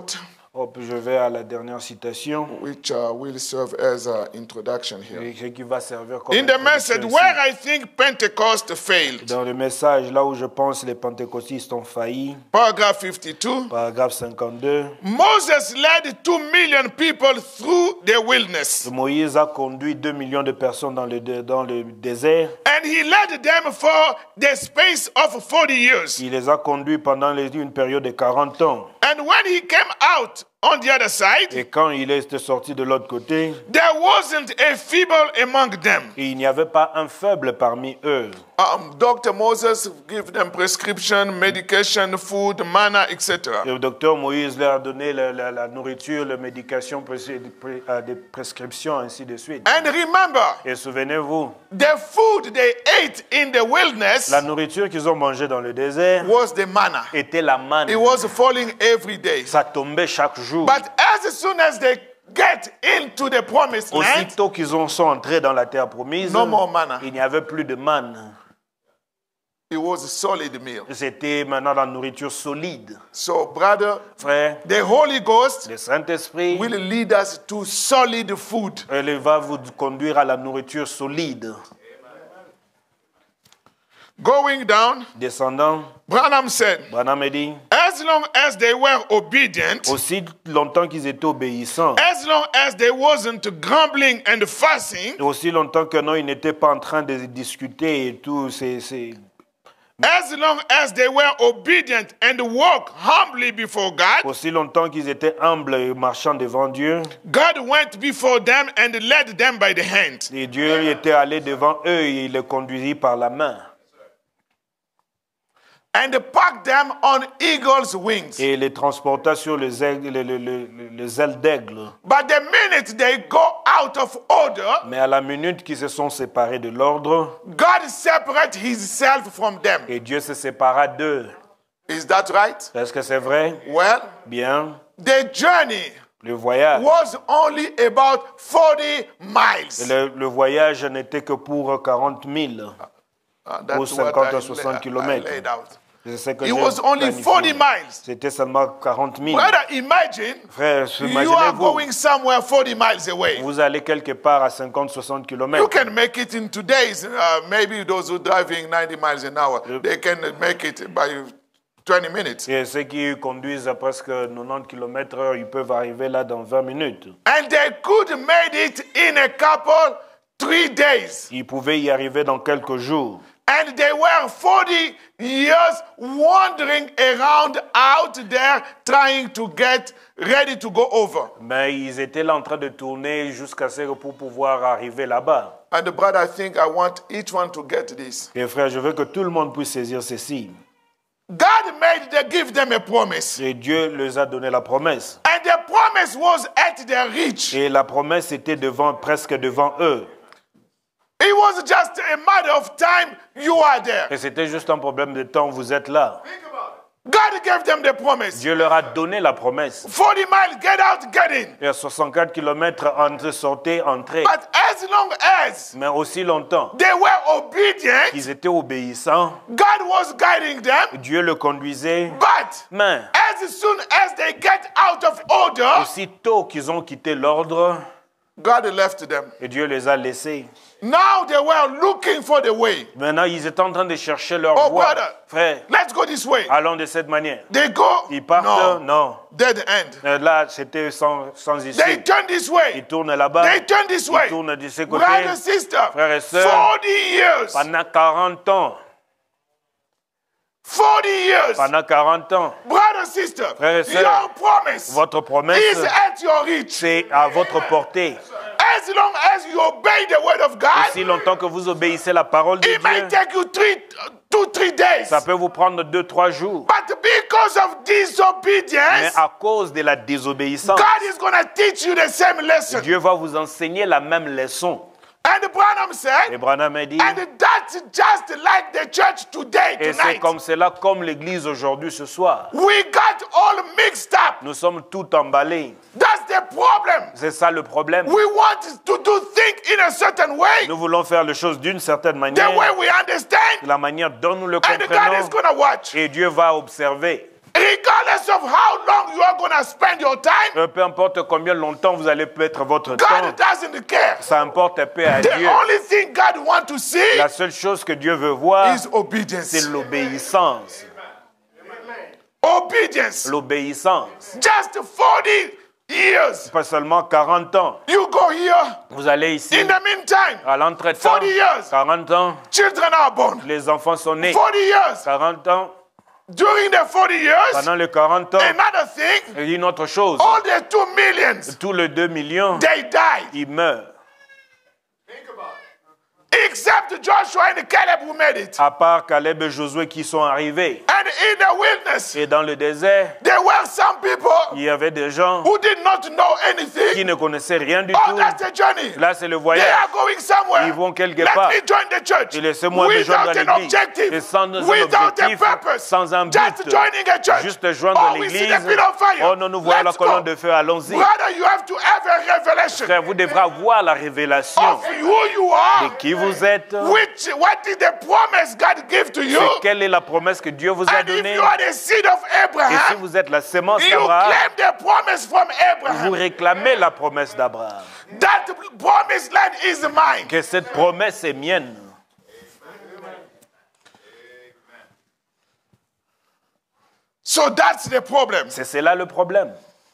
Hop, je vais à la dernière citation, which uh, will serve as an introduction here. et ce qui va servir comme In the message, introduction where ici. I think Pentecost failed, Dans le message, là où je pense les pentecôtistes ont failli, paragraph fifty-two, paragraphe cinquante-deux, Moses led two million people through the wilderness, Moïse a conduit deux millions de personnes dans le, dé- dans le désert. and he led them for the space of forty years. Il les a conduits pendant les- une période de quarante ans. And when he came out on the other side, Et quand il est sorti de l'autre côté, there wasn't a feeble among them. il n'y avait pas un faible parmi eux. Um, Doctor Moses gave them prescription, medication, food, manna, et cetera. Le docteur Moïse leur a donné la, la- la nourriture, la médication, pré- pré- euh, des prescriptions, ainsi de suite. And remember, Et souvenez-vous, the food they ate in the wilderness la nourriture qu'ils ont mangée dans le désert was the manna. était la manne. It was falling every day. Ça tombait chaque jour. But as soon as they get into the promised land, Aussitôt qu'ils ont- sont entrés dans la terre promise, no more manna. il n'y avait plus de manne. It was a solid meal. C'était maintenant la nourriture solide. So, brother, Frère, the Holy Ghost le Saint-Esprit will lead us to solid food. elle va vous conduire à la nourriture solide. Going down, Descendant, Branham said, Branham a dit, as long as they were obedient, aussi longtemps qu'ils étaient obéissants, as long as they wasn't grumbling and fussing, et aussi longtemps que non, ils n'étaient pas en train de discuter et tout, c'est, c'est, as long as they were obedient and walk humbly before God, aussi longtemps qu'ils étaient humbles et marchant devant Dieu, God went before them and led them by the hand. et Dieu était allé devant eux et il les conduisit par la main. And packed them on eagle's wings. Et les transporta sur les ailes, les, les- les- les ailes d'aigle. But the minute they go out of order, Mais à la minute qu'ils se sont séparés de l'ordre, God separated himself from them. et Dieu se sépara d'eux. Is that right? Est-ce que c'est vrai? Well, Bien. the journey Le voyage, was only about forty miles. le, le voyage n'était que pour quarante mille. Uh, Ou that's what cinquante I, à soixante la- I kilomètres. laid out. C'est ce que It j'ai was only planifié. forty miles. C'était seulement quarante mille. Brother, imagine Frère, you are imaginez-vous, going somewhere forty miles away. vous allez quelque part à cinquante à soixante You kilomètres. can make it in two days. Uh, maybe those who driving ninety miles an hour, they can make it by twenty minutes. Et ceux qui conduisent à presque quatre-vingt-dix kilomètres heure, ils peuvent arriver là dans vingt minutes. And they could made it in a couple, three days. Ils pouvaient y arriver dans quelques jours. And they were forty years wandering around out there trying to get ready to go over. Mais ils étaient là en train de tourner jusqu'à ce que pour pouvoir arriver là-bas. And the brother, I think I want each one to get this. Et frère, je veux que tout le monde puisse saisir ceci. God made them give them a promise. Et Dieu leur a donné la promesse. And the promise was at their reach. Et la promesse était devant, presque devant eux. It was just a matter of time you are there. Et c'était juste un problème de temps, vous êtes là. God gave them the promise. Dieu leur a donné la promesse. forty miles, get out, get in. Et à soixante-quatre kilomètres, entre, sortez, entrez. But as long as Mais aussi longtemps they were obedient, qu'ils étaient obéissants, God was guiding them. Dieu le conduisait. But Mais as soon as they get out of order, aussitôt qu'ils ont quitté l'ordre, God left them. et Dieu les a laissés. Now they were looking for the way. Maintenant, ils étaient en train de chercher leur Oh, voie. brother. Frère, Let's go this way. allons de cette manière. They go. Ils partent, No. non. Dead end. Euh, Là, c'était sans, sans issue. They turn this Ils way. tournent là-bas. They turn this Ils way. tournent de ce côté. Brother, sister. Frères et sœurs, forty years. pendant quarante ans. forty years. Pendant quarante ans. Brother, sister. Frères et sœurs, Your promise Votre promesse, is at your reach. c'est à votre portée. As long as you obey the word of God, Aussi longtemps que vous obéissez la parole de it may Dieu, take you three, two, three days. ça peut vous prendre deux, trois jours. But because of Mais disobedience, à cause de la désobéissance, God is going to teach you the same lesson. Dieu va vous enseigner la même leçon. And Branham Et said, Branham a dit, and that's just like the church today, et c'est tonight. comme cela, comme l'Église aujourd'hui, ce soir. We got all mixed up. Nous sommes tout emballés. That's the problem. C'est ça le problème. We want to do things in a certain way, Nous voulons faire les choses d'une certaine the way manière, we understand, de la manière dont nous le and God is comprenons, going to watch. et Dieu va observer. regardless of how long you are going to spend your time, Euh, Peu importe combien longtemps vous allez mettre votre God temps, doesn't care. ça importe peu à The Dieu. only thing God wants to see La seule chose que Dieu veut voir, is obedience. c'est l'obéissance. Obedience. L'obéissance. Just forty years. Pas seulement quarante ans. You go here. Vous allez ici, In the meantime, à l'entretemps, forty years. quarante ans, Children are born. les enfants sont nés. forty years. quarante ans, During the forty years, pendant les quarante ans, another thing, il y a une autre chose. all the two millions, Tous les deux millions, they died. ils meurent. Except Joshua and Caleb who made it. À part Caleb et Josué qui sont arrivés. And in the wilderness, Et dans le désert, there were some people il y avait des gens who did not know qui anything. ne connaissaient rien du Oh, tout. that's the journey. Là, c'est le They voyage. are going somewhere. Ils vont quelque Let part. me join the church. Et laissez-moi me Without joindre à an l'église. objective. Et sans un Without a objectif, purpose. sans un but. Just joining a church. Juste joindre Oh, we see l'église. the pit of fire. Oh non, nous voyons la Let's go. colonne de feu, allons-y. Brother, you have to have a revelation Frère, vous devrez avoir la révélation of who you are. de qui vous êtes. Which, what did the promise God give to you? C'est quelle est la promesse que Dieu vous a And if donnée. you are the seed of Et si Abraham, vous êtes la sémence you d'Abraham, claim the promise from vous Abraham. réclamez la promesse d'Abraham. That promised land is mine. Que cette promesse est mienne. So that's the problem. C'est cela le problème.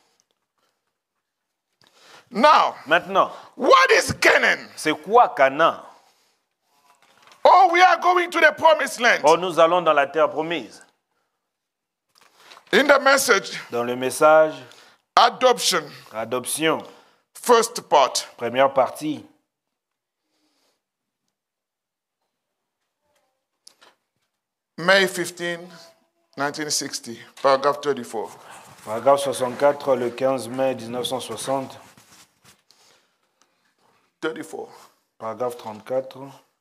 Now, Maintenant, what is Canaan? c'est quoi Canaan? Oh, we are going to the promised land. Oh, nous allons dans la terre promise. In the message, Dans le message, adoption, adoption, first part. première partie. May fifteenth, nineteen sixty, paragraph thirty-four. Paragraphe soixante-quatre, le quinze mai mille neuf cent soixante. thirty-four. Paragraphe trente-quatre.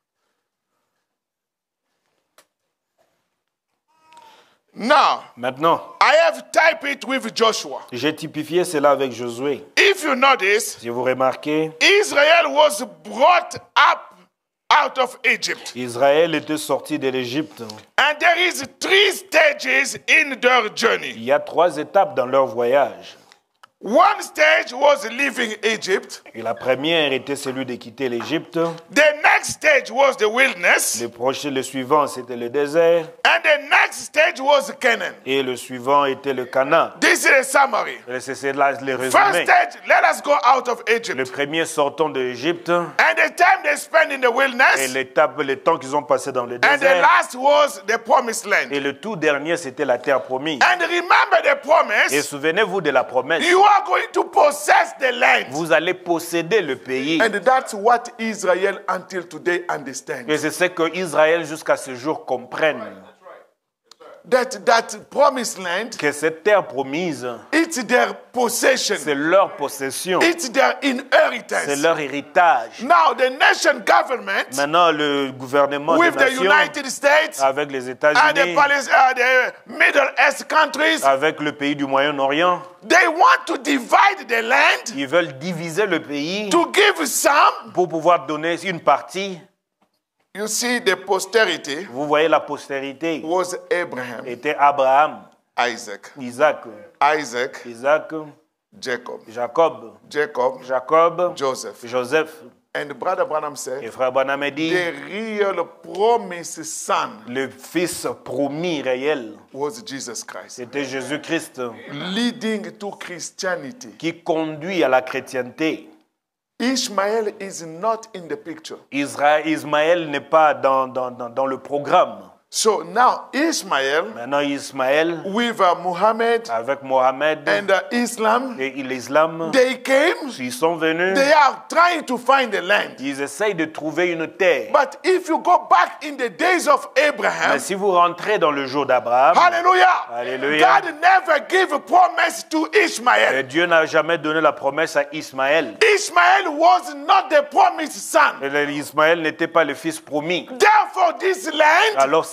Now, Maintenant, I have typed it with Joshua. j'ai typifié cela avec Josué. If you notice, Si vous remarquez, Israel was brought up out of Egypt. Israël était sorti de l'Égypte. And there is three stages in their journey. Il y a trois étapes dans leur voyage. One stage was leaving Egypt. Et la première était celui de quitter l'Égypte. The next stage was the wilderness. Le prochain, le suivant, c'était le désert. And the next stage was Canaan. Et le suivant était le Canaan. This is a summary. Et c'est c'est là le First résumé. stage, let us go out of Le Egypt. premier sortant de l'Égypte. And the time they spent in the Et wilderness. l'étape, le temps qu'ils ont passé dans le And the désert. last was the promised land. Et le tout dernier, c'était la terre promise. And remember the Et promise. souvenez-vous de la promesse. You are going to possess the land. Vous allez posséder le pays. And that's what Israel until today understands. Et c'est ce que Israël jusqu'à ce jour comprenne. That that promised land, Que cette terre promise, it's their possession. c'est leur possession. It's their C'est inheritance. leur héritage. Now the nation government Maintenant, le gouvernement des with the nations, United States avec les and the, États-Unis, Palis- uh, the Middle East countries, avec le pays du Moyen-Orient, they want to divide the land ils veulent diviser le pays to give some. pour pouvoir donner une partie. You see, the posterity Vous voyez, la postérité was Abraham, était Abraham, Isaac, Isaac, Isaac, Isaac, Jacob, Jacob, Jacob, Jacob, Joseph. Joseph. And Brother Branham Et said, frère Branham a dit, the real promised son le fils promis réel, was Jesus Christ, c'était Jésus-Christ, leading to Christianity. qui conduit à la chrétienté. Ishmael is not in the picture. Israël, Ismaël n'est pas dans, dans, dans, dans le programme. So now Ishmael Maintenant, Ismaël, with uh, Muhammad avec Mohamed and uh, Islam, et l'islam, they came, ils sont venus, they are trying to find the land. ils essayent de trouver une terre. But if you go back in the days of Abraham, Mais si vous rentrez dans le jour d'Abraham, hallelujah, Hallelujah. God never gave a promise to Ishmael. euh, Dieu n'a jamais donné la promesse à Ismaël. Ishmael was not the promised son. Et le- Ismaël n'était pas le fils promis. Therefore, this land Alors ce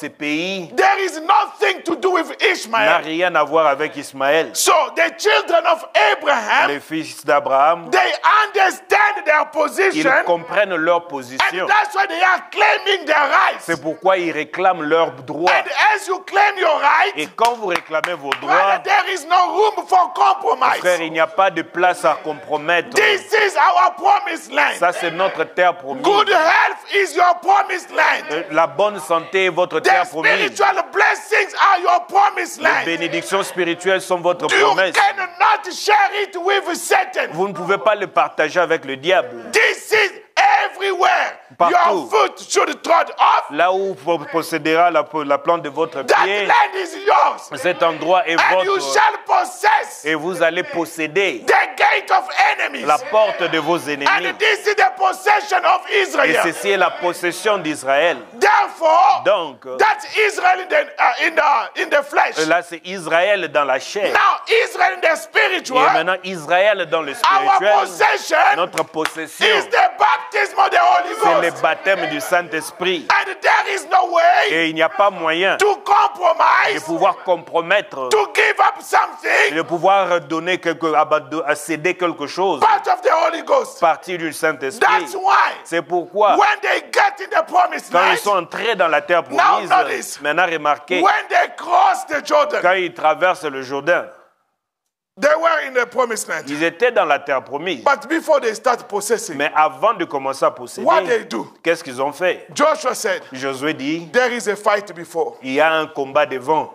pays there is nothing to do with n'a Ishmael. rien à voir avec Ismaël. So the children of Abraham, Les fils d'Abraham, they understand their ils position, comprennent leur and position. that's why they are claiming their rights. C'est pourquoi ils réclament leurs droits. And as you claim your Et rights, quand vous réclamez vos brother, droits, there is no room for compromise. frère, il n'y a pas de place à compromettre. This is our promised land. Ça, c'est notre terre promise. Good health is your promised land. Euh, La bonne santé est votre The terre promise. spiritual blessings are your promised Les land. bénédictions spirituelles sont votre You promesse. cannot share it with Satan. Vous ne pouvez pas le partager avec le diable. This is everywhere. Partout. Your foot should trod off. Là où vous possédera la, la plante de votre That pied, land is yours. cet endroit est And you votre. shall possess Et vous allez posséder the gate of enemies. la porte de vos And ennemis. this is the possession of Et Israel. ceci est la possession d'Israël. Therefore, Donc, that's Israel in the, uh, in the, in the flesh. là, c'est Israël dans la chair. Now, Israel in the Et spiritual, maintenant, Israël dans le our spirituel, possession notre possession, is the baptism of the Holy c'est le Ghost. baptême du Saint-Esprit. And there is no way Et il n'y a pas moyen to de compromise, pouvoir compromettre, to give up something, de pouvoir donner quelque, abado- à céder quelque chose, part of the Holy Ghost. partie du Saint-Esprit. That's why C'est pourquoi, when they get in the promised quand ils land, sont entrés dans la terre Now promise, notice. maintenant remarquez, when they cross the Jordan, quand ils traversent le Jourdain, they were in the promised land. ils étaient dans la terre promise. But before they start possessing, Mais avant de commencer à what they posséder, do, qu'est-ce qu'ils ont fait? Joshua said, Josué dit, there is a fight before. il y a un combat devant.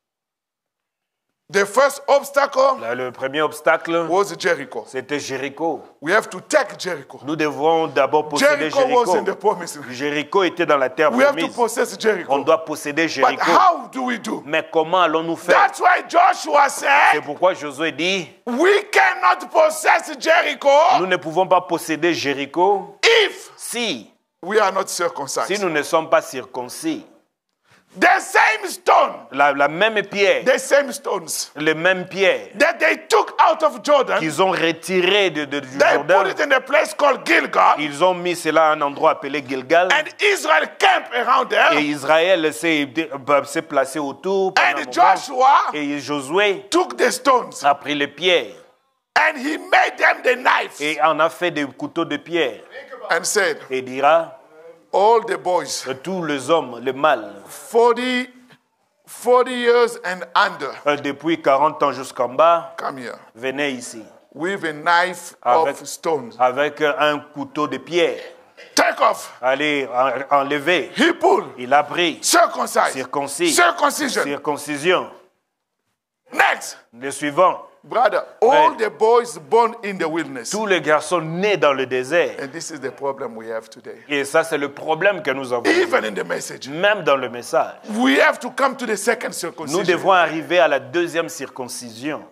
The first obstacle Là, le premier obstacle, was Jericho. c'était Jéricho. We have to take Jericho. Nous devons d'abord posséder Jericho was in the Jéricho. promised land. Jéricho était dans la terre We have to promise. possess On Jericho. doit posséder But Jéricho. how do we do? Mais comment allons-nous faire? That's why Joshua C'est said, pourquoi Josué dit, we cannot possess nous Jericho ne pouvons pas posséder Jéricho if si, we are not si circumcised. nous ne sommes pas circoncis. The same stone, La, la même pierre, the same stones les mêmes pierres that they took out of Jordan, qu'ils ont retirées de, de- du they put Jourdain, it in a place called Gilgal, ils ont mis cela à un endroit appelé Gilgal. and Israel camped around Et there. Israël s'est bah, s'est placé autour. pendant un And moment. Joshua Et Josué took the stones a pris les pierres and he made them the knives et en a fait des couteaux de pierre. and said, Et dira, all the boys, tous les hommes, les mâles, forty, forty years and under, euh, depuis quarante ans jusqu'en bas, come here, venez ici with a knife Avec- of stones. avec euh, un couteau de pierre. Take off. Allez, en- enlever. He pulled. Il a pris. Circumcised. Circoncis. Circumcision. Circoncision. Next. Le suivant, Brother, all Right. the boys born in the wilderness. tous les garçons nés dans le désert. And this is the problem we have today. Et ça, c'est le problème que nous avons. Even in the message. Même dans le message. We have to come to the second Nous circumcision. devons arriver à la deuxième circoncision.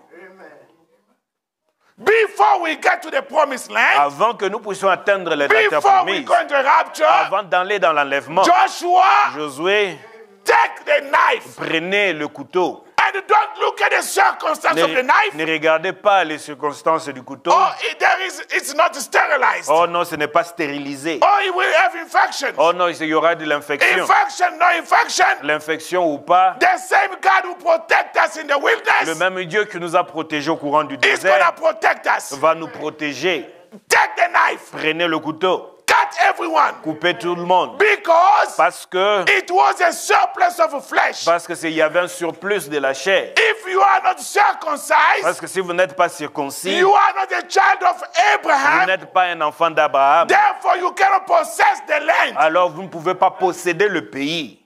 Before we get to the promised land, Avant que nous puissions atteindre la terre before we promise. go into rapture, Avant d'aller dans l'enlèvement. Joshua, Josué, take the knife prenez le couteau. and don't look at the circumstance Ne, of the knife. ne regardez pas les circonstances du couteau. Or it, there is, it's not sterilized. Oh non, ce n'est pas stérilisé. Or it will have infection. Oh non, il y aura de l'infection. Infection, no infection. L'infection ou pas, The same God who protect us in the le wilderness même Dieu qui nous a protégés au courant du is going désert to protect us. va nous protéger. Take the knife. Prenez le couteau, Cut everyone. coupez tout le monde. Because Parce que, it was a surplus of flesh. parce que s'il y avait un surplus de la chair. If you are not circumcised, Parce que si vous n'êtes pas circoncis, you are not a child of vous Abraham. n'êtes pas un enfant d'Abraham. Therefore, you cannot possess the land. Alors vous ne pouvez pas posséder le pays.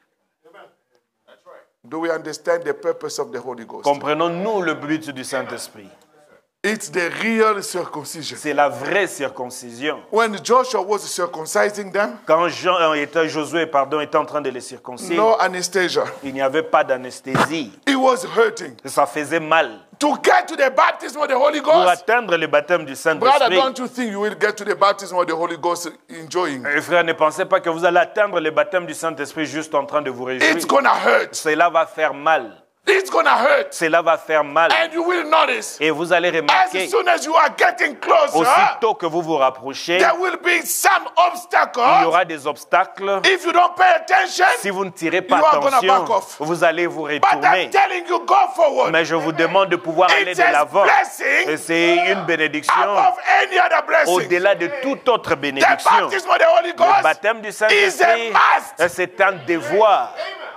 Do we understand the purpose of the Holy Ghost? Comprenons-nous le but du Saint-Esprit? It's the real circumcision. C'est la vraie circoncision. When Joshua was circumcising them, Quand Jean, était, Josué pardon, était en train de les circoncire, no anesthesia. il n'y avait pas d'anesthésie. It was hurting. Ça faisait mal. To get to the baptism of the Holy Pour Ghost, atteindre le baptême du brother, Saint-Esprit, don't you think you will get to the baptism of the Holy Ghost enjoying? et frère, ne pensez pas que vous allez atteindre le baptême du Saint-Esprit juste en train de vous réjouir. It's gonna hurt. Cela va faire mal. It's gonna hurt. Cela va faire mal. And you will notice, Et vous allez as remarquer, soon as you are getting closer, aussitôt que vous vous rapprochez, there will be some il y obstacles. aura des obstacles. If you don't pay attention, Si vous ne tirez pas you are gonna attention, back off. vous allez vous but I'm retourner. telling you, go forward. Mais je vous demande de pouvoir aller It's de a l'avant. blessing Et c'est une bénédiction above any other blessing. au-delà de toute autre The bénédiction. baptism of the Holy Le Ghost baptême du is Saint-Esprit, a must. c'est un devoir.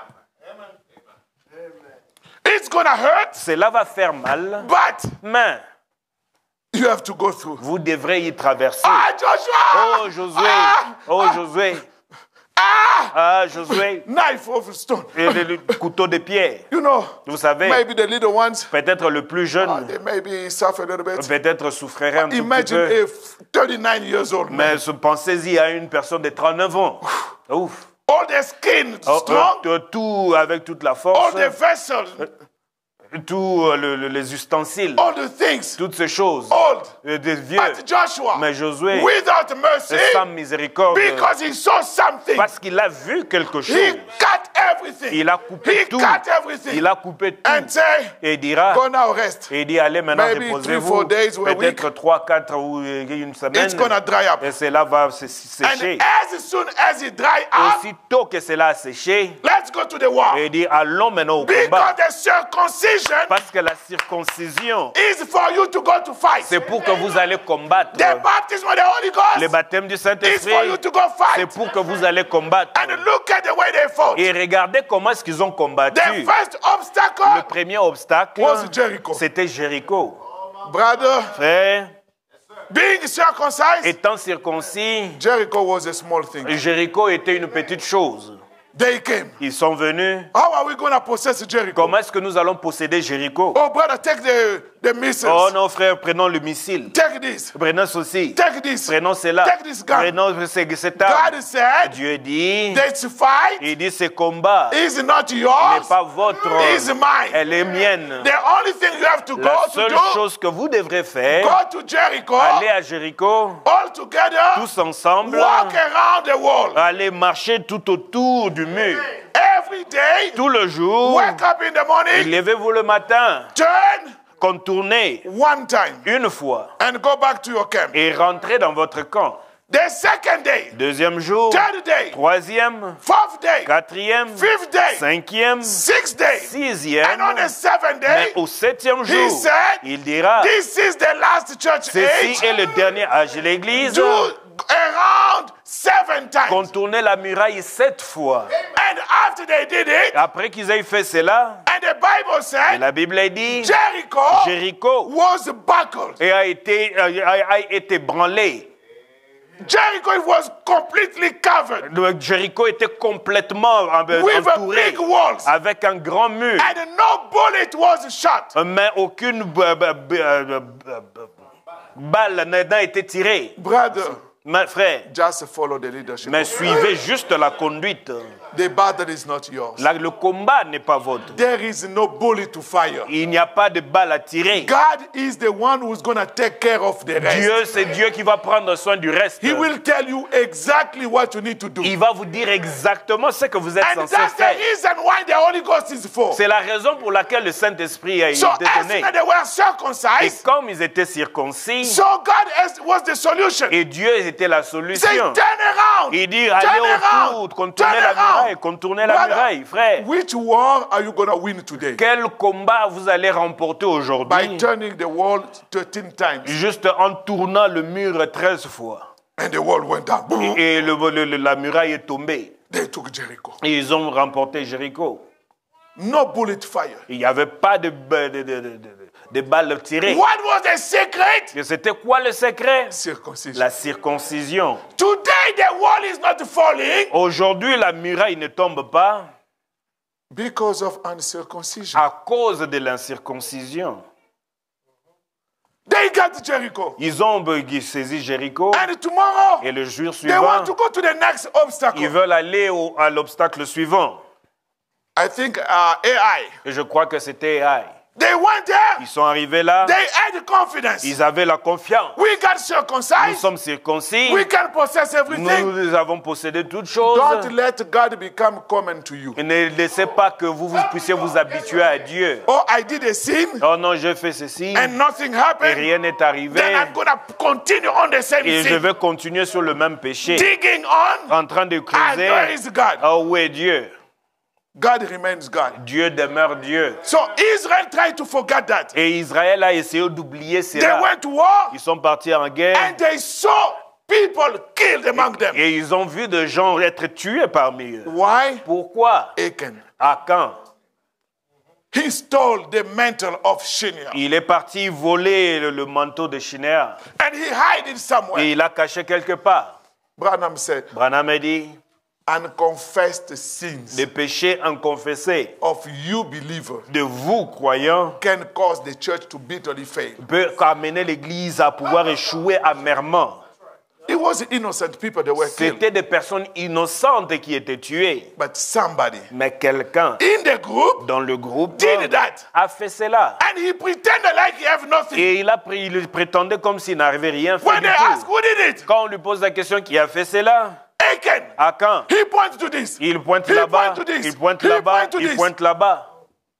It's gonna hurt, Cela va faire mal, but mais you have to go through. vous devrez y traverser. Ah, Joshua! Oh Josué, Ah! oh Josué, Ah! ah Josué, Knife of stone. et le, le couteau de pierre. You know, Vous savez, maybe the little ones, peut-être le plus uh, jeune, they maybe suffer a little bit. peut-être souffrirait un tout petit Imagine peu. a thirty-nine years old man. Mais pensez-y à une personne de trente-neuf ans. Ouf. All the skin Oh, strong, euh, tout avec toute la all force, the vessels, tous euh, le- le- les ustensiles, all the things, toutes ces choses, old. euh, des vieux. But Joshua, Mais Josué, without mercy, sans miséricorde, because he saw something, parce qu'il a vu quelque he chose, cut everything. il a coupé He tout, cut everything. il a coupé tout, And say, et il dira, go now rest. et il dit, allez maintenant Maybe three, reposez-vous, four days or a peut-être trois, quatre ou euh, une semaine, It's gonna dry up. et cela va se sécher. And as soon as it dry up, Aussitôt que cela a séché, let's go to the war. et il dit, allons maintenant au Because combat, the circumcision parce que la circoncision, is for you to go to fight. c'est pour que vous allez combattre. The baptism of the Holy Le Ghost baptême du is for you Saint-Esprit, to go c'est fight. pour que vous allez combattre. And look at the way they fought. Et regardez comment est-ce qu'ils ont combattu. The first Le obstacle premier obstacle, was Jericho. c'était Jéricho. Brother, Frère, being circumcised, étant circoncis, Jericho was a small thing. Jéricho était une petite chose. They came. Ils sont venus. How are we going to possess Jericho? Comment est-ce que nous allons posséder Jéricho? Oh, brother, take the, the missiles. Oh non, frère, prenons le missile. Take this. Prenons ceci. Take this. Prenons cela. Take this gun. Prenons ce- cette arme. God said, Dieu dit, this fight il dit, ce combat is not n'est yours, pas votre, is mine. elle est mienne. The only thing you have to La go to seule do, chose que vous devrez faire, go to Jericho, aller à Jéricho, all together, tous ensemble, walk around the wall. aller marcher tout autour du mur. Every day, Tout le jour, wake up in the morning, levez-vous le matin, turn contournez one time, une fois and go back to your camp. et rentrez dans votre camp. The second day, Deuxième jour, third day, troisième, fourth day, quatrième, fifth day, cinquième, sixth day, sixième, and on the seventh mais day, au septième he jour, said, il dira, this is the last church ceci age. est le dernier âge de l'Église. Do around seven times. Contourner la muraille sept fois. And after they did it, Après qu'ils aient fait cela, and the Bible et said, la Bible a dit, Jericho Jéricho was buckled. et a été, a, a- a été branlé. Jericho was completely covered Donc, Jéricho était complètement en- with a entouré big walls, avec un grand mur, and no bullet was shot. mais aucune b- b- b- b- b- balle n'a été tirée. Brother, Mais frère, just follow the leadership. mais suivez juste la conduite. The battle is not yours. Là, le combat n'est pas votre. There is no bullet to fire. Il n'y a pas de balle à tirer. God is the one who's going to take care of the rest. Dieu, c'est Dieu qui va prendre soin du reste. He will tell you exactly what you need to do. Il va vous dire exactement ce que vous êtes And censé that's the faire. reason why the Holy Ghost is for. C'est la raison pour laquelle le Saint-Esprit a été So as donné. soon as they were Et circumcised, comme ils étaient circoncis, so God has- was the solution. et Dieu était la Say, solution. turn around. Il dit, Turn allez around. autour, contournez Turn la around. muraille, contournez la Brother, muraille, frère. which war are you going to win today? Quel combat vous allez remporter By aujourd'hui? turning the wall thirteen times. Juste en tournant le mur treize fois. And the wall went down. Boom. Et le- le- le- la muraille est tombée. They took Jericho. Et ils ont remporté Jéricho. No bullet fire. Il n'y avait pas de, de, de, de- de- de balles tirées. What was the secret? Et c'était quoi le secret? Circumcision. La circoncision. Today the wall is not falling Aujourd'hui, la muraille ne tombe pas because of uncircumcision. à cause de l'incirconcision. They got Jericho. Ils ont euh, saisi Jéricho And tomorrow, et le jour they want suivant, to go to the next ils obstacle. veulent aller au- à l'obstacle suivant. I think uh, A I. Et je crois que c'était A I. They went there. Ils sont arrivés là. They had confidence. Ils avaient la confiance. We got Nous circumcised. sommes circoncis. We can possess Nous, everything. nous avons possédé toutes choses. Don't let God become common to you. Et ne laissez pas que vous, vous puissiez vous habituer à Dieu. Oh, I did a sin Oh non, j'ai fait ceci and nothing et happened. rien n'est arrivé. Then I'm going to continue on the same Et je sin. vais continuer sur le même péché. Digging on. En train de And creuser. where is God? Oh, où est Dieu? God remains God. Dieu demeure Dieu. So Israel tried to forget that. Et Israël a essayé d'oublier They cela. went to war Ils sont partis en guerre. and they saw people killed among them. Et ils ont vu des gens être tués parmi eux. Why? Pourquoi? Achan. Akan, He stole the mantle of Shinear il est parti voler le, le manteau de Shinéa. and he hid it somewhere. Et il l'a caché quelque part. Branham said, Branham a dit, unconfessed sins les péchés inconfessés of you believers de vous, croyants, can cause the church to bitterly fail. peut amener l'Église à pouvoir échouer amèrement. It was innocent people that were killed, C'était des personnes innocentes qui étaient tuées. but somebody Mais quelqu'un in the group dans le groupe did that. a fait cela. And he pretended like he have nothing. Et il, a pris, il prétendait comme s'il n'arrivait rien fait When du they ask tout. who did it, Quand on lui pose la question qui a fait cela, Achan, Akan, he points to this. il pointe He là-bas, point to this. il pointe He là-bas, point to il this. pointe là-bas.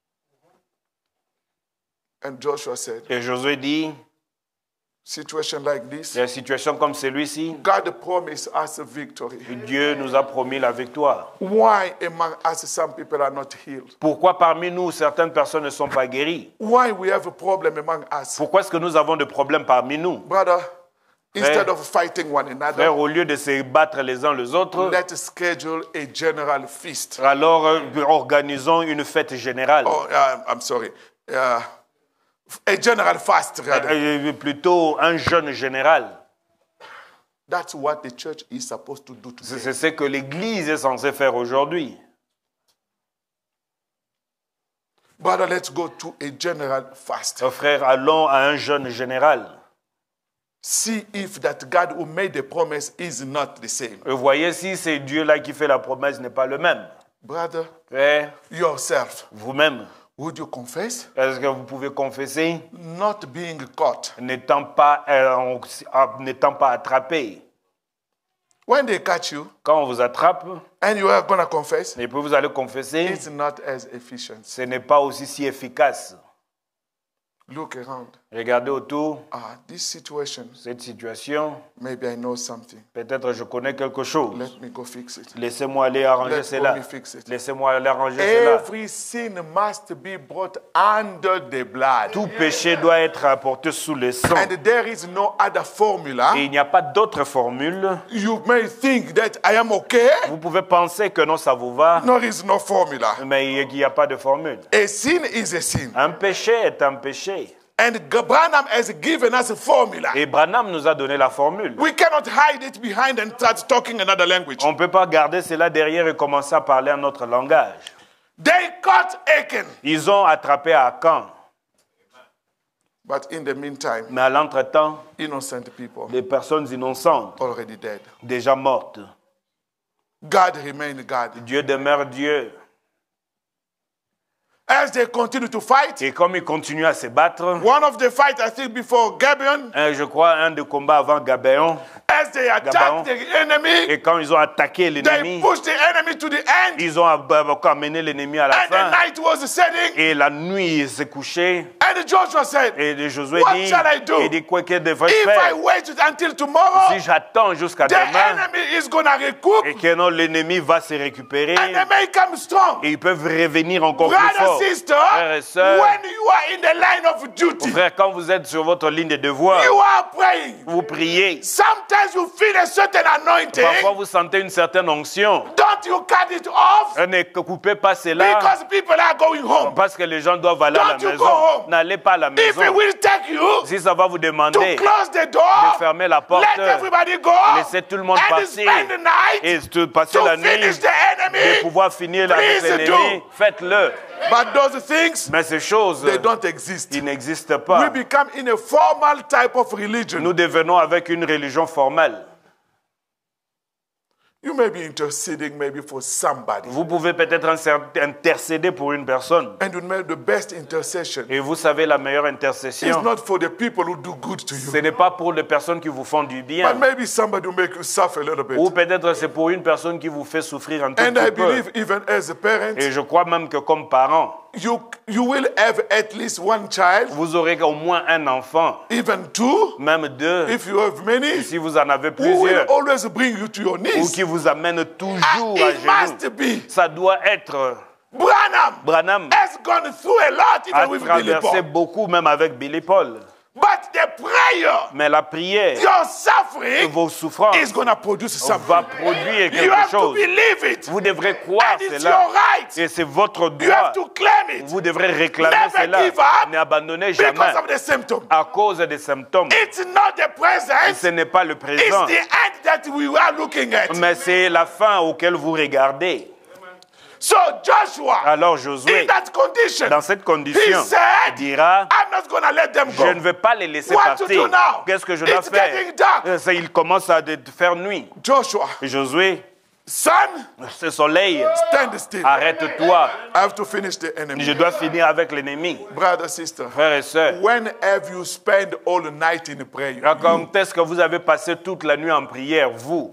And Joshua said, Et Josué dit, situation like this, des situations comme celui-ci, God promised us a victory. Dieu nous a promis la victoire. Why among us some people are not healed? Pourquoi parmi nous, certaines personnes ne sont pas guéries? Why we have a problem among us? Pourquoi est-ce que nous avons des problèmes parmi nous? Brother, instead Frère. of fighting one Frère, another, au lieu de se battre les uns les autres, let's schedule a general feast. alors euh, organisons une fête générale. Oh, uh, I'm sorry. Uh, a general fast, rather. Euh, plutôt un jeûne général. That's what the church is supposed to do C'est today. c'est ce que l'Église est censée faire aujourd'hui. Brother, let's go to a general fast. Oh, frère, allons à un jeûne général. See if that God who made the promise is not the same. Vous voyez, si c'est Dieu-là qui fait la promesse n'est pas le même. Brother, Frère, yourself, vous-même, would you confess? est-ce que vous pouvez confesser Not being caught. n'étant pas, euh, n'étant pas attrapé? When they catch you Quand on vous attrape, and you are going to confess, et puis vous allez confesser, it's not as efficient. ce n'est pas aussi si efficace. Look around. Regardez autour, Ah, this situation, cette situation, maybe I know something. peut-être je connais quelque chose. Let me go fix it. Laissez-moi aller arranger Let cela. me fix it. Laissez-moi aller arranger cela. Every sin must be brought under the blood. Tout péché doit être apporté sous le sang. And there is no other formula. Et il n'y a pas d'autre formule. You may think that I am okay. Vous pouvez penser que non, ça vous va, There is no formula. mais il n'y a pas de formule. A sin is a sin. Un péché est un péché. And Branham has given us a formula. Et Branham nous a donné la formule. We cannot hide it behind and start talking another language. On ne peut pas garder cela derrière et commencer à parler un autre langage. They caught Achan. Ils ont attrapé Akan. But in the meantime, Mais à l'entretemps, innocent people des personnes innocentes, already dead. déjà mortes. God remained God. Dieu demeure Dieu. As they continue to fight, Et comme ils continuent à se battre, one of the fight, I think before Gabion, un, je crois un des combats avant Gabéon, as they attacked the enemy, et quand ils ont attaqué they l'ennemi, pushed the enemy to the end, ils ont ab- amené l'ennemi à la and the fin. night was setting. Et la nuit s'est couchée. And Joshua said, Et Josué What dit, shall I do? il dit quoi que devrais-je if I faire? wait until tomorrow, Si j'attends jusqu'à the demain, enemy is going to recoup, et que non, l'ennemi va se récupérer, and they may come strong. et ils peuvent revenir encore plus Brother, fort. sister, Frères et sœurs, when you are in the line of duty, frère, quand vous êtes sur votre ligne de devoir, you are praying. vous priez. Sometimes you feel a certain anointing. Parfois, vous sentez une certaine onction. Don't you cut it off Ne coupez pas cela because people are going home. parce que les gens doivent aller à la Don't you maison. go home. N'allez pas à la If maison. it will take you Si ça va vous to demander close the de door, fermer la porte, let everybody go laissez tout le monde and passer spend the night et de passer to la nuit, finish the de enemy. pouvoir finir avec Please l'ennemi, do. faites-le. But those things, Mais ces choses, they don't exist. ils n'existent We pas. become in a formal type of religion. Nous devenons avec une religion formelle. You may be interceding maybe for somebody. Vous pouvez peut-être intercéder pour une personne. And you make the best intercession. Et vous savez, la meilleure It's intercession, not for the people who do good to ce you. n'est pas pour les personnes qui vous font du bien. But maybe somebody will make you suffer a little bit. Ou peut-être c'est pour une personne qui vous fait souffrir un tout And I petit peu. believe even as a parent, Et je crois même que comme parent, you, you will have at least one child, vous aurez au moins un enfant, even two, même deux, if you have many, si vous en avez who will plusieurs, always bring you to your ou knees. qui vous amènent toujours And à it genoux. must be. Ça doit être Branham Branham has gone through a lot a even with Billy traversé Paul. beaucoup, même avec Billy Paul. But the prayer, Mais la prière, your suffering, vos souffrances, is going to produce something. va produire You quelque have to chose. believe it. Vous devrez croire And it's cela. your right. Et c'est votre You droit. have to claim it Vous devrez réclamer Never cela. give up N'abandonnez jamais because of the symptom. à cause des symptômes. It's not the present, Ce n'est pas le it's présent, the end that we are looking at. mais c'est la fin auquel vous regardez. So Joshua, Alors Josué, in that condition, dans cette he condition, said, dira, I'm not going to let them je ne go. vais pas les laisser What to do partir. now? Qu'est-ce que je dois It's faire? getting dark. Euh, c'est- Il commence à de- faire nuit. Joshua, Josué, son, ce soleil, stand still. arrête-toi. I have to finish the enemy. Je dois finir avec l'ennemi. Brother, sister, Frères et sœurs, when have you spent all night in prayer? quand est-ce que vous avez passé toute la nuit en prière, vous?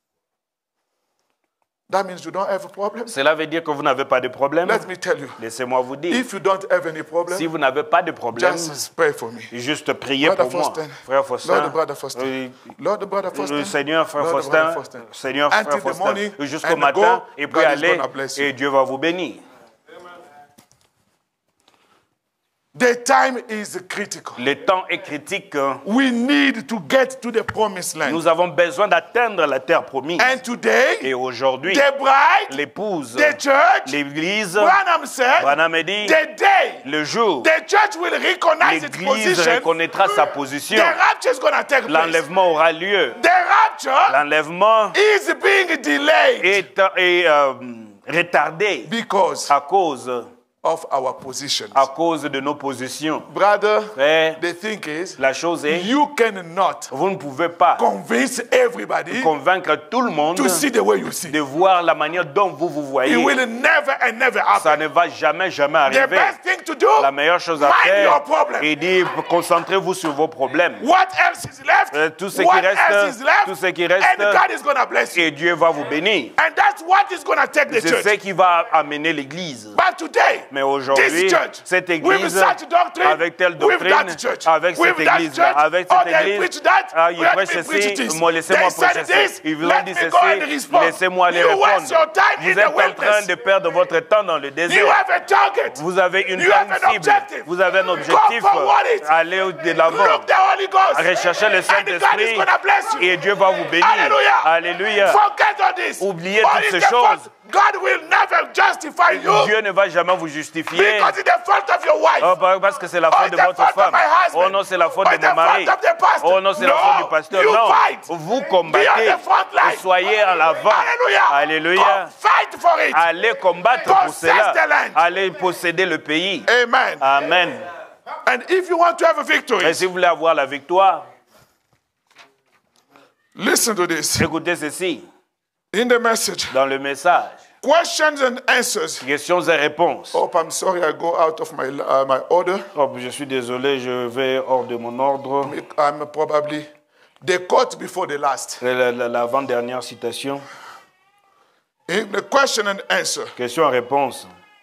That means you don't have a problem. Cela veut dire que vous n'avez pas de problème? Let me tell you, Laissez-moi vous dire. if you don't have any problem, Si vous n'avez pas de problème, just pray for me. juste priez Brother pour moi. Faustin, Frère Faustin, Lord, Brother Faustin, oui, Lord, Brother Faustin, le Seigneur, Frère Lord, Faustin, Brother Faustin. Seigneur, Until Frère the Faustin, morning, jusqu'au and matin, go, et puis God is allez, gonna bless you. et Dieu va vous bénir. The time is critical. Le temps est critique. We need to get to the promised land. Nous avons besoin d'atteindre la terre promise. And today, Et aujourd'hui, the bride, l'épouse, the church, l'Église, Branham said, Branham a dit, the day le jour, the church will recognize its l'Église position, reconnaîtra sa the position. rapture is going to take place. L'enlèvement aura lieu. The rapture L'enlèvement is being delayed est, est, euh, retardé because à cause, of our positions. à cause de nos positions. Brother, Frère, the thing is, la chose est, you cannot vous ne pouvez pas convince everybody convaincre tout le monde to see the way you see. de voir la manière dont vous vous It voyez. will never and never Ça happen. ne va jamais, jamais The arriver. best thing to do, La meilleure chose à mind faire your problem. est de concentrez-vous sur vos problèmes. What else is left? Euh, tout ce qui What reste, else is left? tout ce qui reste, And God is going to bless you. et Dieu va vous bénir. And that's what is going to take the C'est church. ce qui va amener l'Église. But today, Mais aujourd'hui, this church, cette with Église, such doctrine, avec telle with doctrine, that church, avec with cette that Église, church, avec oh, cette they Église, preach that, ah, ils let prêchent me preach ceci, this. moi laissez-moi They said prêcher this, ça. Ils vous ont let dit me go and ceci, respond. laissez-moi aller You waste your répondre. time in Vous the êtes en train wilderness. de perdre votre temps dans le You désert. have a target. Vous avez une You have grande an cible. objective. Vous avez un Go objectif. forward it. Allez de l'avant. Look the Holy Ghost. Recherchez le And God is Saint-Esprit going to bless you. et Dieu va vous bénir. Alléluia. Alléluia. Forget all this. Oubliez All toutes is ces the fault. choses. God will never justify you Dieu ne va jamais vous justifier. because it's the fault of your wife. Oh, parce que c'est la Or faute it's de the votre fault of femme. my husband. Oh non, c'est la faute Or de it's the mon mari. fault of the pastor. Oh non, c'est la faute du pasteur. You Non, fight. vous Be on combattez. the front line. Soyez en avant. Alléluia. Alléluia. Go fight for it. Allez combattre pour Possess cela. the land. Allez posséder le pays. Amen. Amen. And if you want to have a victory, Et si vous voulez avoir la victoire, listen to this. écoutez ceci In the message, dans le message. questions and answers. Questions et réponses. Oh, I'm sorry, I go out of my uh, my order. Oh, je suis désolé, je vais hors de mon ordre. I'm probably the quote before the last. La- la- L'avant-dernière citation. In the question and answer, Question et réponse.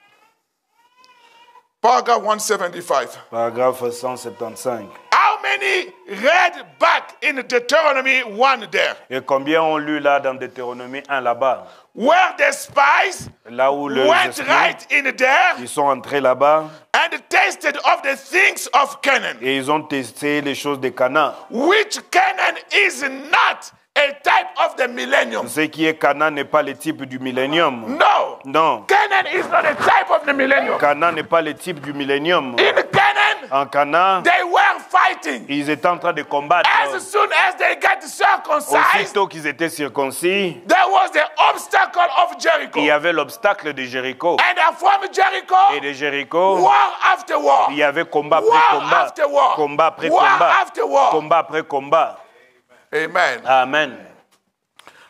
paragraph one seventy-five. Paragraphe cent soixante-quinze. How many read back in Deuteronomy one there? Et combien ont lu là dans Deutéronomie un là-bas? Where the spies Là où les went espions, right in there ils sont entrés là-bas and tasted of the things of Canaan, et ils ont testé les choses de Canaan. which Canaan is not a type of the millennium. Ce qui est Canaan n'est pas le type du millénium. No. Non. Canaan is not a type of the millennium. Canaan n'est pas le type du millénium. In Canaan, En Canaan, they were fighting. ils étaient en train de combattre. As soon as they got circumcised, Aussitôt qu'ils étaient circoncis, there was the obstacle of Jericho. il y avait l'obstacle de Jéricho. And from Jericho, Et de Jéricho, war after war. il y avait combat après War combat. after war. Combat après War combat. after war. Combat après combat. Amen. Amen.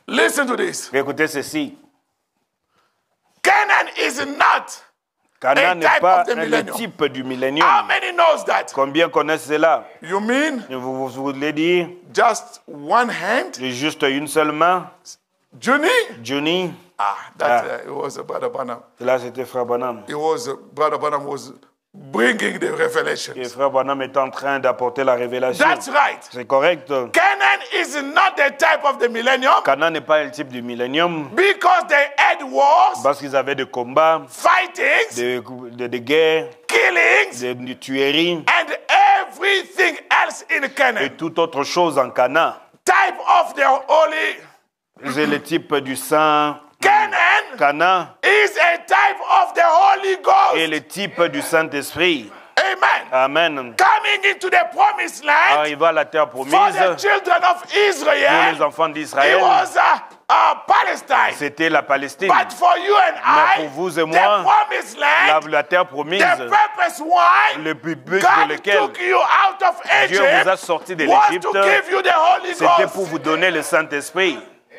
Listen to this. Écoutez ceci. Canaan is not. Canaan A n'est type pas of the un- le millennium. type du millénium. How many knows that? Combien connaissent cela? You mean Vous, vous, vous voulez dire just one hand? juste une seule main? Johnny? Johnny, Ah, that uh, it was uh, Brother Branham. là c'était Frère Branham. It was uh, Brother Branham was bringing the revelations. Et Frère Branham est en train d'apporter la révélation. That's right. C'est correct. Canaan is not the type of the millennium Canaan n'est pas le type du millénium because they had wars, parce qu'ils avaient des combats, fightings, des, des, des guerres, killings, des, des tueries and everything else in et Canaan. toute autre chose en Canaan. Type of the holy C'est le type du sang. Canaan Canaan is a type of the Holy Ghost. est le type du Saint-Esprit. Amen. Amen. Coming into the promised land Arriva à la terre promise for the children of pour les Israel. enfants It d'Israël. was uh, uh, Palestine. C'était la Palestine. But for you and I, pour vous et the moi, promised La, land, la terre promise, the purpose why le but pour God lequel took you out of Dieu vous a Egypt sorti de was l'Égypte, to give you the Holy c'était pour Ghost. vous donner le Saint-Esprit.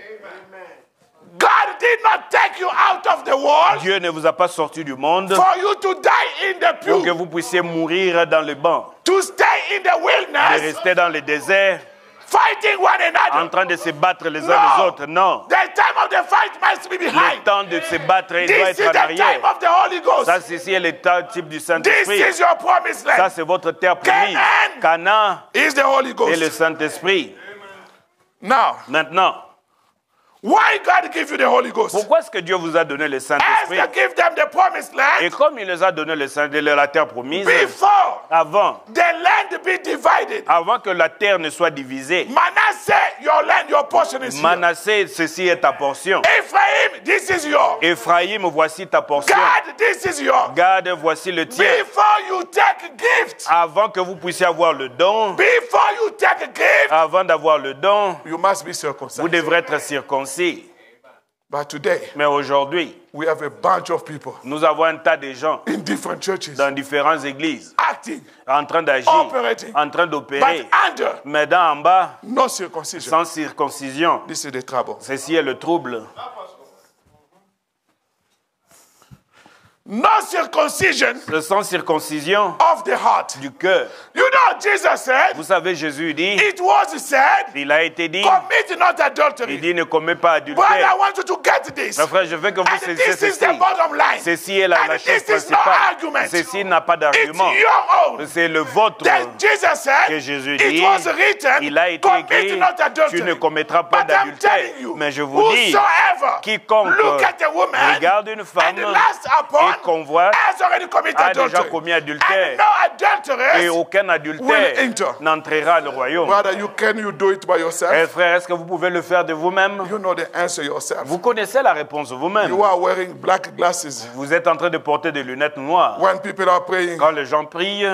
God did not take you out of the world Dieu ne vous a pas sorti du monde for you to die in the pour que pew, vous puissiez mourir dans le banc, to stay in the de wilderness, rester dans le désert, fighting one en another. train de se battre les uns No. les autres. Non. The time of the fight must be Le behind. temps de se battre il doit This is être en the time arrière. of the Holy Ghost. Ça, ceci est le temps type du This Saint-Esprit. is your promised Ça, land. c'est votre terre promise. Canaan Canaan is the Holy et le Ghost. Saint-Esprit. Now, Maintenant, why God give you the Holy Ghost? pourquoi est-ce que Dieu vous a donné le As Saint-Esprit? to give them the promised Et land, comme il les a donné le Saint, la terre promise, before avant, the land be divided, avant que la terre ne soit divisée, Manasseh, your land, your portion is here. Manassé, ceci est ta portion. Ephraim, this is yours. Éphraïm, voici ta portion. God, this is yours. Gad, voici le tien. Before you take gift, Avant que vous puissiez avoir le don, before you take a gift, avant d'avoir le don, you must be vous circumcised. devrez être circoncis. But today, Mais aujourd'hui, we have a bunch of people nous avons un tas de gens in different churches dans différentes églises acting, en train d'agir, Operating. en train but d'opérer, under mais dans en bas, no circumcision. sans circoncision. This is the trouble. Ceci est le trouble. No circumcision Le sans circoncision of the heart. du cœur. You know, Jesus said, Vous savez, Jésus dit, it was said, il a été dit, commit not il adultery. dit ne commets pas But I adultère. want you to get this. Mes frères, je veux que vous And saisiez this is ceci. the bottom line. Ceci est la, And la chose this is no principale. argument. Ceci n'a pas It's d'argument. your own. C'est le vôtre. Then Jesus said, Que Jésus it dit, was written, il a été commit écrit, not tu adultery. ne commettras pas But I'm d'adultère. telling you, Mais je vous dis, whosoever quiconque look at a woman regarde une femme and lust upon et convoite has already committed a déjà adultery. commis adultère. And no adulteress. Et aucun will adultère enter. n'entrera dans le royaume. Brother, you can you do it by yourself? Eh, frère, est-ce que vous pouvez le faire de vous-même? You know the answer yourself. Vous connaissez la réponse vous-même. You are wearing black glasses Vous êtes en train de porter des lunettes noires. when people are praying. Quand les gens prient,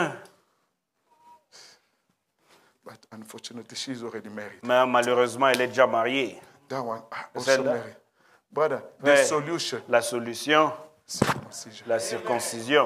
But unfortunately, she's already married. mais malheureusement, elle est déjà mariée. That one ah, also Celle-là. married. Brother, the Ouais. solution, La solution, circumcision. la circoncision.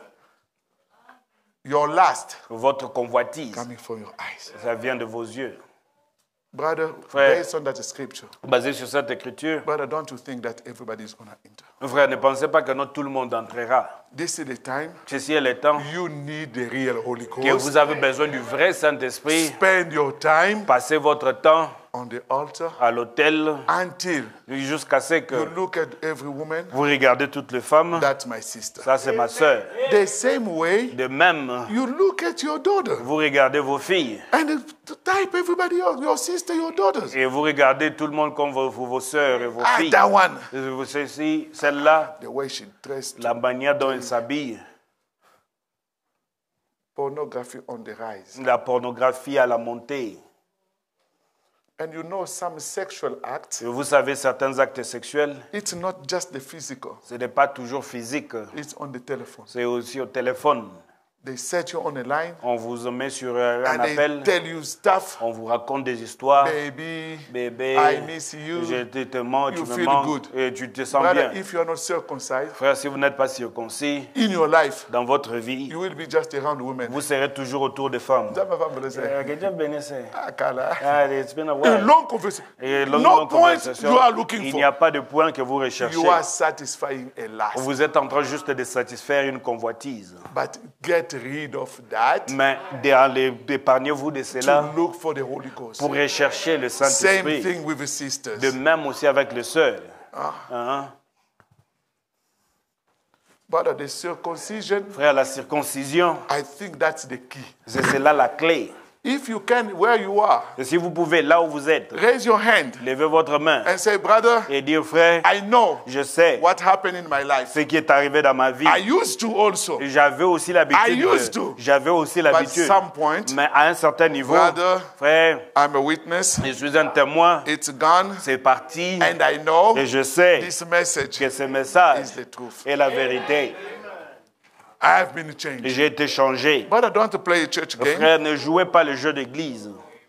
Your lust Votre convoitise, coming from your eyes. ça vient de vos yeux. Brother, Frère. based on that scripture, Basé sur cette écriture, brother, don't you think that everybody is going to enter? frère, ne pensez pas que non, tout le monde entrera. This is the time Ceci est le temps you need the real Holy que Ghost. vous avez besoin du vrai Saint-Esprit. Spend your time Passez votre temps on the altar à l'autel until jusqu'à ce you que look at every woman. vous regardez toutes les femmes. That's my sister. Ça, c'est ma sœur. The same way De même, you look at your daughter vous regardez vos filles and type everybody else, your sister, your daughters. et vous regardez tout le monde comme vos, vos sœurs et vos Ah, filles. that one. Vous ceci, celle-là, The way she dressed, la manière dont elle s'habille, pornography on the rise. la pornographie à la montée. And you know some sexual acts, Et vous savez, certains actes sexuels, it's not just the physical, ce n'est pas toujours physique, it's on the telephone. c'est aussi au téléphone. They set you on a line On vous met sur un and they appel. tell you stuff. On vous raconte des histoires. Baby, Bébé, I miss you. je te, te mens, You tu me feel manques good. et tu te sens Brother, bien. if you are not circumcised Frère, si vous n'êtes pas circoncis in your life, dans votre vie, you will be just around women. vous serez toujours autour des femmes. That my family say, Euh, que Dieu bénisse. "Ah, Kala." Ah, it's been a A while. long conversation. Et longue, No longue point conversation. you are looking Il n'y a for. pas de point que vous recherchez. You are satisfying a lust. Vous êtes en train juste de satisfaire une convoitise. But get rid of that Mais épargnez-vous de cela to look for the Holy Ghost. pour rechercher le Same Saint-Esprit. thing with the sisters. De même aussi avec les sœurs. Ah. Hein? But the circumcision, Frère, la circoncision, I think that's the key. c'est cela la clé. If you can, where you are, Et si vous pouvez, là où vous êtes, raise your hand levez votre main and say, brother, et dire, frère, I know je sais what happened in my life. ce qui est arrivé dans ma vie. I used to also. J'avais aussi l'habitude. I used de- to. J'avais aussi But at l'habitude. some point, Mais à un certain niveau, brother, frère, I'm a witness. je suis un témoin. It's gone. C'est parti. And I know Et je sais this message que ce message is the truth. est la vérité. I have been changed. J'ai été changé. Brother, don't play a church game. Frère, ne jouez pas le jeu d'église.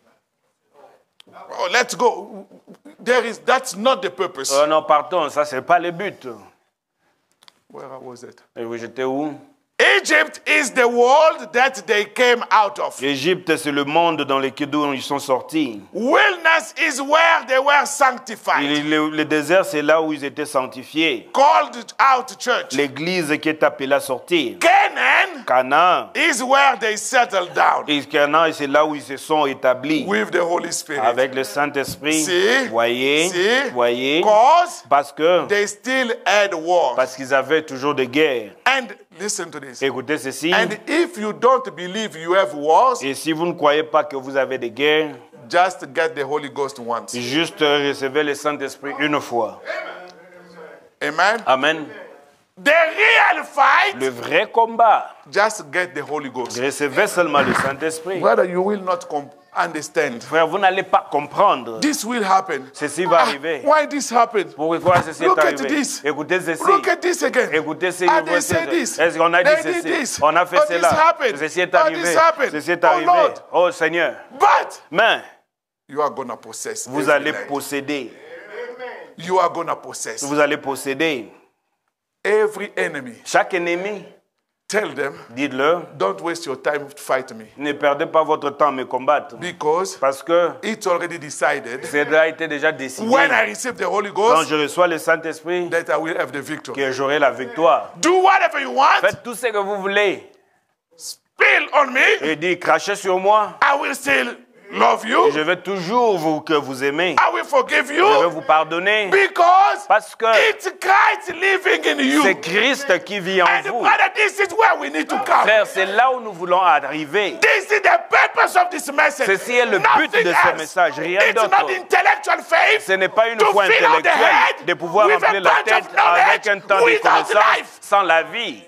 Oh, let's go. There is, that's not the purpose. Oh non, pardon, ça, c'est pas le but. Where was it? Et oui, j'étais où? Egypt is the world that they came out of. L'Égypte, c'est le monde dans lequel d'où ils sont sortis. Wilderness is where they were sanctified. Et le, le désert, c'est là où ils étaient sanctifiés. Called out church. L'église qui est appelée à sortir. Canaan Canaan. is where they settled down Et Canaan, c'est là où ils se sont établis. with the Holy Spirit. Avec le Saint-Esprit. See? Voyez, See? voyez. Because Parce que, they still had war. parce qu'ils avaient toujours des guerres. And listen to this. Écoutez ceci. And if you don't believe you have wars, Et si vous ne croyez pas que vous avez des guerres, just get the Holy Ghost once. juste recevez le Saint-Esprit une fois. Amen. Amen. The real fight, Le vrai combat, just get the Holy Ghost. recevez seulement le Saint-Esprit. Brother, you will not com- understand. Frère, vous n'allez pas comprendre. This will happen. Ceci va Ah, arriver. why this happened? Pourquoi ceci est Look at arrivé? this. Écoutez ceci. Look at this again. Écoutez ceci. Ah, they say this. Est-ce qu'on a dit They did ceci? this. On a fait Oh, this cela. happened. Ceci est Oh, arrivé. this happened. Ceci est Oh, arrivé. Lord. Oh Seigneur. But Mais you are going to possess. vous every allez land. posséder. You are going to possess. Vous allez posséder. Every enemy. Chaque ennemi, Tell them, dites-le, don't waste your time to fight me. ne perdez pas votre temps à me combattre. Because Parce que it's already decided. cela a été déjà décidé. When I receive the Holy Quand Ghost, je reçois le Saint-Esprit, that I will have the victory. que j'aurai la victoire. Do whatever you want. Faites tout ce que vous voulez. Spill on me. Et dites, crachez sur moi. I will still love you. Et je vais toujours vous que vous aimez. I will forgive Je vais you. vous pardonner. Because Parce que it's Christ living in you. c'est Christ qui vit en And vous. brother, this is where we need to come. Frère, c'est là où nous voulons arriver. This is the purpose of this message. Ceci est le but Nothing de ce else. message, rien It's d'autre. not intellectual faith. Ce n'est pas une to foi fill out the intellectuelle head de pouvoir with remplir a la bunch tête of knowledge avec un temps de without connaissance life. sans la vie.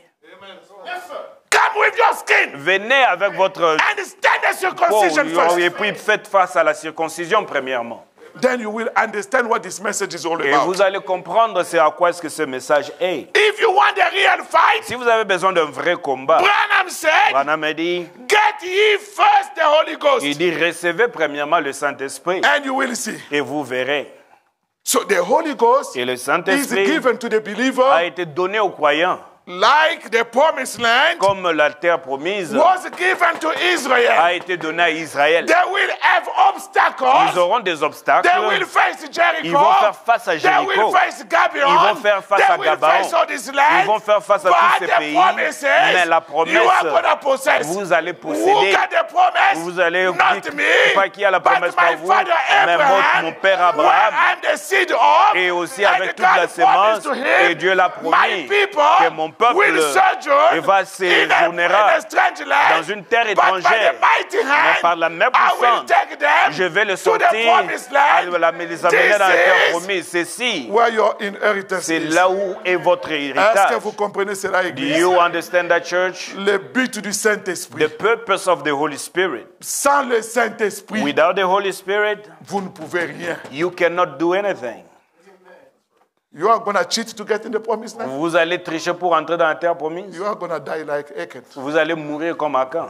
Come with your skin Venez avec votre and stand the peau circumcision first. et puis faites face à la circoncision premièrement. Then you will understand what this message is all Et about. vous allez comprendre c'est à quoi est-ce que ce message est. If you want a real fight, Si vous avez besoin d'un vrai combat, Branham said, Branham a dit, get ye first the Holy Ghost, il dit recevez premièrement le Saint-Esprit and you will see. et vous verrez. So the Holy Ghost Et le is Saint-Esprit given to the a believer été donné aux croyants like the promised land comme la terre promise was given to a Israel. été donnée à Israël. They will have obstacles. Ils auront des obstacles. They will face Jericho. Ils vont faire face à They will Jéricho. face Gabaon. Ils vont faire face They à will Gabaon. face all this land. Ils vont faire face à But tous ces the pays. promises, Mais la you are promesse, gonna possess. vous allez Who posséder. got the promise? Vous allez Not me, pas qui a la but promesse my par vous, father mais votre- Abraham, mon père where Abraham. I'm the seed of, Et aussi and avec toute God la promised sémence, to him, et Dieu l'a my promis people que mon peuple will sojourn et va in a, séjournera in a strange land, dans une terre but by étrangère. the mighty hand, Mais par la main I will puissante, take them je vais le to the sortir promised à land. la, les amener dans la terre This is promise. Ceci, where your inheritance c'est is. là où est votre Est-ce héritage. que vous comprenez cela, Do Église? you understand that, church? Le but du Saint-Esprit. The purpose of the Holy Spirit. Sans le Saint-Esprit, Without the Holy Spirit, vous ne pouvez rien. you cannot do anything. You are going to cheat to get in the promised land. Vous allez tricher pour entrer dans la terre promise. You are going to die like Achan. Vous allez mourir comme Achan.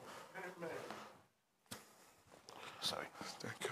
Sorry. Thank you.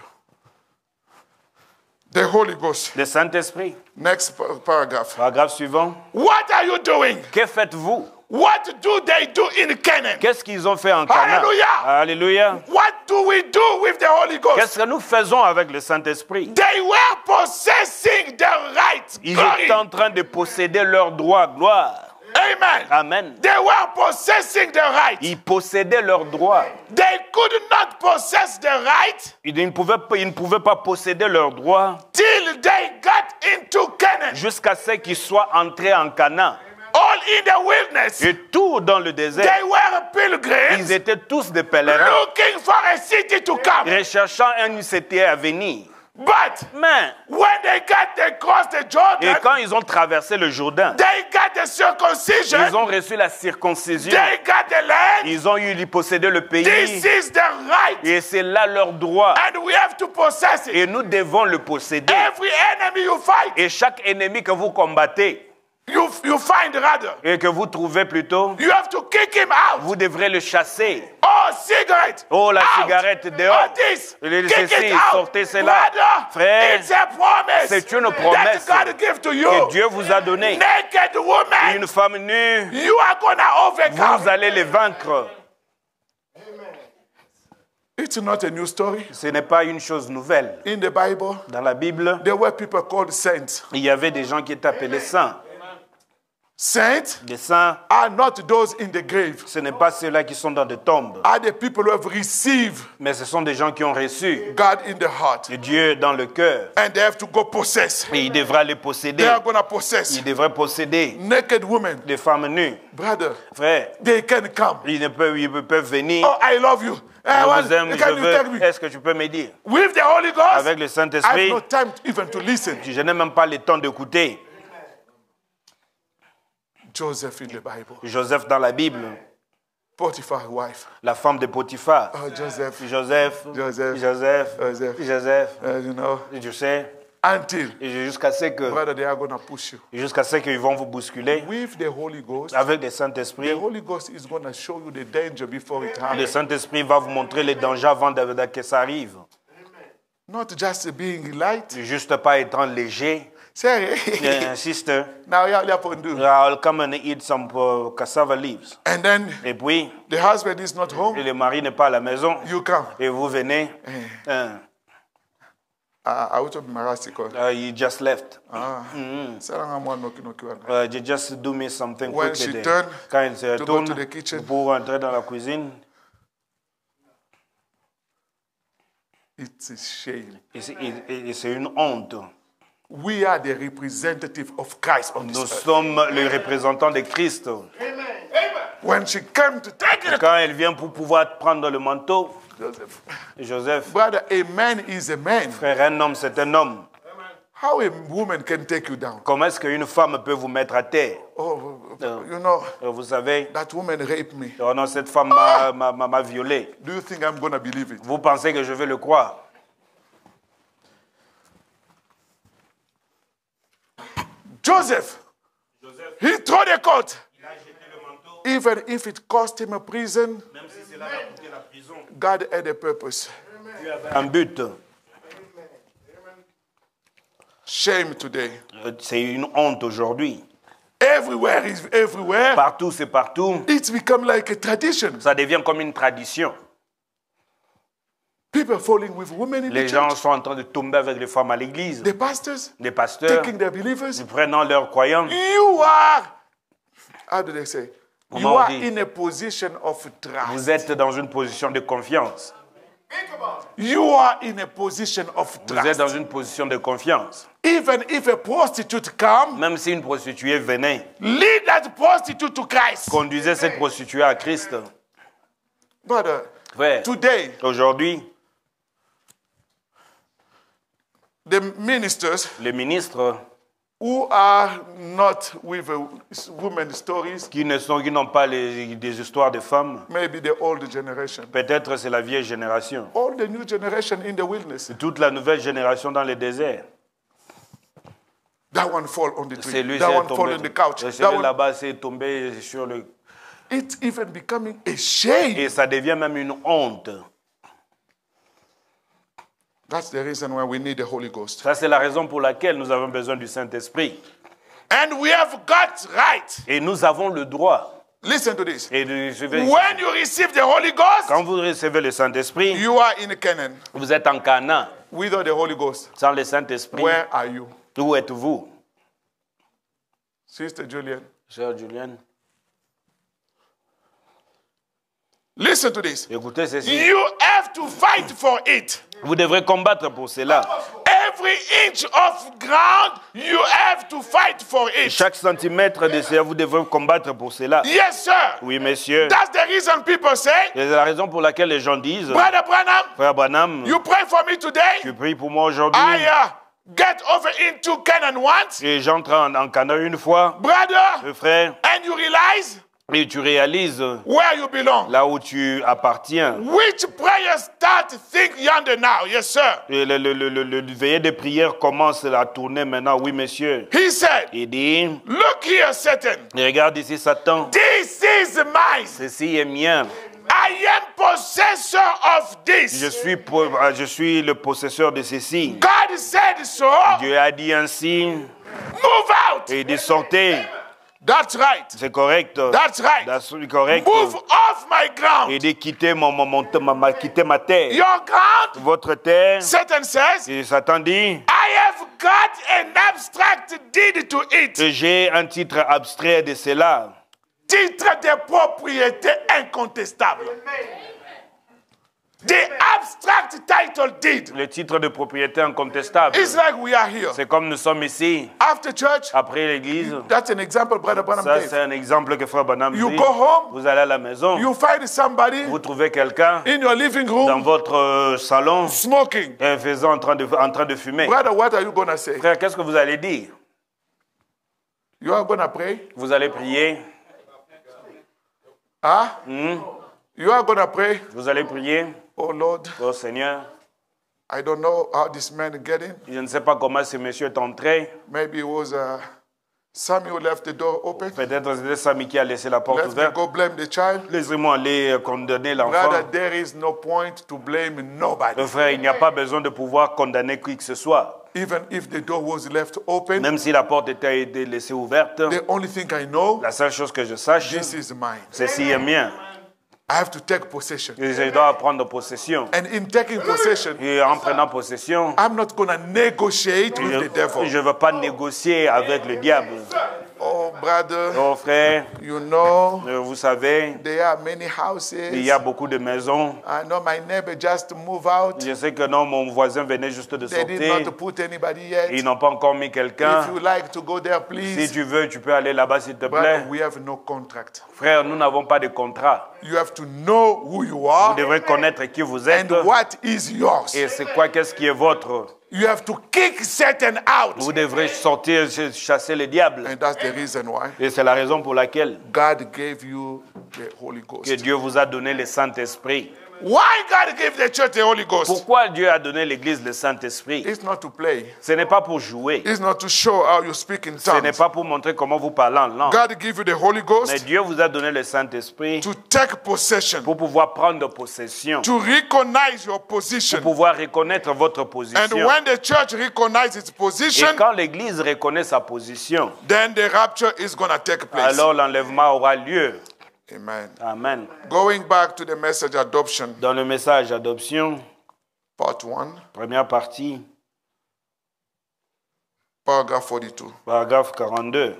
The Holy Ghost. Le Saint-Esprit. Next pa- paragraph. Paragraphe suivant. What are you doing? Que faites-vous? What do they do in Canaan? Qu'est-ce qu'ils ont fait en Canaan? Alléluia. Alléluia. What do we do with the Holy Ghost? Qu'est-ce que nous faisons avec le Saint-Esprit? They were possessing the right. Ils Glory. étaient en train de posséder leur droit, gloire. Amen. Amen. They were possessing the right. Ils possédaient leur droit. They could not possess the right Ils ne pouvaient pas, ils ne pouvaient pas posséder leur droit till they got into Canaan. jusqu'à ce qu'ils soient entrés en Canaan. All in the wilderness. Et tout dans le désert. They were pilgrims Ils étaient tous des pèlerins, looking for a city to come. recherchant une cité à venir. But Mais, when they got across the et Jordan, quand ils ont traversé le Jourdain, they got the circumcision. ils ont reçu la circoncision. They got the land. Ils ont eu de posséder le pays. This is the right. Et c'est là leur droit. And we have to possess it. Et nous devons le posséder. Every enemy you fight, Et chaque ennemi que vous combattez, you, you find rather. et que vous trouvez plutôt, You have to kick him out. vous devrez le chasser. Oh, cigarette. Oh, la out. cigarette dehors. Oh, this. Le- Kick ceci, it out. sortez cela. Brother, Frère, it's a promise c'est une promesse that God give to you. que Dieu vous a donnée. Naked woman, Une femme nue, you are going to overcome. vous allez les vaincre. It's not a new story. Ce n'est pas une chose nouvelle. In the Bible, Dans la Bible, there were people called saints. il y avait des gens qui étaient appelés saints. Saints Les saints, are not those in the grave, ce n'est pas ceux-là qui sont dans des tombes, are the people who have received mais ce sont des gens qui ont reçu God in the heart. Dieu dans le cœur. And they have to go possess. Et il devra les They posséder. are going to possess. Il devrait posséder Naked women, des femmes nues. brother, Frère, they can come. ils, ne peuvent, ils peuvent venir. Oh, I love you. Eh, Je well, vous aime, je can you tell veux. me? Est-ce que tu peux me dire? With the Holy Ghost, Avec le I have Saint-Esprit, no time even to listen. je n'ai même pas le temps d'écouter. Joseph in the Bible, Joseph dans la Bible, Potiphar's wife. la femme de Potiphar. Oh, Joseph, Joseph, Joseph, Joseph, Joseph. Joseph, Uh, you know, je sais, until, et jusqu'à ce que, brother, they are going to push you. jusqu'à ce qu'ils vont vous bousculer With the Holy Ghost, avec le the Saint-Esprit. Holy Ghost is going to show you the danger before it Le happens. Saint-Esprit va vous montrer les dangers avant de, de- que ça arrive. Not just being light. Juste pas être léger. Say, Uh, sister, now you have to do. I'll come and eat some uh, cassava leaves. And then Et puis, the husband is not et home. le mari n'est pas à la maison. You come. Et vous venez. Uh, Ah, I would be marasical. uh, you just left. Ah, saranga mwa noki noki wana. Uh, you just do me something When quickly she there. turned Quand elle se to go retourne to the kitchen. pour entrer dans la cuisine, It's a shame. et c'est et- et c'est une honte. We are the representative of Christ on this Nous earth. sommes les représentants de Christ. When she came to take it, Quand elle vient pour pouvoir prendre le manteau, Joseph, Joseph, brother, a man is a man. frère, un homme, c'est un homme. How a woman can take you down? Comment est-ce qu'une femme peut vous mettre à terre? Oh, you know, Euh, Vous savez, that woman raped me. oh non, cette femme m'a- m'a m'a- m'a violé. Do you think I'm going to believe it? Vous pensez que je vais le croire? Joseph, he threw the coat. Even if it cost him a prison, God had a purpose. Un but. Shame today. Euh, C'est une honte aujourd'hui. Everywhere is everywhere. Partout, c'est partout. It's become like a tradition. Ça devient comme une tradition. People falling with women in Les the gens church. sont en train de tomber avec les femmes à l'église. The pastors Les pasteurs, taking their believers. prenant leurs croyants. You are, how do they say? You Comment on are dit? in a position of trust. Vous êtes dans une position de confiance. You are in a position of Vous êtes dans trust. une position de confiance. Even if a prostitute come, Même si une prostituée venait, lead that prostitute to Christ. conduisez cette prostituée à Christ. Brother, Frère, today, aujourd'hui, the ministers les ministres who are not with uh, women stories, qui ne sont, qui n'ont pas les, des histoires de femmes, maybe the old generation, peut-être c'est la vieille génération. all the new generation in the wilderness, Toute la nouvelle génération dans le désert. That one fall on the tree. Celui-ci That est one fall tombé. on the couch. Et That celui one, là-bas s'est tombé sur le... it's even becoming a shame. Et ça devient même une honte. That's the reason why we need the Holy Ghost. Ça, c'est la raison pour laquelle nous avons besoin du Saint-Esprit. And we have got right. Et nous avons le droit. Listen to this. Et de, je vais- When you receive the Holy Ghost, quand vous recevez le Saint-Esprit, you are in Canaan. vous êtes en Canaan. Without the Holy Ghost, Sans le Saint-Esprit, where are you? où êtes-vous? Sister Julian, Sœur Julienne, listen to this. écoutez ceci. You have to fight for it. Vous devrez combattre pour cela. Every inch of ground, you have to fight for it. Chaque centimètre de cela, vous devrez combattre pour cela. Yes, sir. Oui, monsieur. That's the reason people say, C'est la raison pour laquelle les gens disent, Brother Branham, Frère Branham, you pray for me today. tu pries pour moi aujourd'hui. I uh, get over into Canaan once, Et j'entre en, en Canaan une fois, brother, le frère, and you realize et tu réalises where you belong. là où tu appartiens. Which prayer start think yonder now? Yes, sir. Et le, le, le, le, le veillée de prière commence à tourner maintenant. Oui, monsieur. He said, Il dit, look here, Satan. et regarde ici Satan. This is mine. Ceci est mien. I am possessor of this. Je suis, po- je suis le possesseur de ceci. God said so. Dieu a dit ainsi. Move out. Et il dit sortez. That's right. C'est correct. That's right. C'est correct. Move off my Il ground. dit quittez, mon, mon, mon- ma, ma- quittez ma terre. Your ground, Votre terre. Satan says, Et Satan dit, I have got an abstract deed to it. que j'ai un titre abstrait de cela. Titre de propriété incontestable. The abstract title deed. Le titre de propriété incontestable. It's like we are here. C'est comme nous sommes ici, After church, après l'église. that's an example Brother Branham Ça, gave. c'est un exemple que Frère Branham You dit. go home, Vous allez à la maison, you find somebody vous trouvez quelqu'un in your living dans room votre euh, salon, smoking. un faisant en train de, en train de fumer. Brother, what are you going to say? Frère, qu'est-ce que vous allez dire? You are going to pray? Vous allez prier? Huh? Hmm? You are going to pray? Vous allez prier? Oh Lord, Oh Seigneur, I don't know how this man get in. je ne sais pas comment ce monsieur est entré. Maybe it was uh, Samuel left the door open. Peut-être c'était Samy qui a laissé la porte Let me ouverte. go blame the child. Laissez-moi aller euh, condamner l'enfant. Brother, there is no point to blame nobody. Le frère, il n'y a pas besoin de pouvoir condamner qui que ce soit. Even if the door was left open, Même si la porte était était laissée ouverte, the only thing I know, la seule chose que je sache, this is mine. ceci est mien. I have to take possession. Et je dois prendre possession. And in taking possession, Et en prenant possession, I'm not going to negotiate with the devil. je ne veux pas négocier avec le diable. Oh, brother, Oh frère, you know, euh, vous savez, there are many il houses. y a beaucoup de maisons. I know my neighbor just moved out. Je sais que non, mon voisin venait juste de They did sortir. not put anybody yet. Ils n'ont pas encore mis If quelqu'un. you like to go there, Si please. tu veux, tu peux aller là-bas, s'il te Brother, plaît. we have no contract. Frère, nous n'avons pas de contrat. You have to know who you Vous are devrez connaître qui vous êtes and what is yours. et c'est quoi, qu'est-ce qui est votre. You have to kick Satan out. Vous devrez sortir, chasser le diable. And that's the reason why Et c'est la raison pour laquelle God gave you the Holy que Ghost. Dieu vous a donné le Saint-Esprit. Why God gave the church the Holy Ghost? Pourquoi Dieu a donné l'Église le Saint-Esprit? It's not to play. Ce n'est pas pour jouer. It's not to show how you speak in Ce n'est tongues. pas pour montrer comment vous parlez en langue. God gave you the Holy Mais Ghost Dieu vous a donné le Saint-Esprit to take possession, pour pouvoir prendre possession, to recognize your pour position. pouvoir reconnaître votre And position. when the church recognizes its Et position, quand l'Église reconnaît sa position, then the rapture is going to take place. alors l'enlèvement aura lieu. Amen. Amen. Going back to the message adoption, Dans le message adoption, part one, première partie, paragraph forty-two. paragraphe quarante-deux.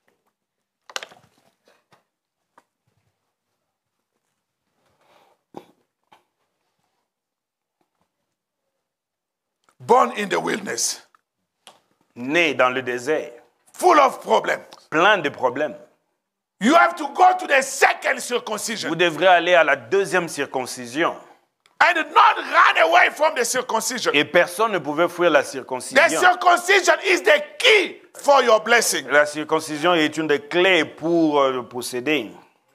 Born in the wilderness, Né dans le désert, full of problems. plein de problèmes. You have to go to the second circumcision Vous devrez aller à la deuxième circoncision. and not run away from the circumcision. Et personne ne pouvait fuir la The circoncision. circumcision is the key for your blessing. La circoncision est une des clés pour euh, posséder.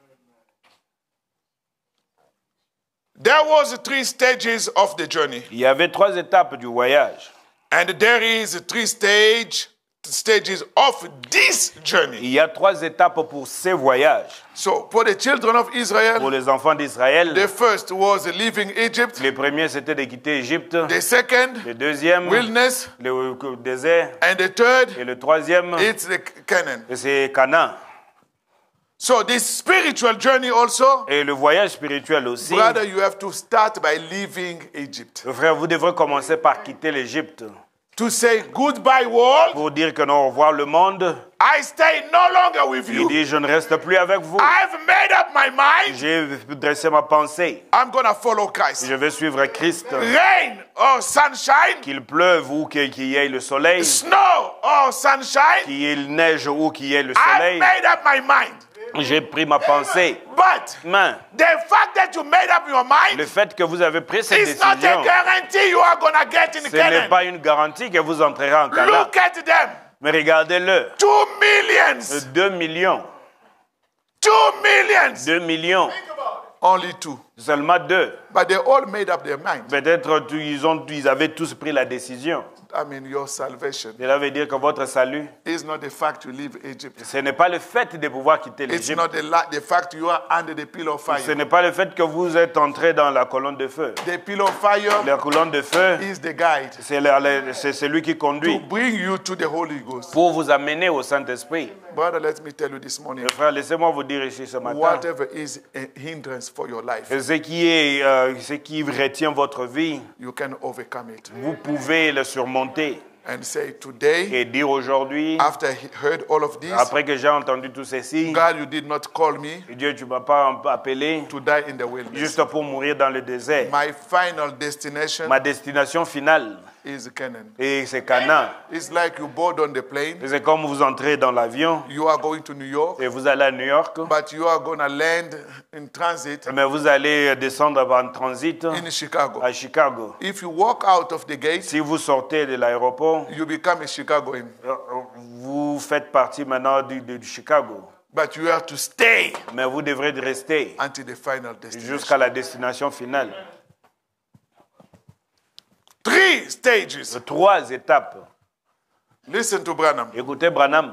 There was three stages of the journey, Il y avait trois étapes du voyage. and there is three stage stages of this journey. Il y a trois étapes pour ces voyages. So, for the children of Pour Israel, les enfants d'Israël, the first was leaving Egypt. le premier c'était de quitter Égypte, The second, le deuxième wilderness. le euh, désert And the third, et le troisième it's the Canaan. c'est Canaan. So, this spiritual journey also, Et le voyage spirituel aussi. brother, you have to start by leaving Egypt. Frère, vous devrez commencer par quitter l'Égypte To say goodbye, world. pour dire que non, au revoir le monde. I stay no longer with Il you. dit, je ne reste plus avec vous. I've made up my mind. J'ai dressé ma pensée. I'm going to follow Christ. Je vais suivre Christ. Rain or sunshine, Qu'il pleuve ou qu'il y ait le soleil, snow or sunshine, qu'il neige ou qu'il y ait le I've soleil, made up my mind. j'ai pris ma pensée. But Mais the fact that you made up your mind le fait que vous avez pris cette is not a décision, guarantee you are going to get in ce n'est Canaan. pas une garantie que vous entrerez en Canaan. Look at them. Mais regardez-le. Two millions. Deux millions. Two millions. Deux millions. Only two. Seulement deux. But they all made up their mind. Peut-être ils, ont, ils avaient tous pris la décision. I mean, your salvation Cela veut dire que votre salut, is not the fact you leave Egypt. ce n'est pas le fait de pouvoir quitter It's l'Égypte. not the, la- the fact you are under the pillar of Ce fire. n'est pas le fait que vous êtes entré dans la colonne de feu. The pillar of fire La colonne de feu, is the guide c'est la- la- c'est celui qui to conduit bring you to the Holy Ghost. pour vous amener au Saint-Esprit. Brother, let me tell you this morning, Frère, laissez-moi vous dire ici ce matin, whatever is a hindrance for your life, ce qui, est, euh, ce qui retient votre vie, you can overcome it. vous pouvez le surmonter And say, today, et dire aujourd'hui, after he heard all of this, après que j'ai entendu tout ceci, God, you did not call me Dieu, tu ne m'as pas appelé to die in the wilderness. juste pour mourir dans le désert. My final destination Ma destination finale, is Canaan. et c'est Canaan. It's like you board on the plane, C'est comme vous entrez dans l'avion you are going to New York, et vous allez à New York, but you are going to land in transit mais vous allez descendre en transit in Chicago. à Chicago. If you walk out of the gate, Si vous sortez de l'aéroport, you become a Chicagoan, vous faites partie maintenant du, du Chicago. but you have to stay Mais vous devrez rester until the final destination. jusqu'à la destination finale. Three stages. Trois étapes. Listen to Branham. Écoutez Branham.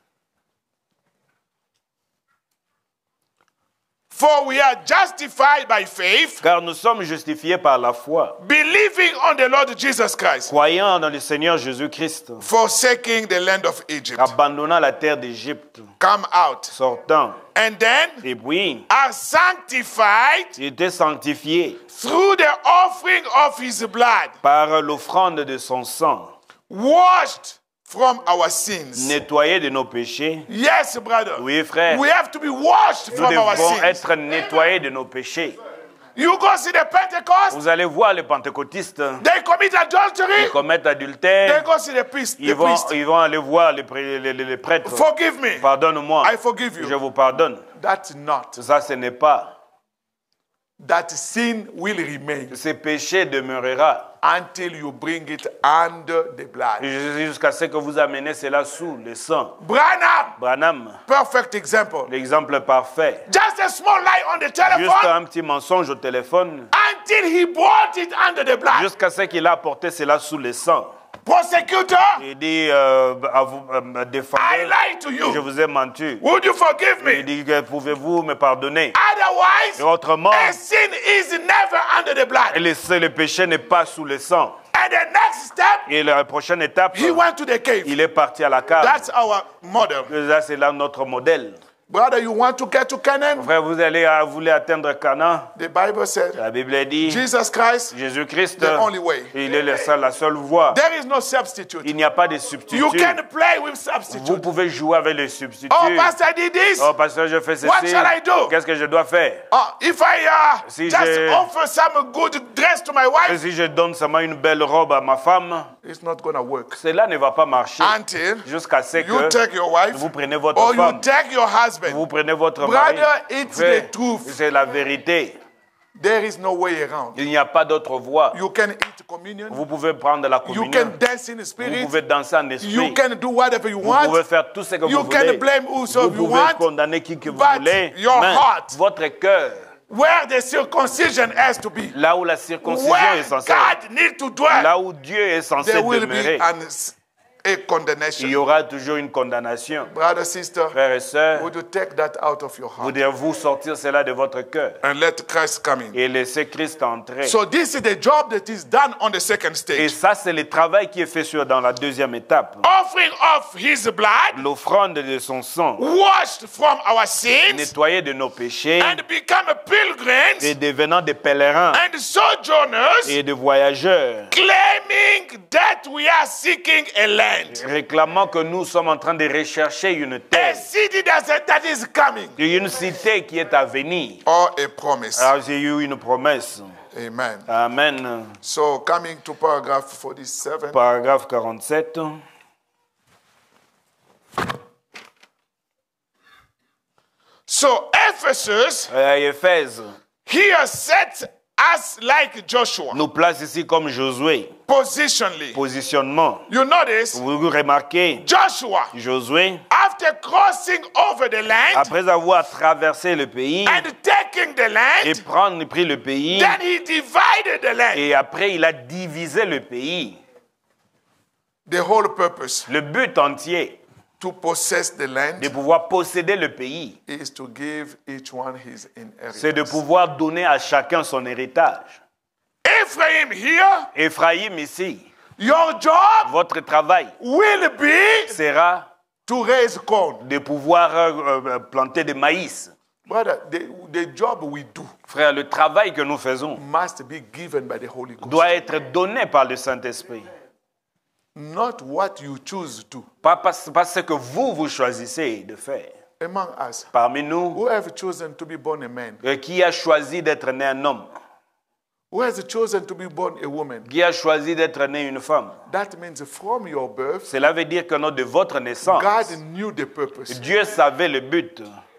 For we are justified by faith, Car nous sommes justifiés par la foi, believing on the Lord Jesus Christ, croyant dans le Seigneur Jésus-Christ, forsaking the land of Egypt, abandonnant la terre d'Égypte, come out, sortant, and then et puis are sanctified il était sanctifié through the offering of his blood, par l'offrande de son sang, washed from our sins. nettoyé de nos péchés. Yes, brother. Oui, frère, We have to be washed nous from our devons sins. être nettoyés de nos péchés. You go see the Pentecost, Vous allez voir les pentecôtistes, they commit adultery, ils commettent they adultère, go see the priest. ils The vont, priest. ils vont aller voir les, pré- les- les- les prêtres. Forgive me. Pardonne-moi, I forgive je you. vous pardonne. That's not. Ça, ce n'est pas. That sin will remain Ce péché demeurera until you bring it under the blood. jusqu'à ce que vous amenez cela sous le sang. Branham, Branham, perfect example. l'exemple parfait. Just a small lie on the Juste telephone un petit mensonge au téléphone, until he brought it under the blood. jusqu'à ce qu'il a apporté cela sous le sang. Prosecutor, Il dit, euh, à vous, euh, I défendez, lied to je you. vous ai menti. Would you forgive Il me? dit, que pouvez-vous me pardonner? Otherwise, Et autrement, a sin is never under the blood. le, le péché n'est pas sous le sang. And the next step, Et la prochaine étape, he went to the cave. il est parti à la cave. That's our model. Ça, c'est là notre modèle. Brother, you want to get to Canaan? Frère, vous allez vous voulez atteindre Canaan. The Bible said, La Bible dit, Jesus Christ, Jésus-Christ, the only way. il est le seul- la seule voie. There is no substitute. Il n'y a pas de You substitut. can play with Vous substitute. pouvez jouer avec les substituts. Oh, Pastor, I did this. Oh, pasteur, je fais What ceci. shall I do? Qu'est-ce que je dois faire? Oh, if I uh, Si just je- offer some good dress to my Et wife, si je donne seulement une belle robe à ma femme, it's not going to work. cela ne va pas marcher. Until Jusqu'à ce you que take your wife vous prenez votre or you femme, take your husband. vous prenez votre Brother, mari. it's Frère, the truth. c'est la vérité. There is no way around. Il n'y a pas d'autre voie. You can eat communion. Vous pouvez prendre la You communion. can dance in the Vous spirit. pouvez danser en esprit. You can do whatever you Vous pouvez want. faire tout ce que You vous can voulez. blame whosoever Vous you pouvez want. condamner qui que vous But voulez. your Mais heart, votre cœur, where the circumcision has to be, là où la circoncision where est censée, God needs to dwell, là où Dieu est censé there will demeurer, be an a il y condemnation. aura toujours une condamnation. Brother, sister, Frères et sœurs, would you take that out of your vous heart devez-vous sortir cela de votre cœur and let Christ come in? et laisser Christ entrer. So this is the job that is done on the second Et stage. ça, c'est le travail qui est fait sur, dans la deuxième étape. Offering of his blood, L'offrande de son sang, washed from our sins, nettoyé de nos péchés and become pilgrims et devenant des pèlerins and sojourners, et de voyageurs, claiming that we are seeking a land, réclamant que nous sommes en train de rechercher une a terre, city that, that is coming, une cité qui est à venir. or a promise. Alors j'ai eu une promesse. Amen. Amen. So coming to paragraph forty-seven. Paragraphe quarante-sept. So Ephesus Euh, Éphèse here sets us like Joshua, nous place ici comme Josué. positionally. Positionnement. You notice Vous remarquez, Joshua, Josué, after crossing over the land après avoir traversé le pays and taking the et land, prendre, pris le pays, then he divided the land. et après il a divisé le pays. The whole purpose Le but entier to possess the de land pouvoir posséder le pays, is to give each one his c'est de inheritance. pouvoir donner à chacun son héritage. Ephraim here, Ephraïm ici, your job votre travail will be sera to raise corn. de pouvoir euh, euh, planter des maïs. Brother, the, the job we do Frère, le travail que nous faisons must be given by the Holy Ghost. doit être donné par le Saint-Esprit. Not what you choose to. Pas parce, pas ce que vous, vous choisissez de faire. Among us, Parmi nous, who have chosen to be born a man? euh, qui a choisi d'être né un homme? Who has chosen to be born a woman? Qui a choisi d'être né une femme? That means from your birth, Cela veut dire que non, de votre naissance, God knew the purpose. Dieu savait le but.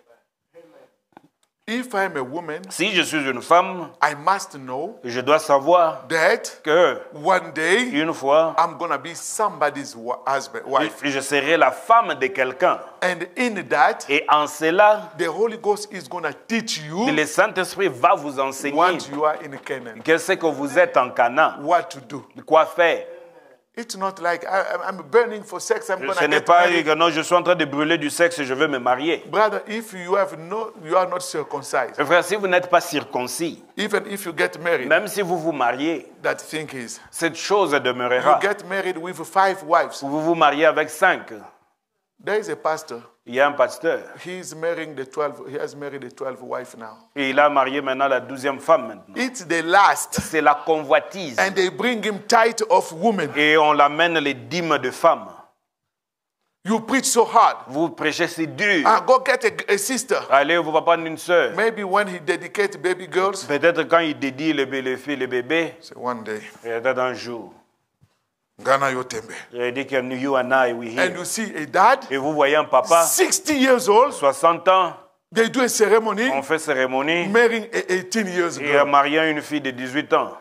If I'm a woman, Si je suis une femme, I must know je dois savoir that que one day une fois, I'm going to be somebody's wa- husband, wife. je serai la femme de quelqu'un. And in that, Et en cela, the Holy Ghost is going to teach you le Saint-Esprit va vous enseigner once you are in Canaan qu'est-ce que vous êtes en Canaan, what to do. quoi faire. It's not like I, I'm burning for sex, I'm going Ce to n'est get pas married. que non, je suis en train de brûler du sexe et je veux me marier. Brother, if you have no, you are not circumcised. Frère, si vous n'êtes pas circoncis, Even if you get married, même si vous vous mariez, that thing is, cette chose you demeurera. get married with five wives. Vous vous mariez avec cinq. There is a pastor. Il y a un pasteur. He is marrying the twelve. He has married the twelve wife now. Et il a marié maintenant la douzième femme maintenant. It's the last, C'est la convoitise. and they bring him tithe of women. Et on l'amène les dîmes de femmes. You preach so hard. Vous prêchez si dur. Ah, go get a, a sister. Allez, vous va prendre une sœur. Maybe when he dedicate baby girls, Peut-être quand il dédie le, bé- le fils, le bébé, say one day, peut-être un jour. Ghana Yotembe. Il dit que you and I, we And here. you see a dad, Et vous voyez un papa, sixty years old, soixante ans, they do a ceremony, on fait cérémonie, marrying a eighteen years et a girl. marié une fille de dix-huit ans.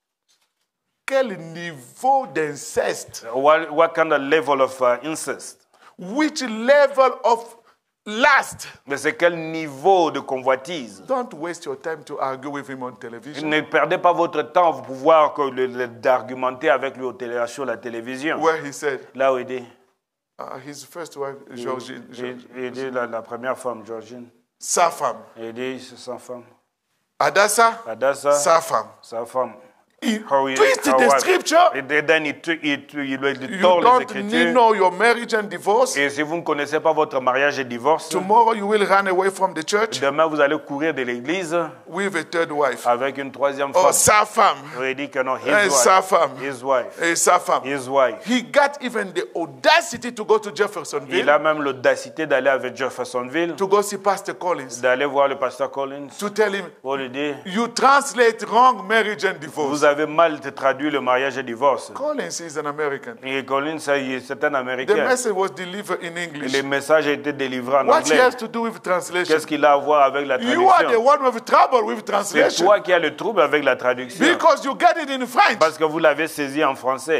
Quel niveau d'inceste? What, what kind of level of uh, incest? Which level of lust? Mais c'est quel niveau de convoitise? Don't waste your time to argue with him on television. Ne perdez pas votre temps pour pouvoir que le- le- d'argumenter avec lui au télé, sur la télévision. Where he said, Là où il dit, uh, his first wife, Georgine, il, il dit la, la première femme, Georgine, sa femme. il dit c'est sa femme. Adassa, Adassa, sa femme. sa femme. He How he- twisted how the wife. scripture. Et then il, tu- il, tu- il, il You tord les don't Écritures. need know your marriage and divorce. Et si vous ne connaissez pas votre mariage et divorce, Tomorrow you will run away from the church demain vous allez courir de l'église with a third wife. avec une troisième Or femme. sa femme. Il dit que non, his Eh, sa wife. femme. His wife. Eh, sa femme. His wife. He got even the audacity to go to Il Jeffersonville a même l'audacité d'aller avec Jeffersonville, to go see Pastor Collins d'aller voir le pasteur Collins to tell him, pour lui dire, you translate wrong marriage and divorce. vous avez mal traduit le mariage et divorce. Collins is an American. Et Collins, c'est un The Américain. message was delivered in Et English. le message a été délivré en What he anglais. has to do with translation? Qu'est-ce qu'il a à voir avec la You are the traduction? one with trouble with C'est translation toi qui as le trouble avec la traduction. because you get it in French. Parce que vous l'avez saisi en français.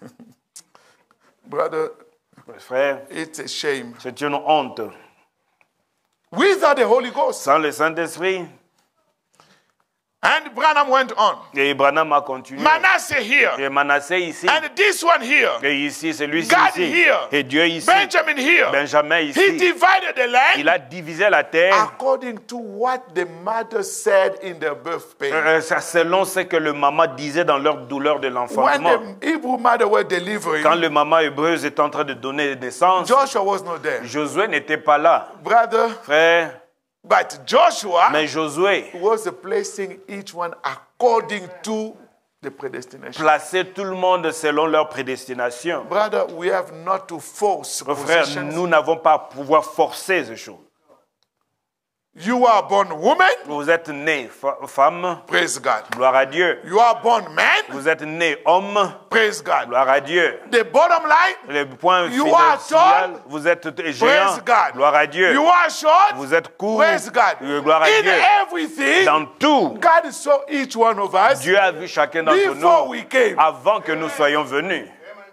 Brother, Frère, it's a shame. c'est une honte. Without the Holy Ghost, Sans le Saint-Esprit, And Branham went on. Et Branham a continué. Manasseh here. Et Manassé ici. And this one here. Et ici, celui-ci God ici. here. Et Dieu ici. Benjamin here. Benjamin He ici. divided the Il land a divisé la terre according to what the mother said in their birth pain. euh, ça, selon ce que le maman disait dans leur douleur de When l'enfantement. the Hebrew mother were delivering, Quand le maman hébreuse est en train de donner naissance, Joshua was not there. Josué n'était pas là. Brother, Frère, but Joshua mais Josué was placing each one according to the predestination. plaçait tout le monde selon leur prédestination. Brother, we have not to force Frère, positions. nous n'avons pas à pouvoir forcer ces choses. You are born woman, Vous êtes né fa- femme, praise God. gloire à Dieu. You are born man, Vous êtes né homme, praise God. gloire à Dieu. The bottom line, Le point You final, are tall, vous êtes géant, praise God. gloire à Dieu. You are short, Vous êtes court, praise God. euh, gloire à In Dieu. everything, Dans tout, God saw each one of us Dieu a vu chacun d'entre before nous we came. avant que nous soyons venus.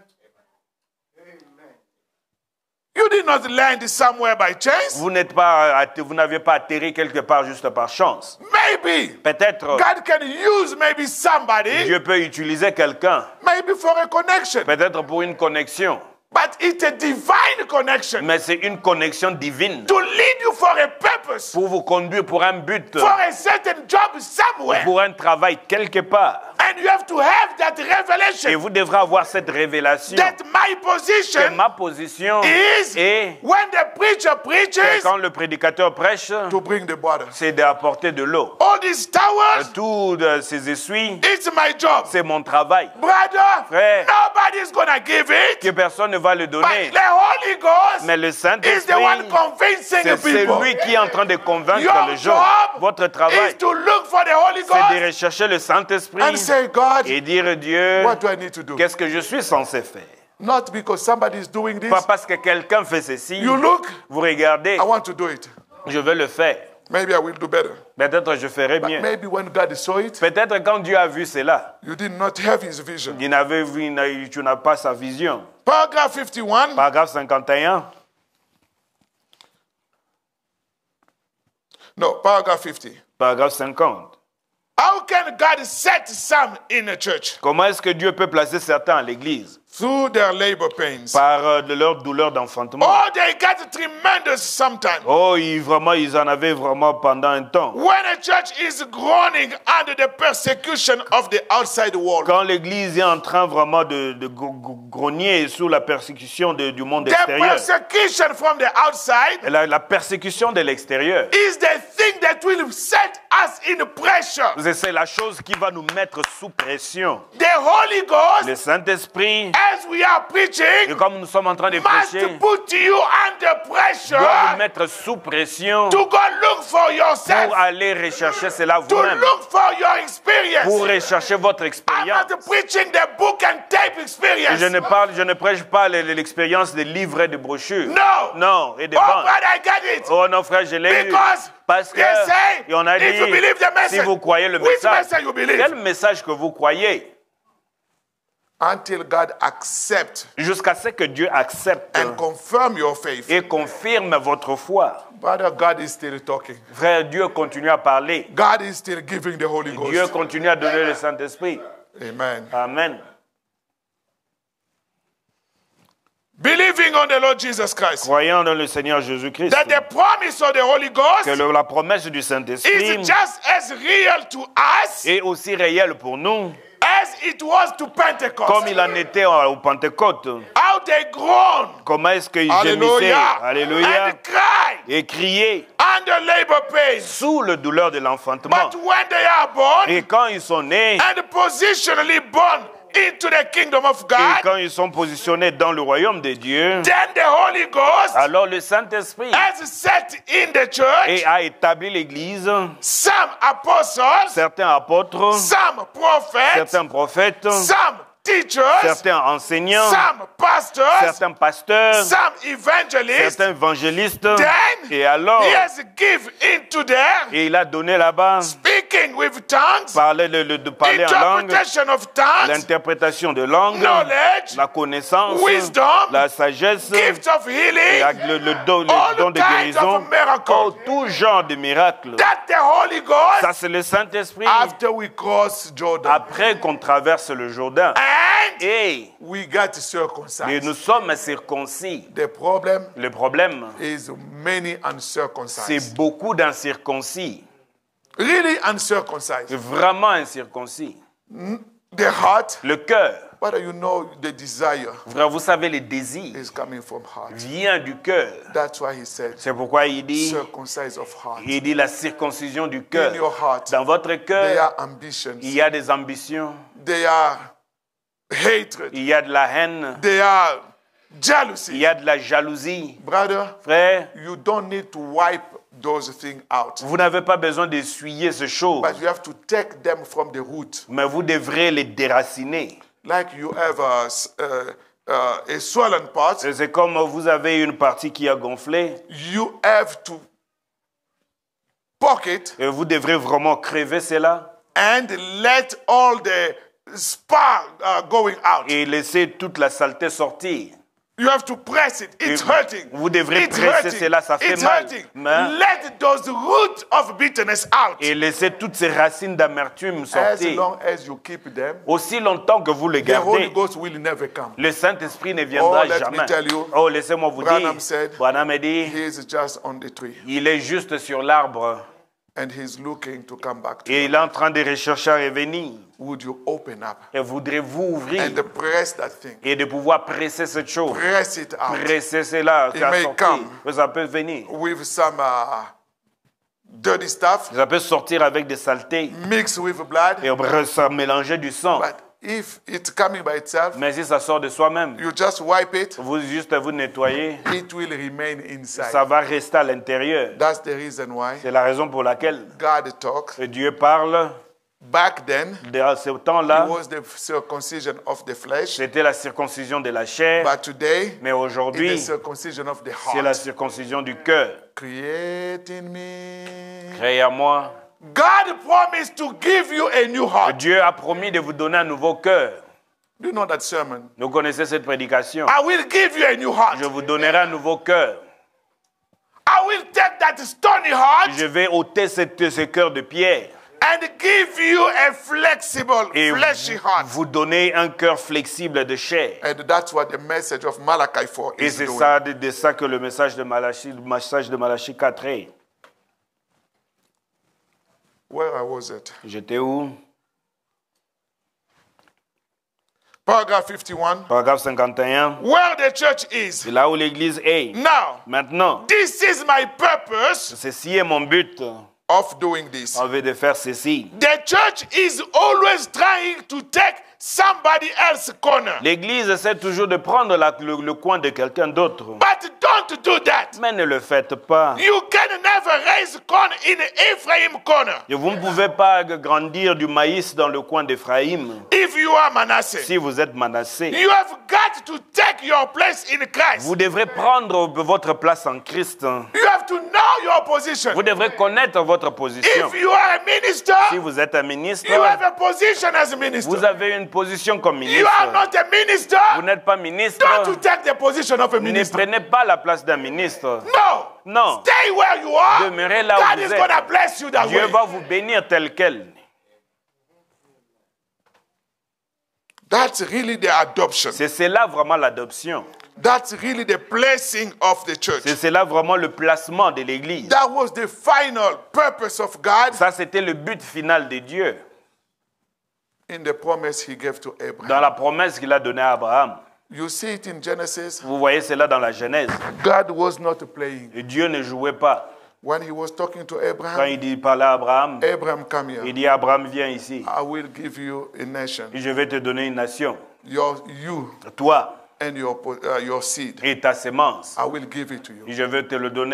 You did not land somewhere by chance. Vous n'êtes pas, atte- vous n'avez pas atterri quelque part juste par chance. Maybe Peut-être God can use maybe somebody, Dieu peut utiliser quelqu'un, maybe for a connection. peut-être pour une connexion, But it's a divine connection mais c'est une connexion divine to lead you for a purpose, pour vous conduire pour un but, for a certain job somewhere. pour un travail quelque part. And you have to have that Et revelation vous devrez avoir cette révélation that my que position ma position is est, when the preacher que preaches quand le prédicateur prêche, to bring the water. c'est d'apporter de l'eau. All these towers, Tous ces essuies, it's my job. c'est mon travail. Brother, Frère. nobody's gonna give it, Que personne ne va le but donner. the Holy Ghost Mais le is the Saint-Esprit, one convincing c'est people. celui qui est en train de convaincre Your les gens. job Votre is travail, to look for the Holy c'est de Ghost rechercher le Saint-Esprit and say, God, et dire Dieu, what do I need to do? qu'est-ce que je suis censé faire? Not because somebody is doing this. Pas parce que quelqu'un fait ceci. You look, Vous regardez, I want to do it. je vais le faire. Maybe I will do better. Peut-être je ferai But mieux. maybe when God saw it, Peut-être quand Dieu a vu cela, you did not have his vision. il n'avait vu, il n'a- tu n'as pas sa vision. Paragraph fifty-one. Paragraphe cinquante et un. No, paragraph fifty. Paragraphe cinquante. How can God set some in a church? Comment est-ce que Dieu peut placer certains à l'église? Through their labor pains. Par euh, de leur douleur d'enfantement. Oh, they got tremendous sometimes. Oh, ils, vraiment, ils en avaient vraiment pendant un temps. When a church is groaning under the persecution of the outside world, Quand l'église est en train vraiment de, de gro- gro- grogner sous la persécution de- du monde the extérieur. persecution from the outside La, la persécution de l'extérieur, is the thing that will set us in pressure. c'est la chose qui va nous mettre sous pression. The Holy Ghost, Le Saint-Esprit, as we are et preaching, comme nous sommes en train de prêcher, must put you under doit vous pressure mettre sous pression to go look for yourself, pour aller rechercher cela to vous-même, look for your experience. pour rechercher votre I'm expérience. not preaching the book and tape Et experience. je ne parle, je ne prêche pas le- le- l'expérience des livres et des brochures. No. Non, et des Oh, bandes. but I get it. Oh non, frère, je l'ai lu. Because Parce que, they say, et on a dit, if you believe the si message, vous croyez le which message, message you believe? quel message que vous croyez? Until God accepts Jusqu'à ce que Dieu accepte and confirm your faith. et confirme votre foi. Brother, God is still talking. Frère, Dieu continue à parler. God is still giving the Holy Dieu Ghost. continue à donner le Saint-Esprit. Amen. Amen. Believing on the Lord Jesus Christ. Croyons dans le Seigneur Jésus-Christ. That the promise of the Holy Ghost Que le- la promesse du is Saint-Esprit just as real to us est aussi réelle pour nous as it was to Pentecost. comme il en était au Pentecôte. How they groaned, Comment est-ce qu'ils gémissaient? hallelujah, Alléluia. and cried Et criaient under labor pains. sous la douleur de l'enfantement. But when they are born Et quand ils sont nés, and positionally born into the kingdom of et God, quand ils sont positionnés dans le royaume de Dieu, then the Holy Ghost alors le Saint-Esprit has set in the church et a établi l'Église, some apostles, certains apôtres, some prophets, certains prophètes, some teachers, certains enseignants, some pastors, certains pasteurs, some evangelists. certains évangélistes. Then Et alors, he has given into them et il a donné là-bas, speaking with with tongues, parler, le- le- de parler en langue, interpretation of tongues, l'interprétation de langue, knowledge, la connaissance, wisdom, la sagesse, gift of healing, la- le, le don, le all don de kinds guérison, of miracles. oh, tout genre de miracles. That the Holy Ghost, Ça, c'est le Saint-Esprit. after we cross Jordan. Après qu'on traverse le Jourdain. And Et, we got et circumcised. nous sommes circoncis. The problem Le problème, is many uncircumcised. c'est beaucoup d'incirconcis. Really uncircumcised. Vraiment incirconcis. The heart, Le cœur, but you know the desire frère, vous savez, les désirs is coming from heart. vient du cœur. That's why he said, C'est pourquoi il dit, circumcise of heart. il dit la circoncision du In cœur. your heart, Dans votre there cœur, are ambitions, il y a des ambitions, there are hatred, il y a de la haine, there are il jealousy. y a de la jalousie. Brother, Frère, you don't need to wipe those things out, vous n'avez pas besoin d'essuyer ces choses, but you have to take them from the root. mais vous devrez les déraciner. Like you have a, s- uh, uh, a swollen part, Et c'est comme vous avez une partie qui a gonflé, you have to poke it et vous devrez vraiment crever cela and let all the spark uh, going out. et laisser toute la saleté sortir. You have to press it. It's Et hurting. vous devrez It's presser hurting. cela, ça fait It's mal. hurting. Mais- Let those roots of bitterness out. Et laisser toutes ces racines d'amertume As sortir. long as you keep them, Aussi longtemps que vous les the Holy gardez, Ghost will never come. le Saint-Esprit ne viendra Oh, let me jamais. tell you, Oh, laissez-moi vous Branham dire, said, Branham a dit, He is just on the tree il est juste sur l'arbre and he's looking to come back to et you. il est en train de rechercher à revenir. Would you open up Et voudrez-vous ouvrir and press that thing? et de pouvoir presser cette chose, Press it out presser cela, It qu'à may sortir, come. que ça peut venir. with some uh, dirty stuff, Ça peut sortir avec des saletés mixed with blood. et re- ça mélanger du sang. But if it's coming by itself, Mais si ça sort de soi-même, you just wipe it, vous juste vous nettoyer, it will remain inside. ça va rester à l'intérieur. That's the reason why C'est la raison pour laquelle God talks. Dieu parle. Back then, Dans ce it temps-là, was the circumcision of the flesh, c'était la circoncision de la chair, but today, mais it's the aujourd'hui, circumcision of the c'est la heart. circoncision du cœur. Create in me. Créez à moi. God promised to give you a new heart. Dieu a promis de vous donner un nouveau cœur. Do you know that sermon? Vous connaissez cette prédication. I will give you a new heart. Je vous donnerai un nouveau cœur. I will take that stony heart Je vais ôter cette- ce cœur de pierre and give you a flexible, et fleshy vous, heart. vous donner un cœur flexible de chair. And that's what the message of Malachi four Et is c'est doing. ça, de, de ça que le message de Malachie, le message de Malachie quatre est. Where was it? J'étais où? Paragraph fifty-one. Paragraphe cinquante et un. Where the church is. C'est là où l'église est. Now, Maintenant, this is my purpose ceci est mon but. of doing this. On veut de faire ceci. The church is always trying to take somebody else's corner. L'église essaie toujours de prendre la- le, le coin de quelqu'un d'autre. But don't do that. Mais ne le faites pas. You can never raise corn in Ephraim corner. Et vous ne pouvez pas grandir du maïs dans le coin d'Éphraïm. If you are Manasseh, Si vous êtes Manassé, you have got to take your place in Christ. vous devrez prendre votre place en Christ. You have to know your position. Vous devrez connaître votre position. If you are a minister, Si vous êtes un ministre, you have a position as a minister. vous avez une position comme You are ministre. not a minister. Vous n'êtes pas ministre. Don't you take the position of a Ne minister. prenez pas la place d'un ministre. No. Non. Stay where you are. Demeurez là où God vous is êtes. going to bless you that Dieu way. va vous bénir tel quel. That's really the adoption. C'est cela vraiment l'adoption. That's really the placing of the church. C'est cela vraiment le placement de l'église. That was the final purpose of God Ça, c'était le but final de Dieu in the promise he gave to Abraham. dans la promesse qu'il a donnée à Abraham. You see it in Genesis. Vous voyez cela dans la Genèse. God was not playing. Et Dieu ne jouait pas. When he was talking to Quand Abraham, il dit parlait à Abraham, Abraham, come il here. dit Abraham, viens ici. I will give you a nation. Et je vais te donner une nation. Your, you Toi and your, po- uh, your seed. et ta sémence. I will give it to you. Et je vais te le donner.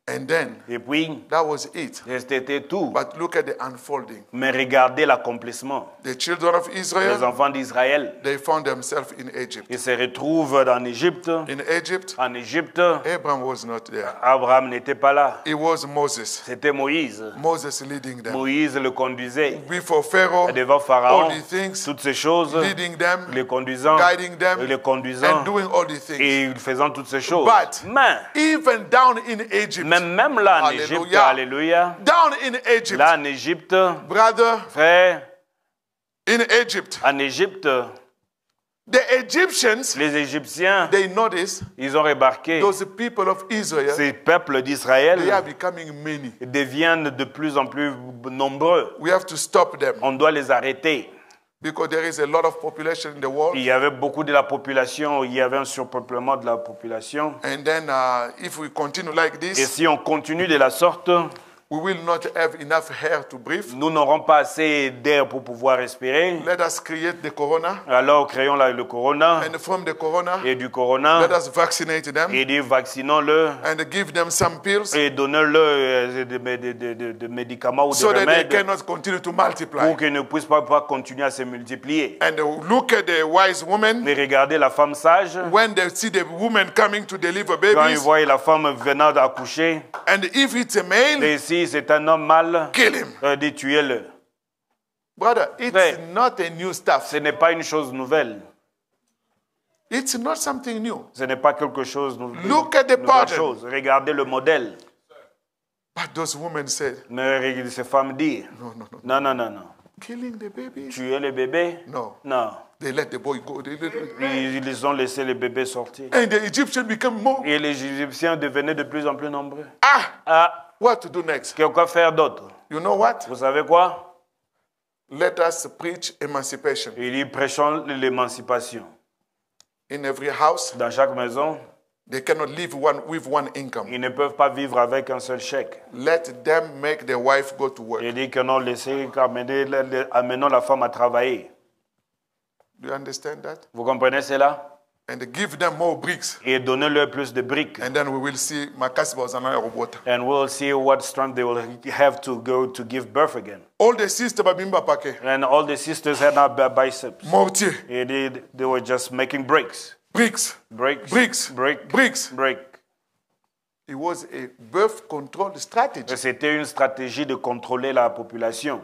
And then, Et puis, that was it. c'était tout. But look at the unfolding. Mais regardez l'accomplissement. The children of Les Israel, enfants d'Israël, they found themselves in Egypt. ils se retrouvent en Égypte. In Egypt, En Égypte, Abraham was not there. Abraham n'était pas là. It was Moses. C'était Moïse. Moses leading them. Moïse le conduisait Before Pharaoh, devant Pharaon. all the things, Toutes ces choses, leading them, les conduisant, guiding them, les conduisant and doing all the things. et faisant toutes ces choses. But Mais, even down in Egypt, même, même là en Égypte, Alléluia. alléluia, down in Egypt, là en Égypte, brother, frère, in Egypt, en Égypte, the Egyptians, les Égyptiens, they noticed ils ont remarqué, those people of Israel, ces peuples they d'Israël are becoming many. deviennent de plus en plus nombreux. We have to stop them On doit les arrêter. because there is a lot of population in the world. Il y avait beaucoup de la population, il y avait un surpeuplement de la population. And then uh, if we continue like Et this, si on continue de la sorte, we will not have enough air to breathe. nous n'aurons pas assez d'air pour pouvoir respirer. Let us create the corona, Alors créons la- le corona and from the corona, et du corona let us vaccinate them et dit vaccinons-le and give them some pills et donnons-le euh, des des- des- des- des médicaments ou des so that they remèdes cannot continue to pour multiply. qu'ils ne puissent pas, pas continuer à se multiplier. And look at the wise woman. Mais regardez la femme sage, When they see the woman coming to deliver quand ils babies, voient la femme venant d'accoucher, and if it's a male, et si c'est un homme mâle, kill him. euh, dit tuez-le. Brother, it's Frère. not a new stuff. Ce n'est pas une chose nouvelle. It's not something new. Ce n'est pas quelque chose de Look at the nouvelle pattern. chose. Regardez le modèle. But those women said, Mais regardez ces femmes dire, no, no, no. non, non, non, non. Killing the baby? Tuer le bébé? No. Non. They let the boy go. They let- Ils, ils ont laissé le bébé sortir. And the Egyptians become more. Et les Égyptiens devenaient de plus en plus nombreux. Ah, Ah, what to do next? que- quoi faire d'autre? You know what? Vous savez quoi? Let us preach emancipation. Il dit prêchons l'émancipation. In every house, Dans chaque maison, they cannot live one with one income. ils ne peuvent pas vivre avec un seul chèque. Let them make their wife go to work. Il dit que non, laissez, amenez- amenons la femme à travailler. Do you understand that? Vous comprenez cela? And give them more bricks. Et donnez-leur plus de briques. And then we will see Makasi was an water. And we'll see what strength they will have to go to give birth again. All the sisters babimba pake. And all the sisters had not bi- biceps. Mortier. It did, they were just making bricks. Bricks. Bricks. Bricks. Brick. Bricks. Brick. It was a birth control strategy. C'était une stratégie de contrôler la population.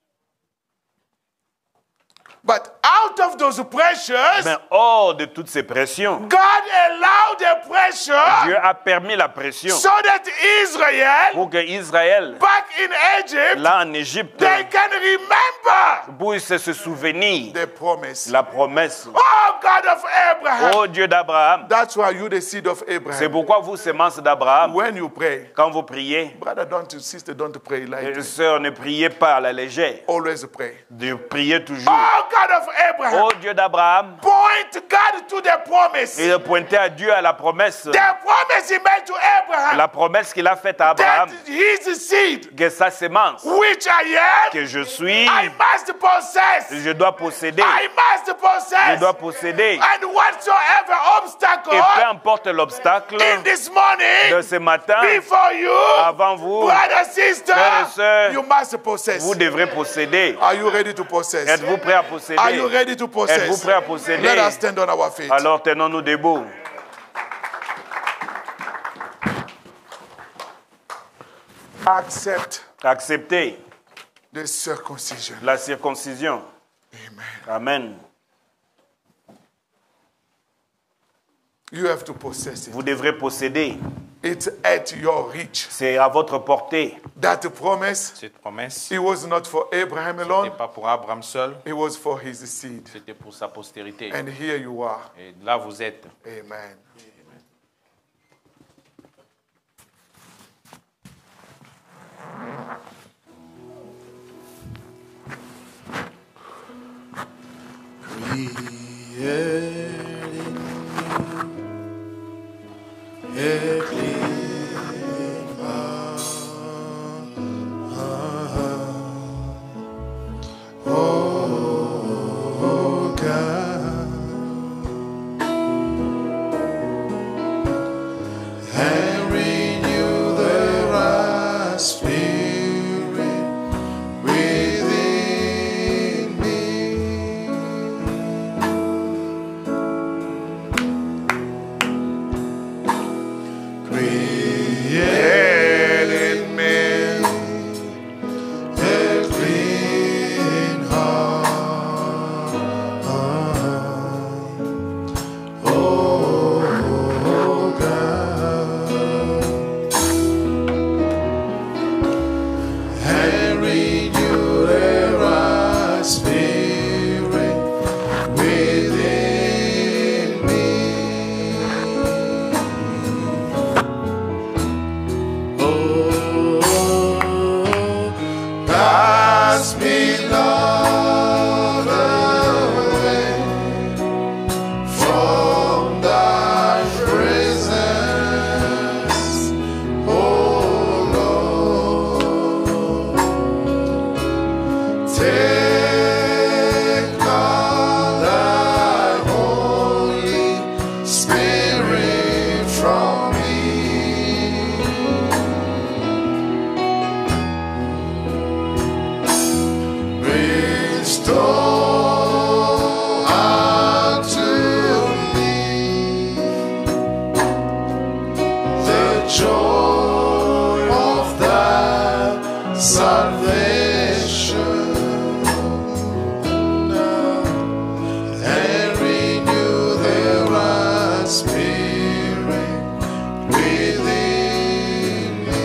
But out of those pressures, Mais hors de toutes ces pressions, God allowed the pressure Dieu a permis la pression so that Israel, pour que Israël, back in Egypt, là en Égypte, they can remember puisse se souvenir the promise. la promesse. Oh, God of Abraham. Oh Dieu d'Abraham. That's why you the seed of C'est Abraham. pourquoi vous, sémence d'Abraham, When you pray, quand vous priez, brother, don't sister, don't pray like euh, this. sœurs, ne priez pas à la légère. Always pray. De prier toujours. Oh, God of Abraham. Oh Dieu d'Abraham, Point God to the promise. et de pointer à Dieu à la promesse. The promise he made to Abraham. La promesse qu'il a faite à Abraham, That his seed, que sa sémence, which I am, que je suis, I must possess. je dois posséder. I must Je possess. dois posséder. And whatsoever obstacle Et peu importe l'obstacle in this morning de ce matin, before you, avant vous, brother, sister, frères et sœurs, you must possess. vous devrez posséder. Are you ready to possess? Êtes-vous prêts à posséder? Are you ready to possess? Êtes-vous prêts à posséder? Let us stand on our feet. Alors tenons-nous debout. Accept Acceptez the circumcision. la circoncision. Amen. Amen. You have to possess it. Vous devrez posséder. It's at your reach. C'est à votre portée. That promise, Cette promesse it was not for Abraham n'était alone, pas pour Abraham seul, it was for his seed. c'était pour sa postérité. And here you are. Et là, vous êtes. Amen. And renew the must be lured away from thy presence, oh Lord. Take not thy Holy Spirit from me. Restore unto me the joy of thy salvation, and renew the right spirit within me.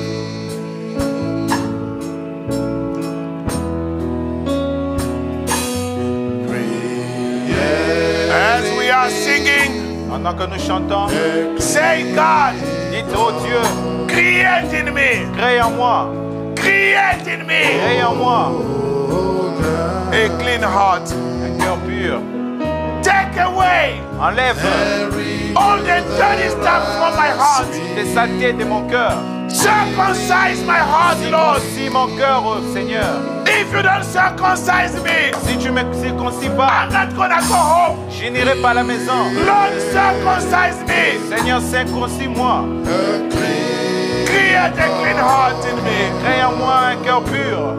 As we are singing, Pendant que nous chantons, say God, dites, oh Dieu, create in me, crée en moi, create in me crée en moi a clean heart. un cœur pur. Take away Enlève all the dirty stuff from my heart. les saletés de mon cœur. Circumcise my heart, Lord. Circoncis mon cœur, oh Seigneur. If you don't circumcise me, Si tu me circoncis pas, I'm not gonna go home. je n'irai pas à la maison. Lord, circumcise me. Seigneur, circoncis-moi. Create a clean heart in me. Crée en moi un cœur pur.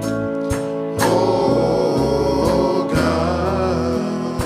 Oh God,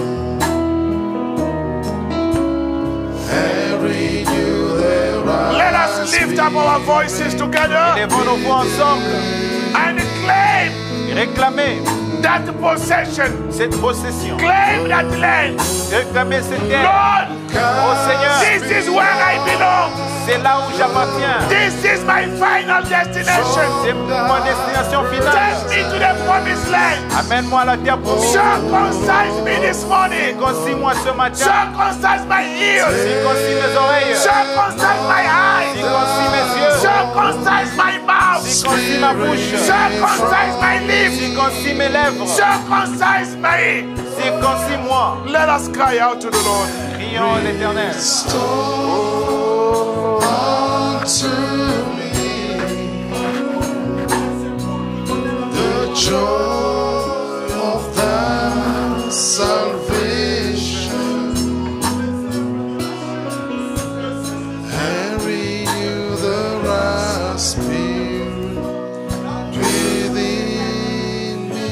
and renew the right. Let us lift up our voices together Élevons nos voix ensemble and claim et réclamer that possession. cette possession. Claim that land. Réclamer cette terre. Lord, Oh Seigneur, this is where I belong. c'est là où j'appartiens. This is my final destination. C'est ma destination Take finale. me to the promised land. Amène-moi à la terre promise. Circumcise me this morning. Circoncis-moi ce matin. Circumcise my ears. Circoncis mes oreilles. Circumcise my eyes. Circoncis mes yeux. Circumcise my mouth. Circoncis ma bouche. Circumcise my lips. Circoncis mes lèvres. Circumcise me. Circoncis-moi. Let us cry out to the Lord. Crions l'Éternel. Unto me the joy of thy salvation, and renew the right spirit within me.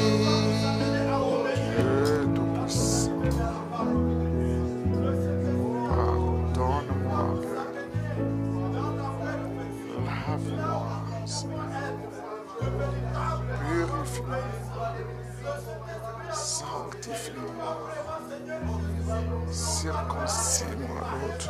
Pardonne-moi, Père. Lave-moi, purifie-moi, sanctifie-moi, circoncis-moi, Lord.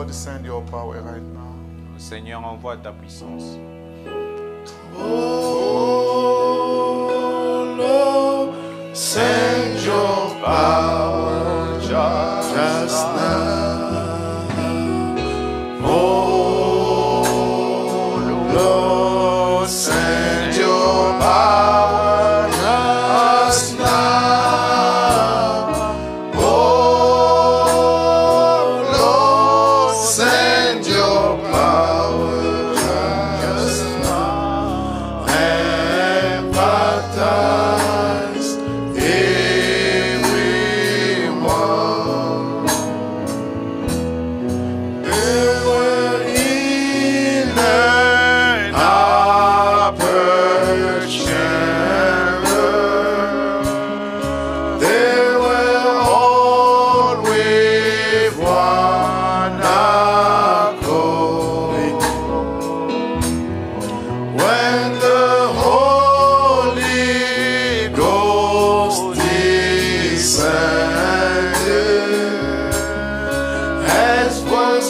Lord, send your power right now. Seigneur, envoie ta puissance. Oh Lord, send your power just, just now. Oh Lord, send your power just now. Oh Lord, send your power just now. And baptize everyone. They were healing upper chamber. They were all with one accord. When the Holy Ghost descended, as was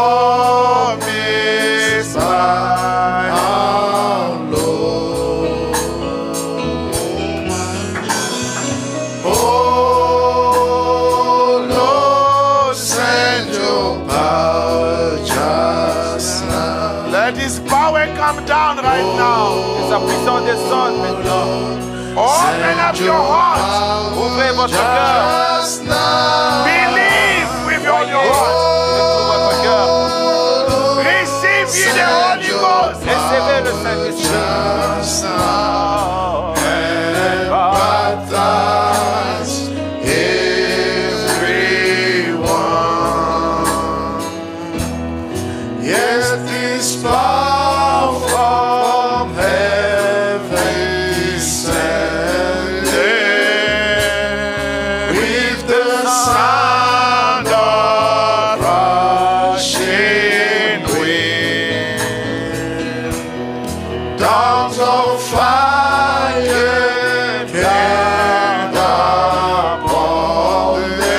promised by our Lord. Oh Lord, send your power just now. Let His power come down right now. Que sa puissance descende maintenant. Open up your heart. Ouvrez votre cœur. Just now. Believe with all your heart. Avec tout votre cœur. Receive ye the Holy Ghost. Recevez le Saint-Esprit. Just now. And baptize everyone. Yes, this power from heaven descended with the sound of rushing wind. Tongues of fire came upon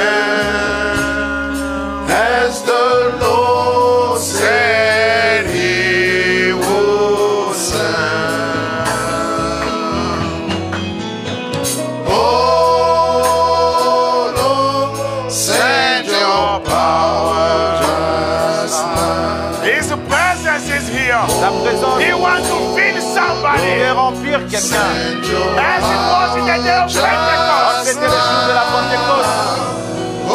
them as the Lord said He would send. Oh Lord, send your power just now. His presence is here. La présence He wants to fill somebody. de remplir quelqu'un. As it was in the day of Pentecost. C'était le jour de la Pentecôte. Oh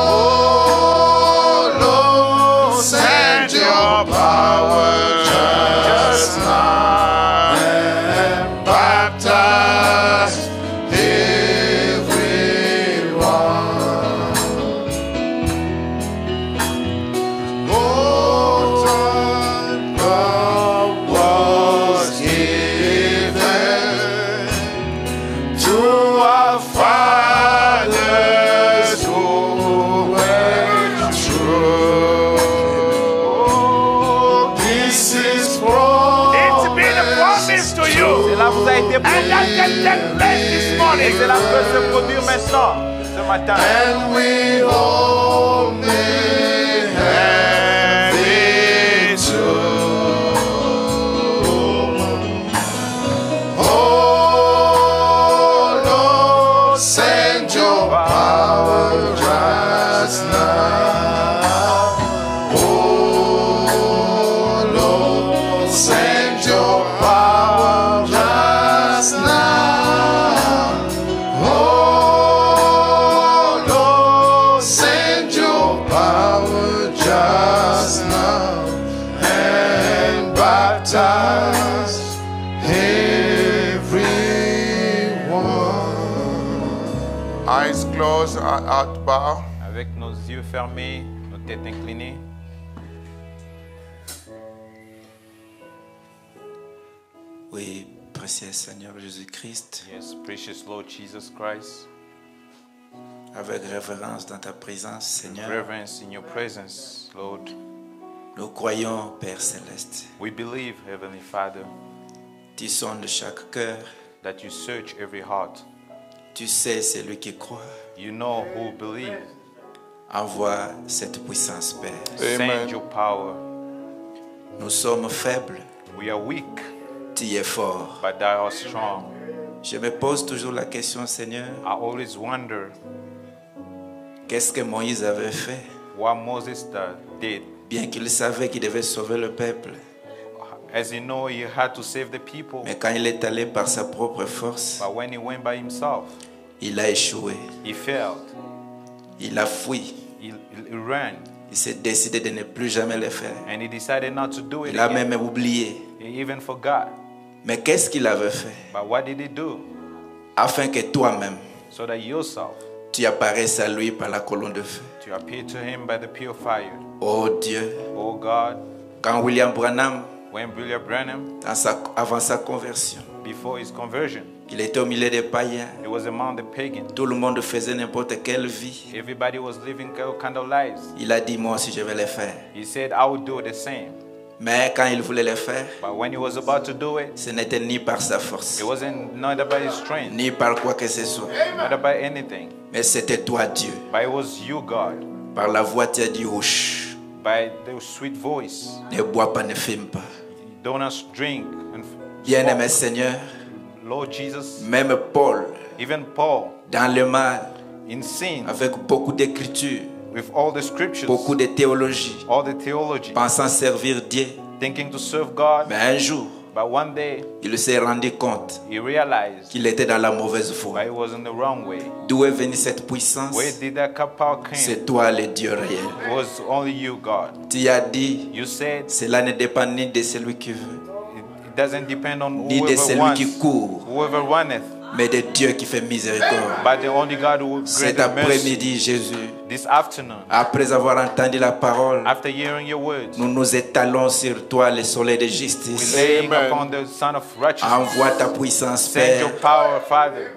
Lord, send your power just now and baptize everyone. Oh, time God was given to our fathers who were true. This is promise. It's been a promise to you. Cela vous a été And that promis. can take place this morning. Et cela peut se produire maintenant, ce matin. And we all may have it too. Oh Lord, send your power just now. Oh Lord, send your power just now. Oh Lord, send your power just now and baptize everyone. Eyes closed, heart bow. Avec nos yeux fermés, nos têtes inclinées. Oui, précieux Seigneur Jésus-Christ, Yes, precious Lord Jesus Christ. avec révérence dans ta présence, Seigneur, Reverence in your presence, Lord. nous croyons, Père Céleste, We believe, Heavenly Father, tu sondes chaque cœur, that you search every heart. tu sais celui qui croit, You know who believes. Envoie cette puissance, Père. Amen. Send your power. Nous sommes faibles, We are weak, tu es fort. but thou art strong. Je me pose toujours la question, Seigneur, I always wonder qu'est-ce que Moïse avait fait? what Moses da- did. Bien qu'il savait qu'il devait sauver le peuple. As you know, he had to save the people, Mais quand il est allé par sa propre force, but when he went by himself, il a échoué. he failed. Il a fui. He, he ran, Il s'est décidé de ne plus jamais le faire. and he decided not to do it Il a again. même oublié. He even forgot. Mais qu'est-ce qu'il avait fait? But what did he do? Afin que toi-même, So that yourself, tu apparaisses à lui par la colonne de feu. to appear to him by the pure fire. Oh Dieu, Oh God, quand William Branham, when William Branham, dans sa- avant sa conversion, before his conversion, il était au milieu des païens. he was among the pagans. Tout le monde faisait n'importe quelle vie. Everybody was living all kind of lives. Il a dit, moi aussi je vais le faire. He said, I would do the same. Mais quand il voulait le faire, But when he was about to do it, ce n'était ni par sa force, it wasn't neither by his strength, ni par quoi que ce soit. neither by anything. Mais c'était toi, Dieu. But it was you, God, Par la voix, tu as dit, ouch, by the sweet voice. ne bois pas, ne fume pas. Don't us drink and Bien-aimé smoke. Seigneur, Lord Jesus, même Paul, even Paul, dans le mal, in sin, avec beaucoup d'écriture, with all the scriptures, beaucoup de théologie, all the theology, pensant servir Dieu. thinking to serve God, Mais un jour, but one day il s'est rendu compte he realized qu'il était dans la mauvaise but voie. he was in the wrong way. D'où est venue cette puissance? Where did that power came? C'est toi le Dieu réel. It was only you, God. Tu as dit, You said cela ne dépend ni de celui qui veut, it, it doesn't depend on ni de whoever celui wants, qui court, whoever runneth, mais de Dieu qui fait miséricorde. but the only God who will Cet grant the mercy. après-midi, Jésus, This afternoon, après avoir entendu la parole, after hearing your words, nous nous étalons sur toi, le soleil de we justice. laying Amen. upon the Son of Righteousness. Envoie ta puissance, Send your Père. power, Father.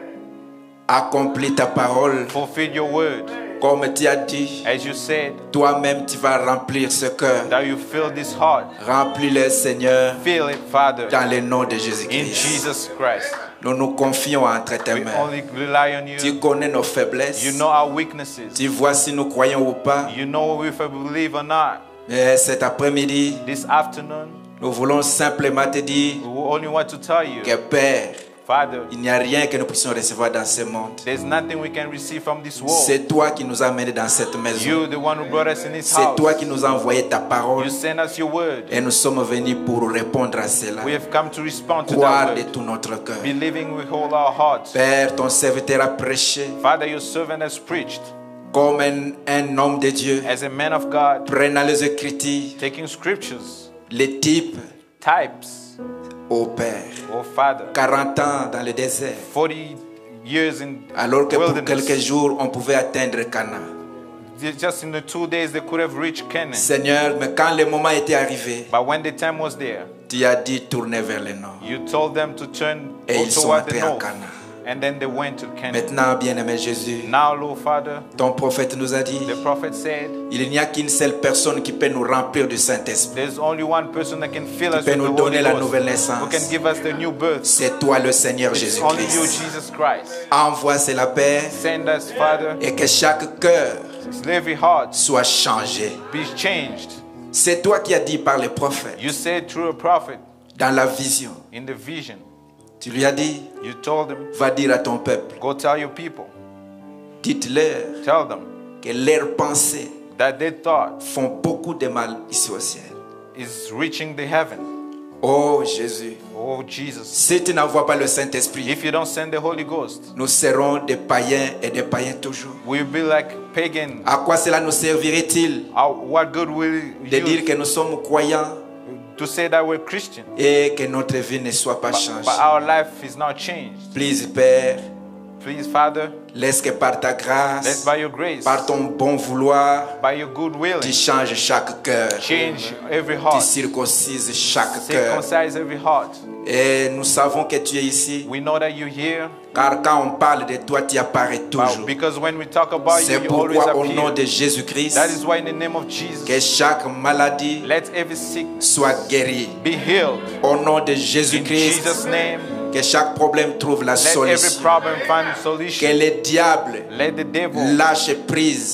Accomplis ta parole. Fulfill your word. Comme tu as dit, As you said, toi-même tu vas remplir ce cœur. that you fill this heart. Remplis-le, Seigneur, Fill it, Father, dans le nom de in Jésus-Christ. Jesus Christ. Nous nous confions entre tes We mains. only rely on Tu you. connais nos faiblesses. You know our weaknesses. Tu vois si nous croyons ou pas. You know if we believe or not. Mais cet après-midi, This afternoon, nous voulons simplement te dire we only want to tell you, que Père, Father, il n'y a rien que nous puissions recevoir dans ce monde. there's nothing we can receive from this world. C'est toi qui nous as amenés dans cette maison. You, the one who brought us in this C'est house. toi qui nous as envoyé ta parole. You send us your word. Et nous sommes venus pour répondre à cela. We have come to respond to Croire that de word. tout notre cœur. Believing with all our hearts. Père, ton serviteur a prêché Father, your servant has preached comme un, un homme de Dieu, as a man of God, prenant les Écritures, taking scriptures, les types, types, au Père. oh Father, quarante ans dans le désert, forty years in alors que pour wilderness. quelques jours, on pouvait atteindre Cana. Just in the two days they could have reached Canaan. Seigneur, mais quand le moment était arrivé, But when the time was there, tu as dit tourner vers le nord. you told them to turn Et go ils sont toward the entrés à north. Cana. And then they went to Canaan. Maintenant, bien-aimé Jésus, Now, Lord Father, ton prophète nous a dit, the prophet said, il n'y a qu'une seule personne qui peut nous remplir du Saint-Esprit, there's only one person that can fill qui us peut with the nous Holy donner la Ghost, nouvelle who naissance. can give us the new birth. C'est toi le Seigneur It's only you, Jésus-Christ. Jesus Christ. Envoie cela, Père, Send us, Father, et que chaque cœur every heart soit changé. be changed. C'est toi qui as dit par les prophètes, You said through a prophet dans la vision, in the vision, tu lui as dit, you told them, va dire à ton peuple, go tell your people, dites-leur tell them que leurs pensées that their thought font beaucoup de mal ici au ciel. is reaching the heaven. Oh Jésus, Oh Jesus, si tu n'envoies pas le Saint-Esprit, if you don't send the Holy Ghost, nous serons des païens et des païens toujours. we'll be like pagan. À quoi cela nous servirait-il How, what good will de dire you que nous sommes croyants to say that we're Christian, et que notre vie ne soit pas but, changée? but our life is not changed? Please, Père, Please, Father, laisse que par ta let grâce, by your grace, par ton bon vouloir, by your good will, tu changes chaque cœur, change every tu heart, circoncises chaque cœur. circumcise every heart. Et nous savons que tu es ici, We know that you're here, car quand on parle de toi, tu apparais but toujours. because when we talk about you, C'est you always pourquoi au nom appear. de Jésus-Christ, That is why in the name of Jesus, que chaque maladie let every sickness soit guérie. be healed. Au nom de In Jésus-Christ, Jesus' name, que chaque problème trouve la let every solution. problem find Que solution. le diable Let the devil lâche prise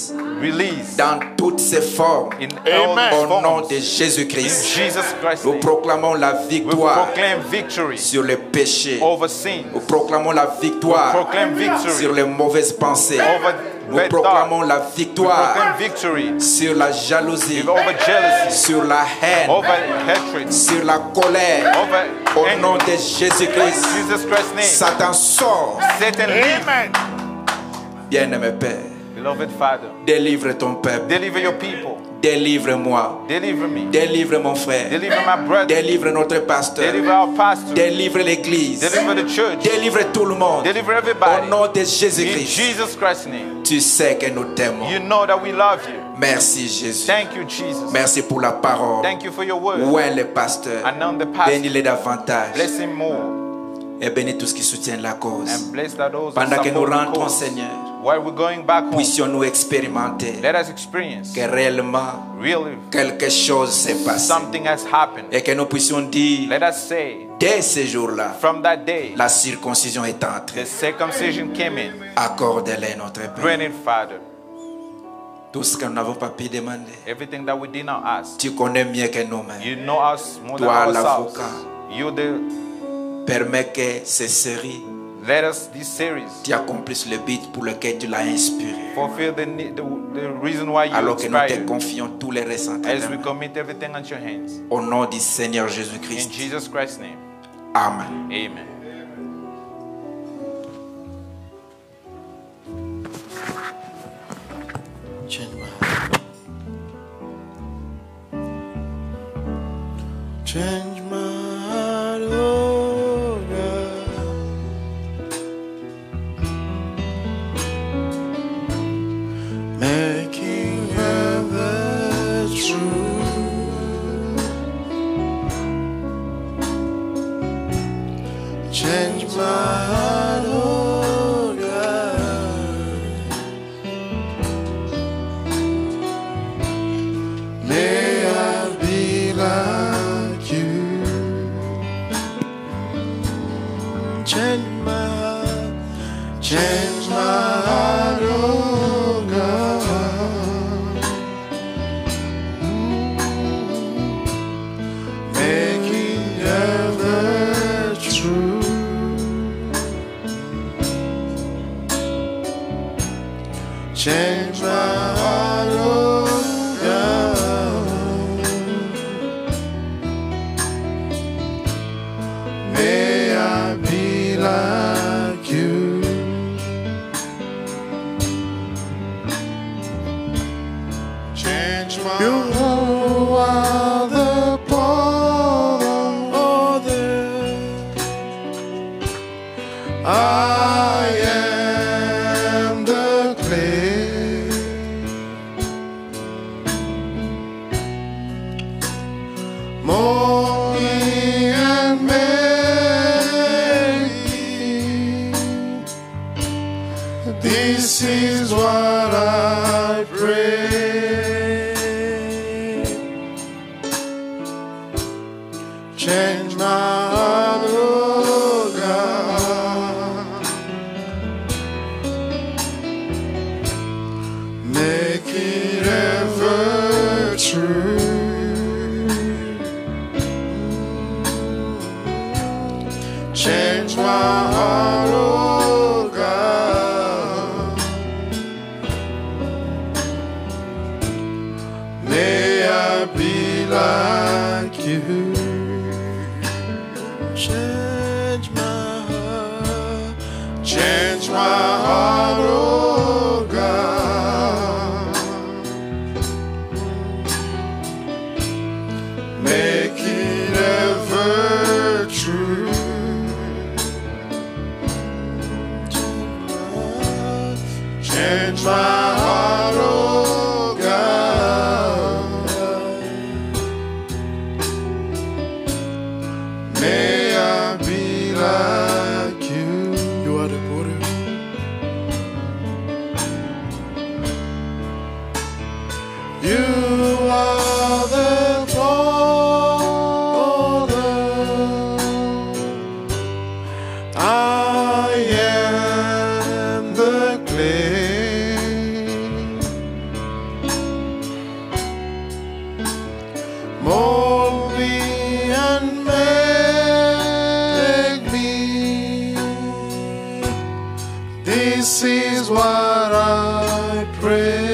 released dans toutes ses formes. in all Amen. its Au nom forms. de In Jésus-Christ, Jesus Christ's nous name, proclamons la we victoire proclaim victory sur les péchés. over sin. Nous proclamons la victoire Proclaim victory sur les mauvaises pensées. over Nous bad proclamons thoughts. la We victoire proclaim victory sur la jalousie, over jealousy, sur la haine, over hatred, sur la colère. over Au nom anger. de In Jésus-Christ, Jesus Christ's name, Satan sort. Satan leave. Amen. Bien-aimé Père, Beloved Father, délivre ton peuple. deliver your people. Délivre-moi. Deliver me. Délivre mon frère. Deliver my brother. Délivre notre pasteur. Deliver our pastor. Délivre l'église. Deliver the church. Délivre tout le monde. Deliver Au everybody. nom de In Jésus-Christ, Jesus Christ's name. tu sais que nous t'aimons. You know that we love you. Merci Jésus. Thank you, Jesus. Merci pour la parole. Thank you for your word. Où est le pasteur? Anoint the pastor. Bénis-le davantage. Bless him more. Et bénis tous qui soutiennent la cause. And bless that those who Pendant que nous support the rentrons, cause. Seigneur, While we're going back home, puissions-nous expérimenter let us experience que réellement really quelque chose s'est passé. something has happened. Et que nous puissions dire, Let us say, dès ce jour-là, from that day, la circoncision est entrée. the circumcision came in. Accorde-les notre Père. Grant it, Father. Tout ce que nous n'avons pas pu demander. Everything that we did not ask. Tu connais mieux que nous-mêmes. You know us more than Toi, ourselves. l'avocat. You the Permets que ces séries let us this series tu accomplisses le but pour lequel tu l'as inspiré. fulfill the, ne- the the reason why you Alors que nous te inspired. confions tous les restants. As we commit everything into your hands. Au nom du Seigneur In Jésus-Christ. Jesus Christ's name. Amen. Amen. Change my heart. Change my heart, oh God. Making ever true. Change my heart, oh God. May I be like you. Change my heart, change my heart, oh God. Mm. Making ever true. Change my heart, oh God. May I be like you. Change my you know are the border. I am the clay. Molding and making. This is what I pray. Change my heart, oh God. Make it ever true. Change my heart, oh God. May I be like you. Change my heart, change my heart, oh God. Make it ever true. Change my heart, oh God. May I be like you. You are the potter. You are the potter. I am the clay. This is what I pray.